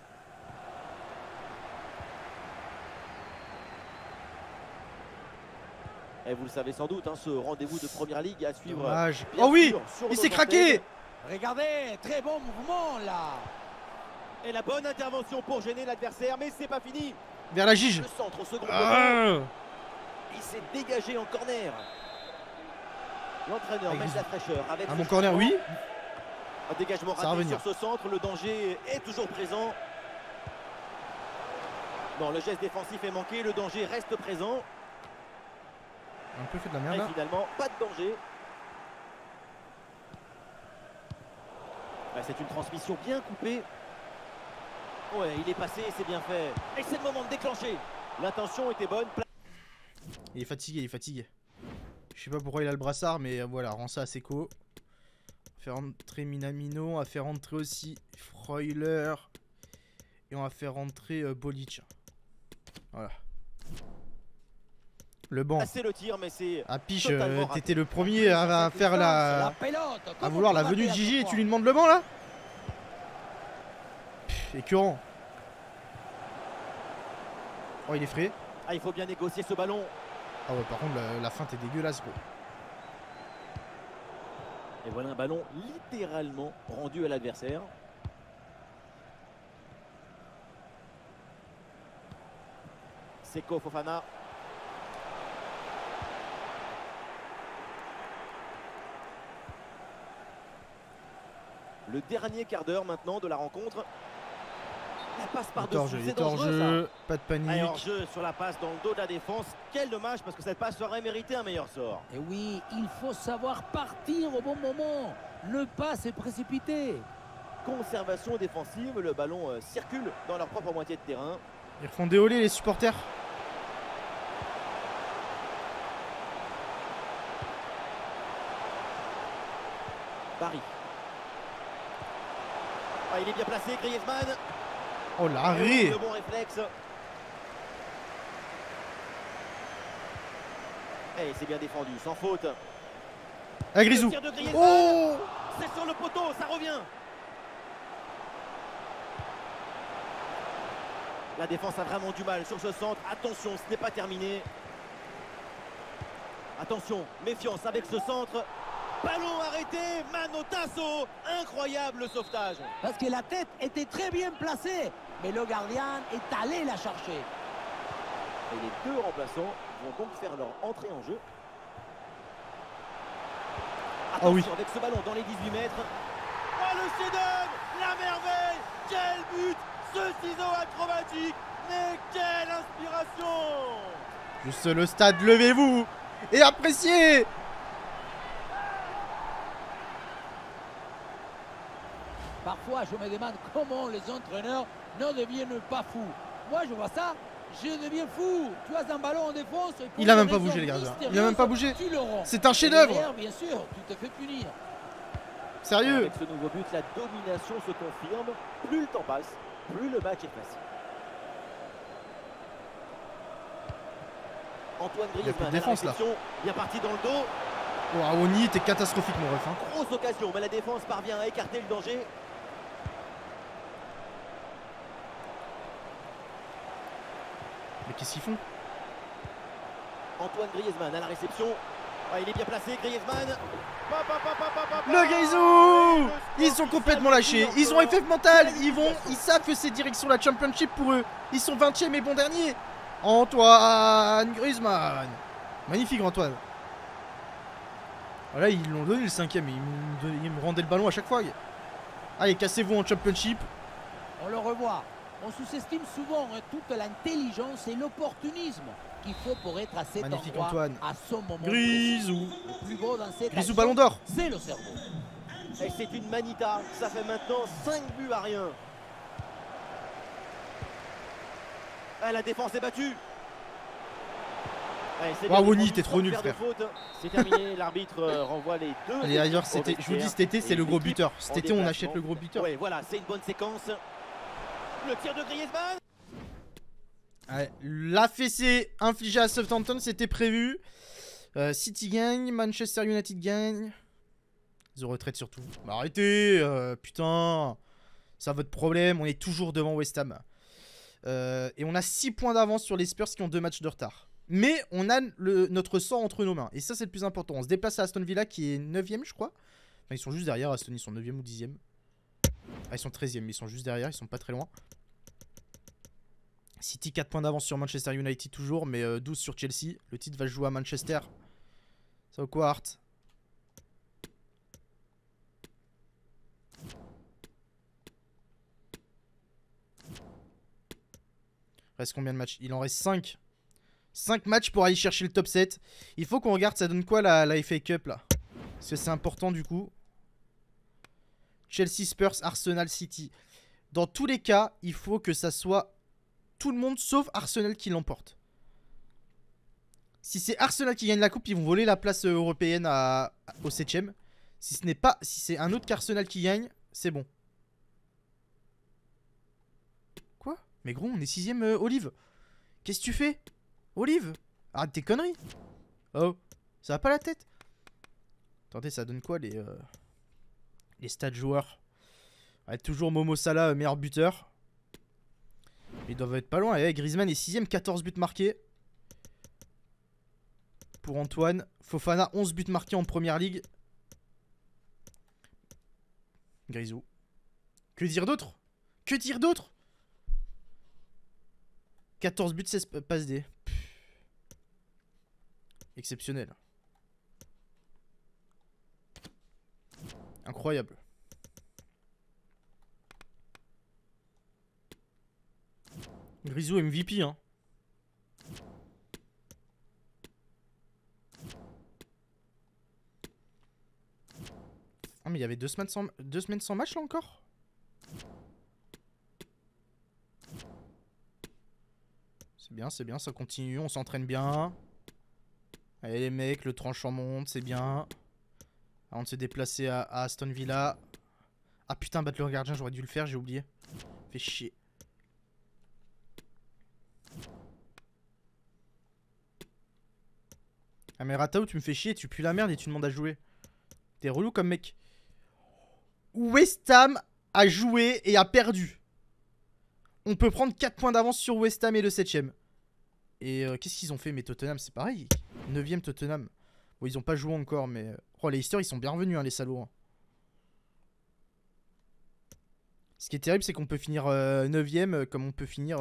Et vous le savez sans doute, hein, ce rendez-vous de Première Ligue à suivre. Dommage. bien Oh oui, sûr, sur il nos s'est craqué. antennes. Regardez, très bon mouvement là. Et la bonne intervention pour gêner l'adversaire, mais c'est pas fini. Vers la Gige. Le centre au second poteau. Ah, Il s'est dégagé en corner. L'entraîneur met de la fraîcheur avec à ce mon corner, changement. oui. Un dégagement Ça va raté revenir. sur ce centre, le danger est toujours présent. Non, le geste défensif est manqué, le danger reste présent. Un peu fait de la merde Et là. finalement, pas de danger. C'est une transmission bien coupée. Ouais, il est passé, c'est bien fait. Et c'est le moment de déclencher. L'intention était bonne. Il est fatigué, il est fatigué. Je sais pas pourquoi il a le brassard, mais voilà, rend ça à Seko. Faire rentrer Minamino, on va faire rentrer aussi Freuler. Et on va faire rentrer Bolic. Voilà. Le banc. C'est le tir, mais c'est Ah piche, totalement raté. t'étais le premier à faire la... pelote. à vouloir la venue de Gigi et tu lui demandes le banc là? Pff, écœurant. Oh, il est frais. Ah, il faut bien négocier ce ballon. Ah ouais, par contre, la feinte est dégueulasse, gros. Et voilà un ballon littéralement rendu à l'adversaire. Seko Fofana. Le dernier quart d'heure maintenant de la rencontre. La passe Il est hors par-dessus, jeu, il c'est est hors dangereux ça. jeu, pas de Allez, panique. hors-jeu sur la passe dans le dos de la défense. Quel dommage parce que cette passe aurait mérité un meilleur sort. Et oui, il faut savoir partir au bon moment. Ne pas se précipiter. Conservation défensive, le ballon circule dans leur propre moitié de terrain. Ils refont déoler les supporters. Barry. Ah, il est bien placé, Griezmann. Oh l'arrêt. Le bon réflexe. Et c'est bien défendu, sans faute. Ah, Grisou. Le tir de Griezmann. Oh. C'est sur le poteau, ça revient. La défense a vraiment du mal sur ce centre. Attention, ce n'est pas terminé. Attention, méfiance avec ce centre. Ballon arrêté, Manotasso. Incroyable sauvetage. Parce que la tête était très bien placée. Mais le gardien est allé la chercher. Et les deux remplaçants vont donc faire leur entrée en jeu. Ah oui. Attention avec ce ballon dans les 18 mètres. Oh le chef-d'œuvre, la merveille. Quel but Ce ciseau acrobatique, mais quelle inspiration! Juste le stade, levez-vous et appréciez. Parfois, je me demande comment les entraîneurs ne deviennent pas fous. Moi, je vois ça, je deviens fou. Tu as un ballon en défense. Et pour Il a une même pas raison bougé, les gars. Il a mystérieuse, même pas bougé. tu le rends. C'est un Et chef-d'œuvre. derrière, bien sûr, tu te fais punir. Sérieux. Avec ce nouveau but, la domination se confirme. Plus le temps passe, plus le match est facile. Antoine Il y a plus de Griezmann, défense, là. bien parti dans le dos. Oh, Awoni, t'es catastrophique, mon ref. Hein. Grosse occasion, mais la défense parvient à écarter le danger. Mais qu'est-ce qu'ils font? Antoine Griezmann à la réception. Ah, il est bien placé, Griezmann. Le Grisou. Ils sont complètement lâchés. Ils ont effet mental. Ils savent que c'est direction la Championship pour eux. Ils sont 20e et bon dernier. Antoine Griezmann. Magnifique, Antoine. Voilà, ils l'ont donné le 5e. Ils me rendaient le ballon à chaque fois. Allez, cassez-vous en Championship. On le revoit. On sous-estime souvent toute l'intelligence et l'opportunisme qu'il faut pour être à cet Magnifique, endroit, Antoine. à ce moment Grisou. précis. Le plus beau dans cette Grisou, action, ballon d'or. c'est le cerveau. Et c'est une manita. Ça fait maintenant 5 buts à rien. Ah, la défense est battue. Awoni, t'es trop nul, frère. C'est terminé, l'arbitre renvoie les deux. Allez, ailleurs, je vous dis, cet été, c'est le gros buteur. Cet été, on achète le gros buteur. Oui, voilà, c'est une bonne séquence. Le tir de Griezmann. Ouais, la fessée infligée à Southampton, c'était prévu. City gagne, Manchester United gagne. The retraite surtout. Bah, arrêtez, putain. C'est votre problème, on est toujours devant West Ham. Et on a 6 points d'avance sur les Spurs qui ont 2 matchs de retard. Mais on a notre sort entre nos mains. Et ça, c'est le plus important. On se déplace à Aston Villa qui est 9ème, je crois. Enfin, ils sont juste derrière. Aston, ils sont 9ème ou 10ème. Ah, ils sont 13ème, mais ils sont juste derrière. Ils sont pas très loin. City 4 points d'avance sur Manchester United toujours, mais 12 sur Chelsea. Le titre va jouer à Manchester. Ça va quoi, Hart? Reste combien de matchs? Il en reste 5. 5 matchs pour aller chercher le top 7. Il faut qu'on regarde ça donne quoi la FA Cup là. Parce que c'est important du coup. Chelsea, Spurs, Arsenal, City. Dans tous les cas, il faut que ça soit tout le monde sauf Arsenal qui l'emporte. Si c'est Arsenal qui gagne la coupe, ils vont voler la place européenne au 7ème. Si c'est un autre qu'Arsenal qui gagne, c'est bon. Quoi? Mais gros, on est 6ème, Olive. Qu'est-ce que tu fais? Olive, arrête tes conneries. Oh, ça va pas la tête? Attendez, ça donne quoi les stats joueurs? Ouais, toujours Momo Salah, meilleur buteur. Ils doivent être pas loin. Griezmann est 6ème, 14 buts marqués. Pour Antoine. Fofana, 11 buts marqués en première ligue. Grisou. Que dire d'autre? Que dire d'autre? 14 buts, 16 passes D. Exceptionnel. Incroyable. Grisou MVP, hein. Ah mais il y avait 2 semaines sans match là encore. C'est bien, ça continue, on s'entraîne bien. Allez les mecs, le tranchant monte, c'est bien. Avant de se déplacer à Aston Villa. Ah putain, battre le gardien, j'aurais dû le faire, j'ai oublié. Fait chier. Ah mais Ratao, tu me fais chier, tu pues la merde et tu demandes à jouer. T'es relou comme mec. West Ham a joué et a perdu. On peut prendre 4 points d'avance sur West Ham et le 7ème. Et qu'est-ce qu'ils ont fait? Mais Tottenham, c'est pareil. 9ème Tottenham. Bon, ils ont pas joué encore, mais... Oh, les Leicester, ils sont bien revenus, hein, les salauds. Hein. Ce qui est terrible, c'est qu'on peut finir 9ème comme on peut finir...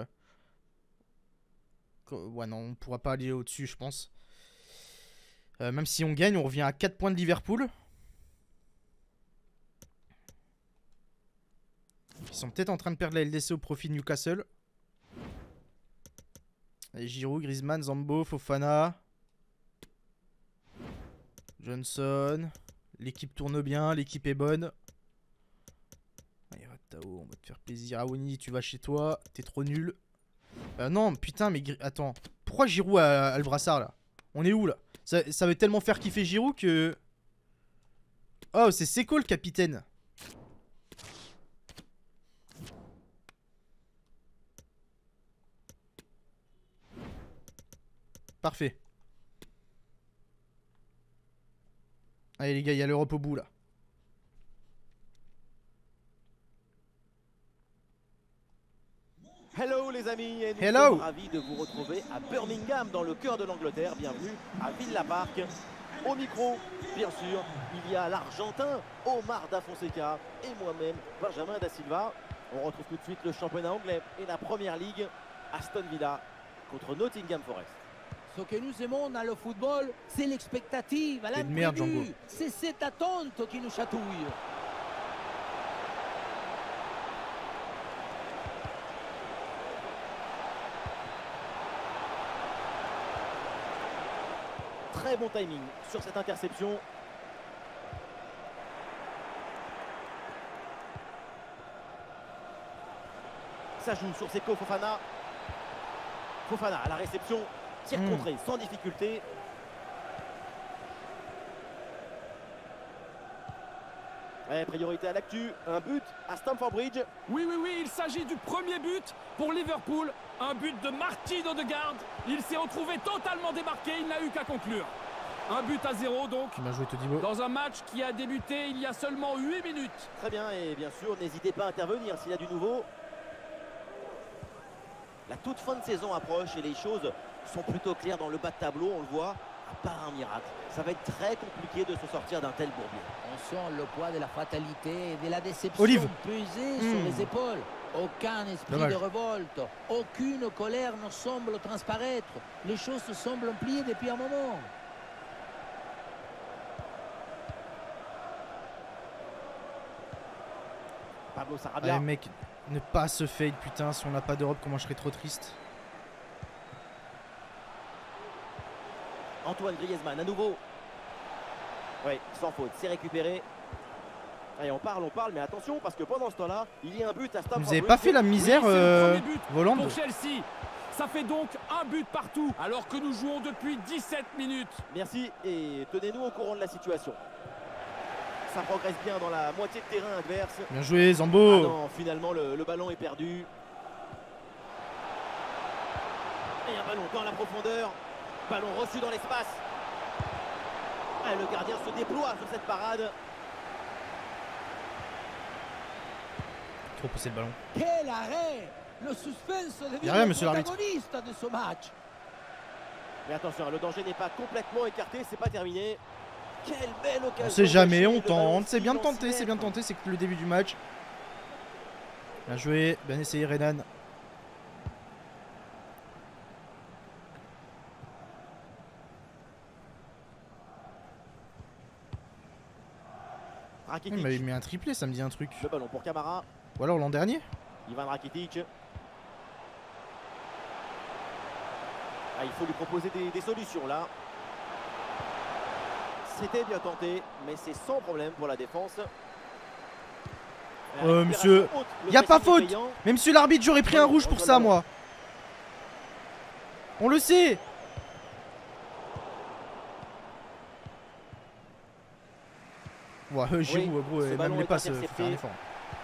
Ouais, non, on pourra pas aller au-dessus, je pense. Même si on gagne, on revient à 4 points de Liverpool. Ils sont peut-être en train de perdre la LDC au profit de Newcastle. Allez, Giroud, Griezmann, Zambo, Fofana. Johnson. L'équipe tourne bien, l'équipe est bonne. Allez, Ratao, on va te faire plaisir. Awoni, tu vas chez toi, t'es trop nul. Non, putain, mais attends. Pourquoi Giroud a le brassard là? On est où là? Ça veut tellement faire kiffer Giroud que... Oh, c'est Seko le capitaine. Parfait. Allez les gars, il y a l'Europe au bout là. Hello les amis, et nous Hello. sommes ravis de vous retrouver à Birmingham dans le cœur de l'Angleterre. Bienvenue à Villa Park. Au micro, bien sûr, il y a l'Argentin Omar Da Fonseca et moi-même Benjamin Da Silva. On retrouve tout de suite le championnat anglais et la première ligue. Aston Villa contre Nottingham Forest. Ce que nous aimons dans le football, c'est l'expectative, T'es de merde, Django. l'imprévu. C'est cette attente qui nous chatouille. Très bon timing sur cette interception. Ça joue sur Seko Fofana. Fofana à la réception. Tir contré sans difficulté. Ouais, priorité à l'actu. Un but à Stamford Bridge. Oui, il s'agit du premier but pour Liverpool. Un but de Martin Odegaard. Il s'est retrouvé totalement démarqué, il n'a eu qu'à conclure. Un but à 0 donc. Bien joué Todibo. Dans un match qui a débuté il y a seulement 8 minutes. Très bien, et bien sûr, n'hésitez pas à intervenir s'il y a du nouveau. La toute fin de saison approche et les choses sont plutôt claires dans le bas de tableau, on le voit. À part un miracle, ça va être très compliqué de se sortir d'un tel bourbier. On sent le poids de la fatalité et de la déception Olive. peser sur les épaules. Aucun esprit Dommage. de révolte, aucune colère ne semble transparaître. Les choses se semblent plier depuis un moment. Pablo Sarabia. Allez mec, ne pas se fade putain, si on n'a pas d'Europe, comment je serais trop triste. Antoine Griezmann à nouveau. Oui, sans faute, c'est récupéré. Allez, on parle, mais attention parce que pendant ce temps-là, il y a un but à Stamford Vous avez Bridge. pas fait la misère, Oui, c'est le premier but Volande. pour Chelsea. Ça fait donc un but partout alors que nous jouons depuis 17 minutes. Merci et tenez-nous au courant de la situation. Ça progresse bien dans la moitié de terrain adverse. Bien joué Ah Zambo. non, finalement le ballon est perdu. Et un ballon dans la profondeur. Ballon reçu dans l'espace. Ah, le gardien se déploie sur cette parade. Trop poussé le ballon. Quel arrêt! Le suspense devient Y a rien, le monsieur l'arbitre. protagoniste de ce match. Mais attention, le danger n'est pas complètement écarté, c'est pas terminé. Quelle belle occasion. On sait jamais, on Le ballon tente. C'est bien de file dans tenter, 6 c'est bien de mètres. tenter, c'est que le début du match. Bien joué, bien essayé Renan. Rakitic. Il m'avait mis un triplé, ça me dit un truc. Le ballon pour Camara. Ou alors l'an dernier. Ivan Rakitic. Ah, il faut lui proposer des solutions là. C'était bien tenté, mais c'est sans problème pour la défense. Monsieur, y a pas faute. Mais monsieur l'arbitre, j'aurais pris un rouge pour ça, moi. On le sait. Ouais, Giroud, gros, ce même ballon les est passes, faut intercepté. faire un effort.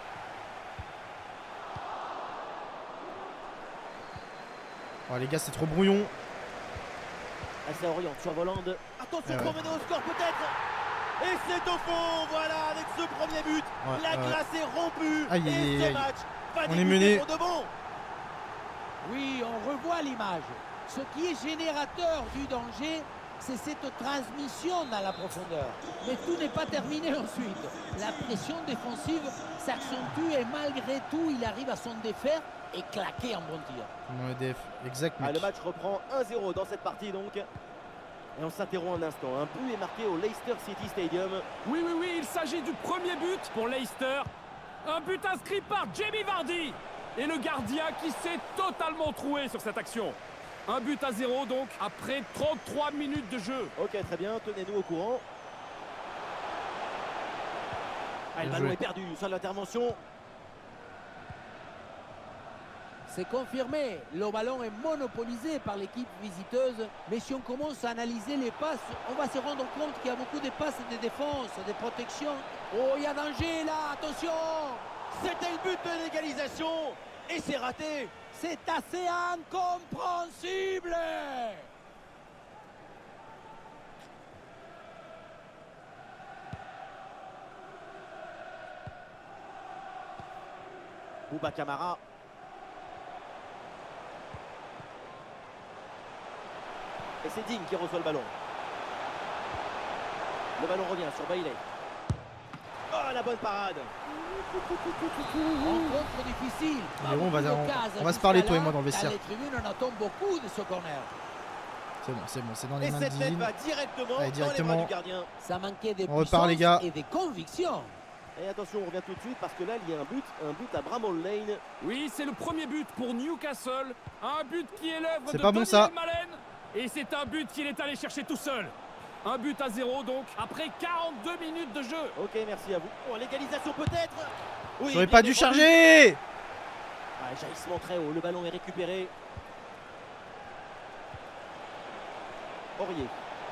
Oh, les gars, c'est trop brouillon. Ah, ça oriente sur Volande. Attention, Ah ouais. promener au score peut-être. Et c'est au fond, voilà, avec ce premier but. Ouais, La ouais. glace est rompue. Aïe, et aïe, ce aïe. match va On est débuter mené. pour de bon. Oui, on revoit l'image. Ce qui est générateur du danger, c'est cette transmission dans la profondeur. Mais tout n'est pas terminé ensuite. La pression défensive s'accentue et malgré tout, il arrive à s'en défaire et claquer un bon tir. Mon EDF, exact, Ah, mec. le match reprend 1-0 dans cette partie donc. Et on s'interrompt un instant. Un but est marqué au Leicester City Stadium. Oui, il s'agit du premier but pour Leicester. Un but inscrit par Jamie Vardy. Et le gardien qui s'est totalement troué sur cette action. 1-0 donc, après 33 minutes de jeu. Ok, très bien, tenez-nous au courant. Ah, le Bien ballon joué. est perdu, seule l'intervention. C'est confirmé, le ballon est monopolisé par l'équipe visiteuse. Mais si on commence à analyser les passes, on va se rendre compte qu'il y a beaucoup de passes de défense, de protection. Oh, il y a danger là, attention! C'était le but de l'égalisation et c'est raté. C'est assez incompréhensible! Bouba Camara. Et c'est Digne qui reçoit le ballon. Le ballon revient sur Bailey. Oh, la bonne parade. Rencontre difficile. Allez, on va se parler, toi et moi, dans le vestiaire. Dans les tribunes, on attend beaucoup de ce corner. C'est bon, c'est dans les Et mains cette de tête Digne. va directement Allez, dans les bras directement. du gardien. Ça manquait de On repart, puissance les gars. et de conviction. Et attention, on revient tout de suite parce que là, il y a un but à Bramall Lane. Oui, c'est le premier but pour Newcastle. Un but qui est l'œuvre C'est de pas bon, ça. Daniel Malen. Et c'est un but qu'il est allé chercher tout seul. 1-0 donc, après 42 minutes de jeu. Ok, merci à vous. Oh, l'égalisation peut-être. Oui, J'aurais bien pas dû défendu. charger. Ah, jaillissement très haut, le ballon est récupéré. Aurier.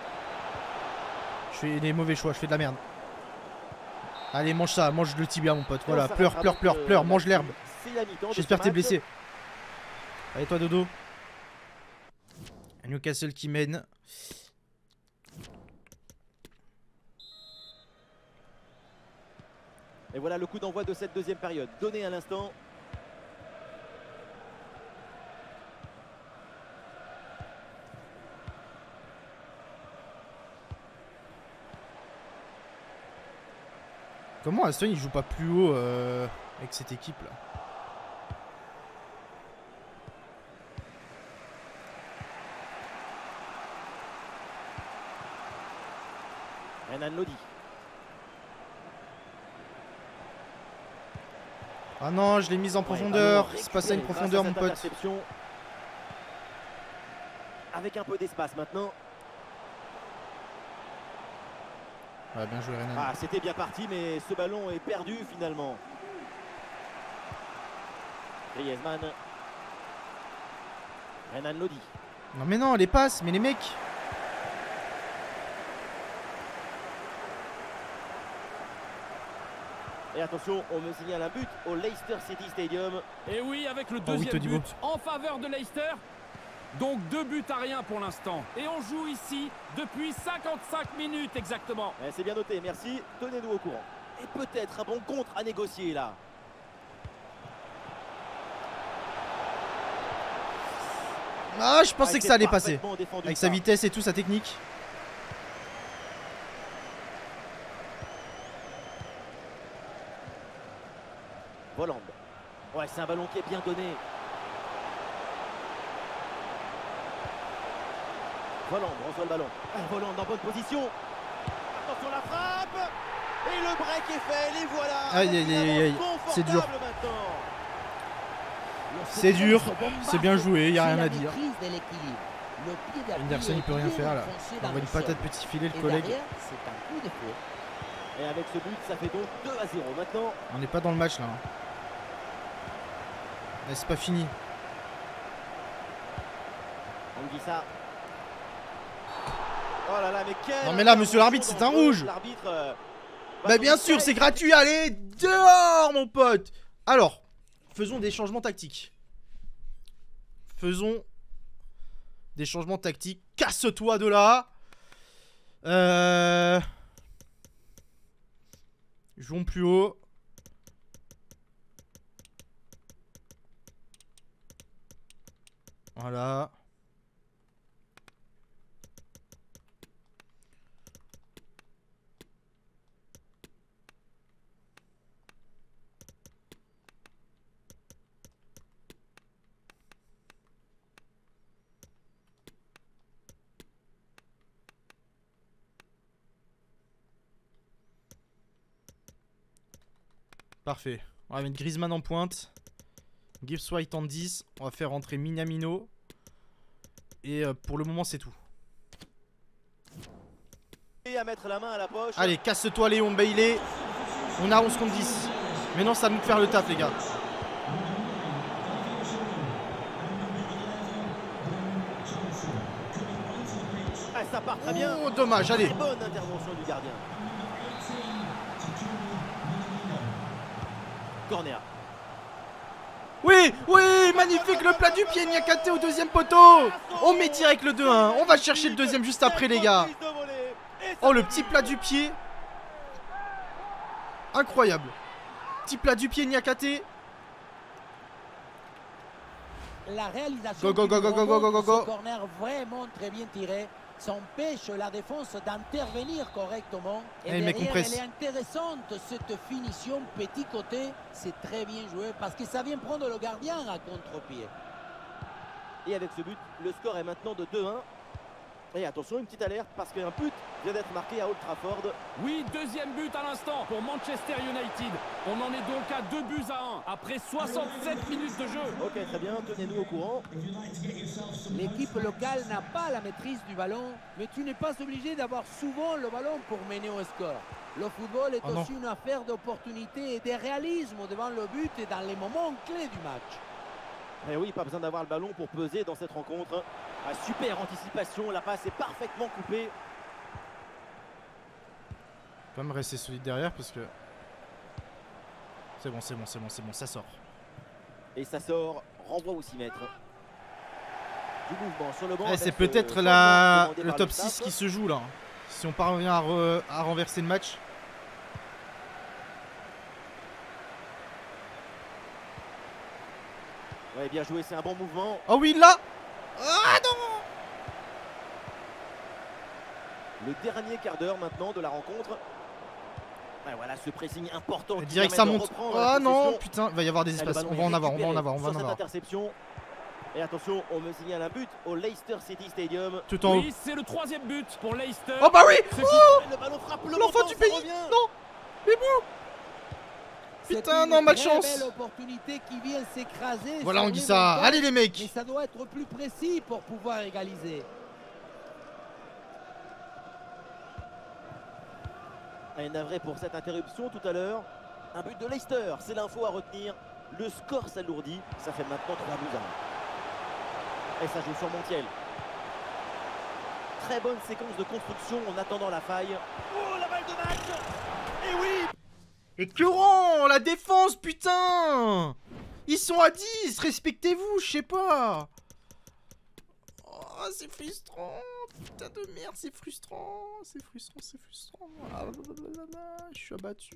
Je fais des mauvais choix, je fais de la merde. Allez, mange ça, mange le tibia, mon pote. Et Voilà, on pleure, s'arrêtera pleure, donc, pleure, pleure, mange l'herbe. C'est la mi-temps de J'espère ce que t'es match. blessé. Allez, toi, Dodo. Newcastle qui mène. Et voilà le coup d'envoi de cette deuxième période, donné à l'instant. Comment Aston il joue pas plus haut avec cette équipe là? Renan Lodi. Ah non, je l'ai mise en profondeur. C'est pas ça une profondeur, mon pote. Interception. Avec un peu d'espace maintenant. Ouais, bien joué, Renan. Ah, c'était bien parti, mais ce ballon est perdu finalement. Griezmann. Renan Lodi. Non, mais non, les passes, mais les mecs. Et attention, on me signale un but au Leicester City Stadium. Et oui, avec le oui, deuxième Todibo. but en faveur de Leicester. Donc 2-1 pour l'instant. Et on joue ici depuis 55 minutes exactement. C'est bien noté, merci. Tenez-nous au courant. Et peut-être un bon contre à négocier là. Ah, je pensais que ça allait passer. Parfaitement défendu, Avec ça. sa vitesse et tout, sa technique. Voland. Ouais, c'est un ballon qui est bien donné. Voland reçoit le ballon. Voland en bonne position. Attention la frappe. Et le break est fait. Les voilà. Aïe, Avec aïe, une aïe, avance aïe. C'est dur. confortable maintenant. C'est dur, c'est bien joué, y a rien à dire. Henderson, il peut rien faire là. Il envoie une patate petit filet, le collègue. C'est un coup de feu. Et avec ce but, ça fait donc 2-0 maintenant. On n'est pas dans le match là. Mais c'est pas fini. Anguissa. Oh là là, mais quel... Non, mais là, monsieur l'arbitre, c'est un rouge. L'arbitre... Bah bien sûr, c'est gratuit, allez, dehors mon pote. Alors, faisons des changements tactiques. Faisons des changements tactiques. Casse-toi de là. Jouons plus haut. Voilà. Parfait. On va mettre Griezmann en pointe. Gibbs White en 10. On va faire rentrer Minamino. Et pour le moment, c'est tout. Et à mettre la main à la poche. Allez, casse-toi Léon Bailey. On a 11 contre 10. Maintenant, ça va nous faire le taf, les gars. Ah, ça part très bien. Oh, dommage, allez. Très bonne intervention du gardien. Corner. Oui, oui, magnifique, le plat du pied, Niakate au deuxième poteau. On met direct le 2-1. On va chercher le deuxième juste après, les gars. Oh, le petit plat du pied. Incroyable. Petit plat du pied, Niakate. La réalisation Go, go, go, go, go, go, go, go. ce corner vraiment très bien tiré. Ça empêche la défense d'intervenir correctement. Et les mecs, on derrière, presse. elle est intéressante cette finition petit côté. C'est très bien joué parce que ça vient prendre le gardien à contre-pied. Et avec ce but, le score est maintenant de 2-1. Et attention, une petite alerte parce qu'un but vient d'être marqué à Old Trafford. Oui, deuxième but à l'instant pour Manchester United. On en est donc à 2-1 après 67 minutes de jeu. Ok, très bien, tenez-nous au courant. L'équipe locale n'a pas la maîtrise du ballon, mais tu n'es pas obligé d'avoir souvent le ballon pour mener au score. Le football est aussi une affaire d'opportunité et de réalisme devant le but et dans les moments clés du match. Et oui, pas besoin d'avoir le ballon pour peser dans cette rencontre. Ah, super anticipation, la passe est parfaitement coupée. Faut quand même rester solide derrière parce que... C'est bon, c'est bon, c'est bon, c'est bon, ça sort. Et ça sort, renvoie au 6 mètres. Du mouvement sur le banc. C'est peut-être le top 6 qui se joue là. Si on parvient à renverser le match. Ouais, bien joué, c'est un bon mouvement. Oh oui, là. Ah non. Le dernier quart d'heure maintenant de la rencontre. Ouais, voilà ce pressing important. Direct ça monte. Ah non, putain, il va y avoir des espaces. On va en avoir, on va en avoir, on va en avoir. Interception. Et attention, on me signale un but au Leicester City Stadium. Tout en haut. Oui, c'est le troisième but pour Leicester. Oh bah oui. Le ballon frappe le l'enfant du pays. Non. Mais bon. Putain, non, malchance. Belle opportunité qui vient s'écraser. Voilà, on dit ça. Allez les mecs. Mais ça doit être plus précis pour pouvoir égaliser. Un navré pour cette interruption tout à l'heure. Un but de Leicester, c'est l'info à retenir. Le score s'alourdit, ça fait maintenant 3-1. Et ça joue sur Montiel. Très bonne séquence de construction en attendant la faille. Oh, la balle de match. Et oui. Et Courant, la défense, putain. Ils sont à 10, respectez-vous, je sais pas. Oh, c'est frustrant. Putain de merde, c'est frustrant. C'est frustrant, c'est frustrant. Ah, je suis abattu.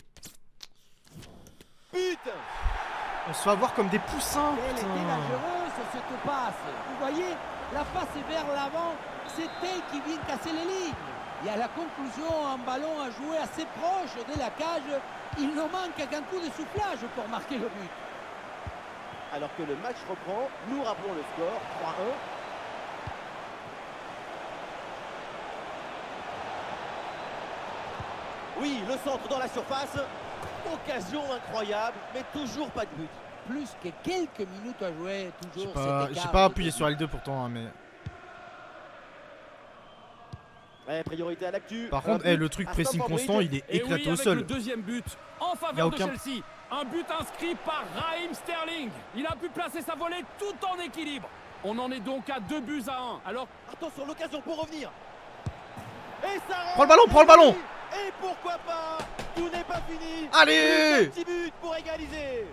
Putain. On se fait avoir comme des poussins. Elle était dangereuse cette passe. Vous voyez, la passe est vers l'avant. C'est elle qui vient casser les lignes. Et à la conclusion, un ballon à jouer assez proche de la cage. Il ne manque qu'un coup de soufflage pour marquer le but. Alors que le match reprend, nous rappelons le score, 3-1. Oui, le centre dans la surface. Occasion incroyable, mais toujours pas de but. Plus que quelques minutes à jouer, toujours. J'ai pas appuyé sur L2 pourtant, hein, mais... Ouais, priorité à l'actu. Par contre, le truc pressing constant, il est éclaté au sol. Le deuxième but en faveur de Chelsea. Un but inscrit par Raheem Sterling. Il a pu placer sa volée tout en équilibre. On en est donc à 2-1. Alors, attention, l'occasion pour revenir. Et ça rentre. Prends le ballon, prends le ballon. Et pourquoi pas. Tout n'est pas fini. Allez. Un petit but pour égaliser.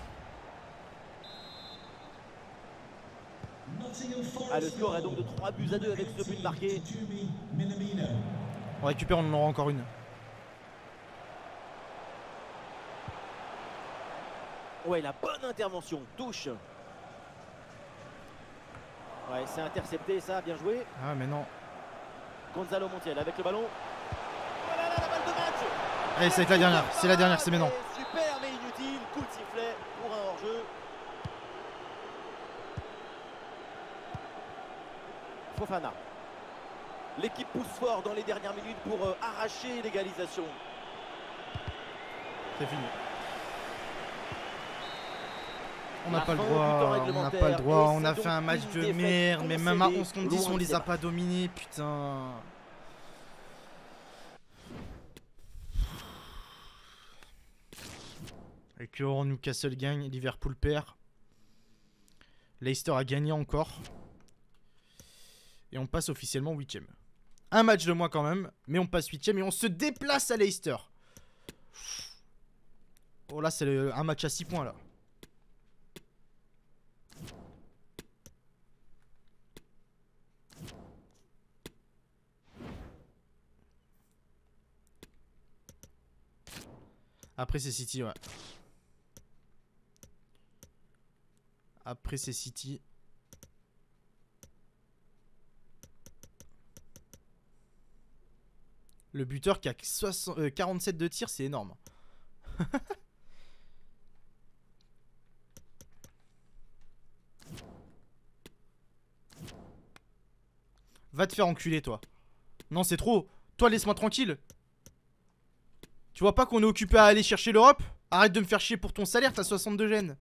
Ah, le score est donc de 3-2 avec ce but marqué. On récupère, on en aura encore une. Ouais, la bonne intervention, touche. Ouais, c'est intercepté ça, bien joué. Ah mais non. Gonzalo Montiel avec le ballon. Voilà la balle de match. Allez, c'est la dernière, c'est maintenant. Super mais inutile, coup de sifflet pour un hors-jeu. Fofana. L'équipe pousse fort dans les dernières minutes pour arracher l'égalisation. C'est fini. On n'a La pas le fin du droit, temps on n'a réglementaire, pas le droit, et on a c'est fait un donc match une de défaite merde, mais même à concédée 11 contre 10 loin on de les ses a marques. pas dominés, putain. Et que Newcastle gagne, Liverpool perd. Leicester a gagné encore. Et on passe officiellement 8ème. Un match de moins quand même, mais on passe 8ème et on se déplace à Leicester. Oh là c'est un match à 6 points là. Après c'est City, ouais. Après c'est City. Le buteur qui a 47 de tir, c'est énorme. Va te faire enculer, toi. Non, c'est trop. Toi, laisse-moi tranquille. Tu vois pas qu'on est occupé à aller chercher l'Europe? Arrête de me faire chier pour ton salaire, t'as 62 gènes.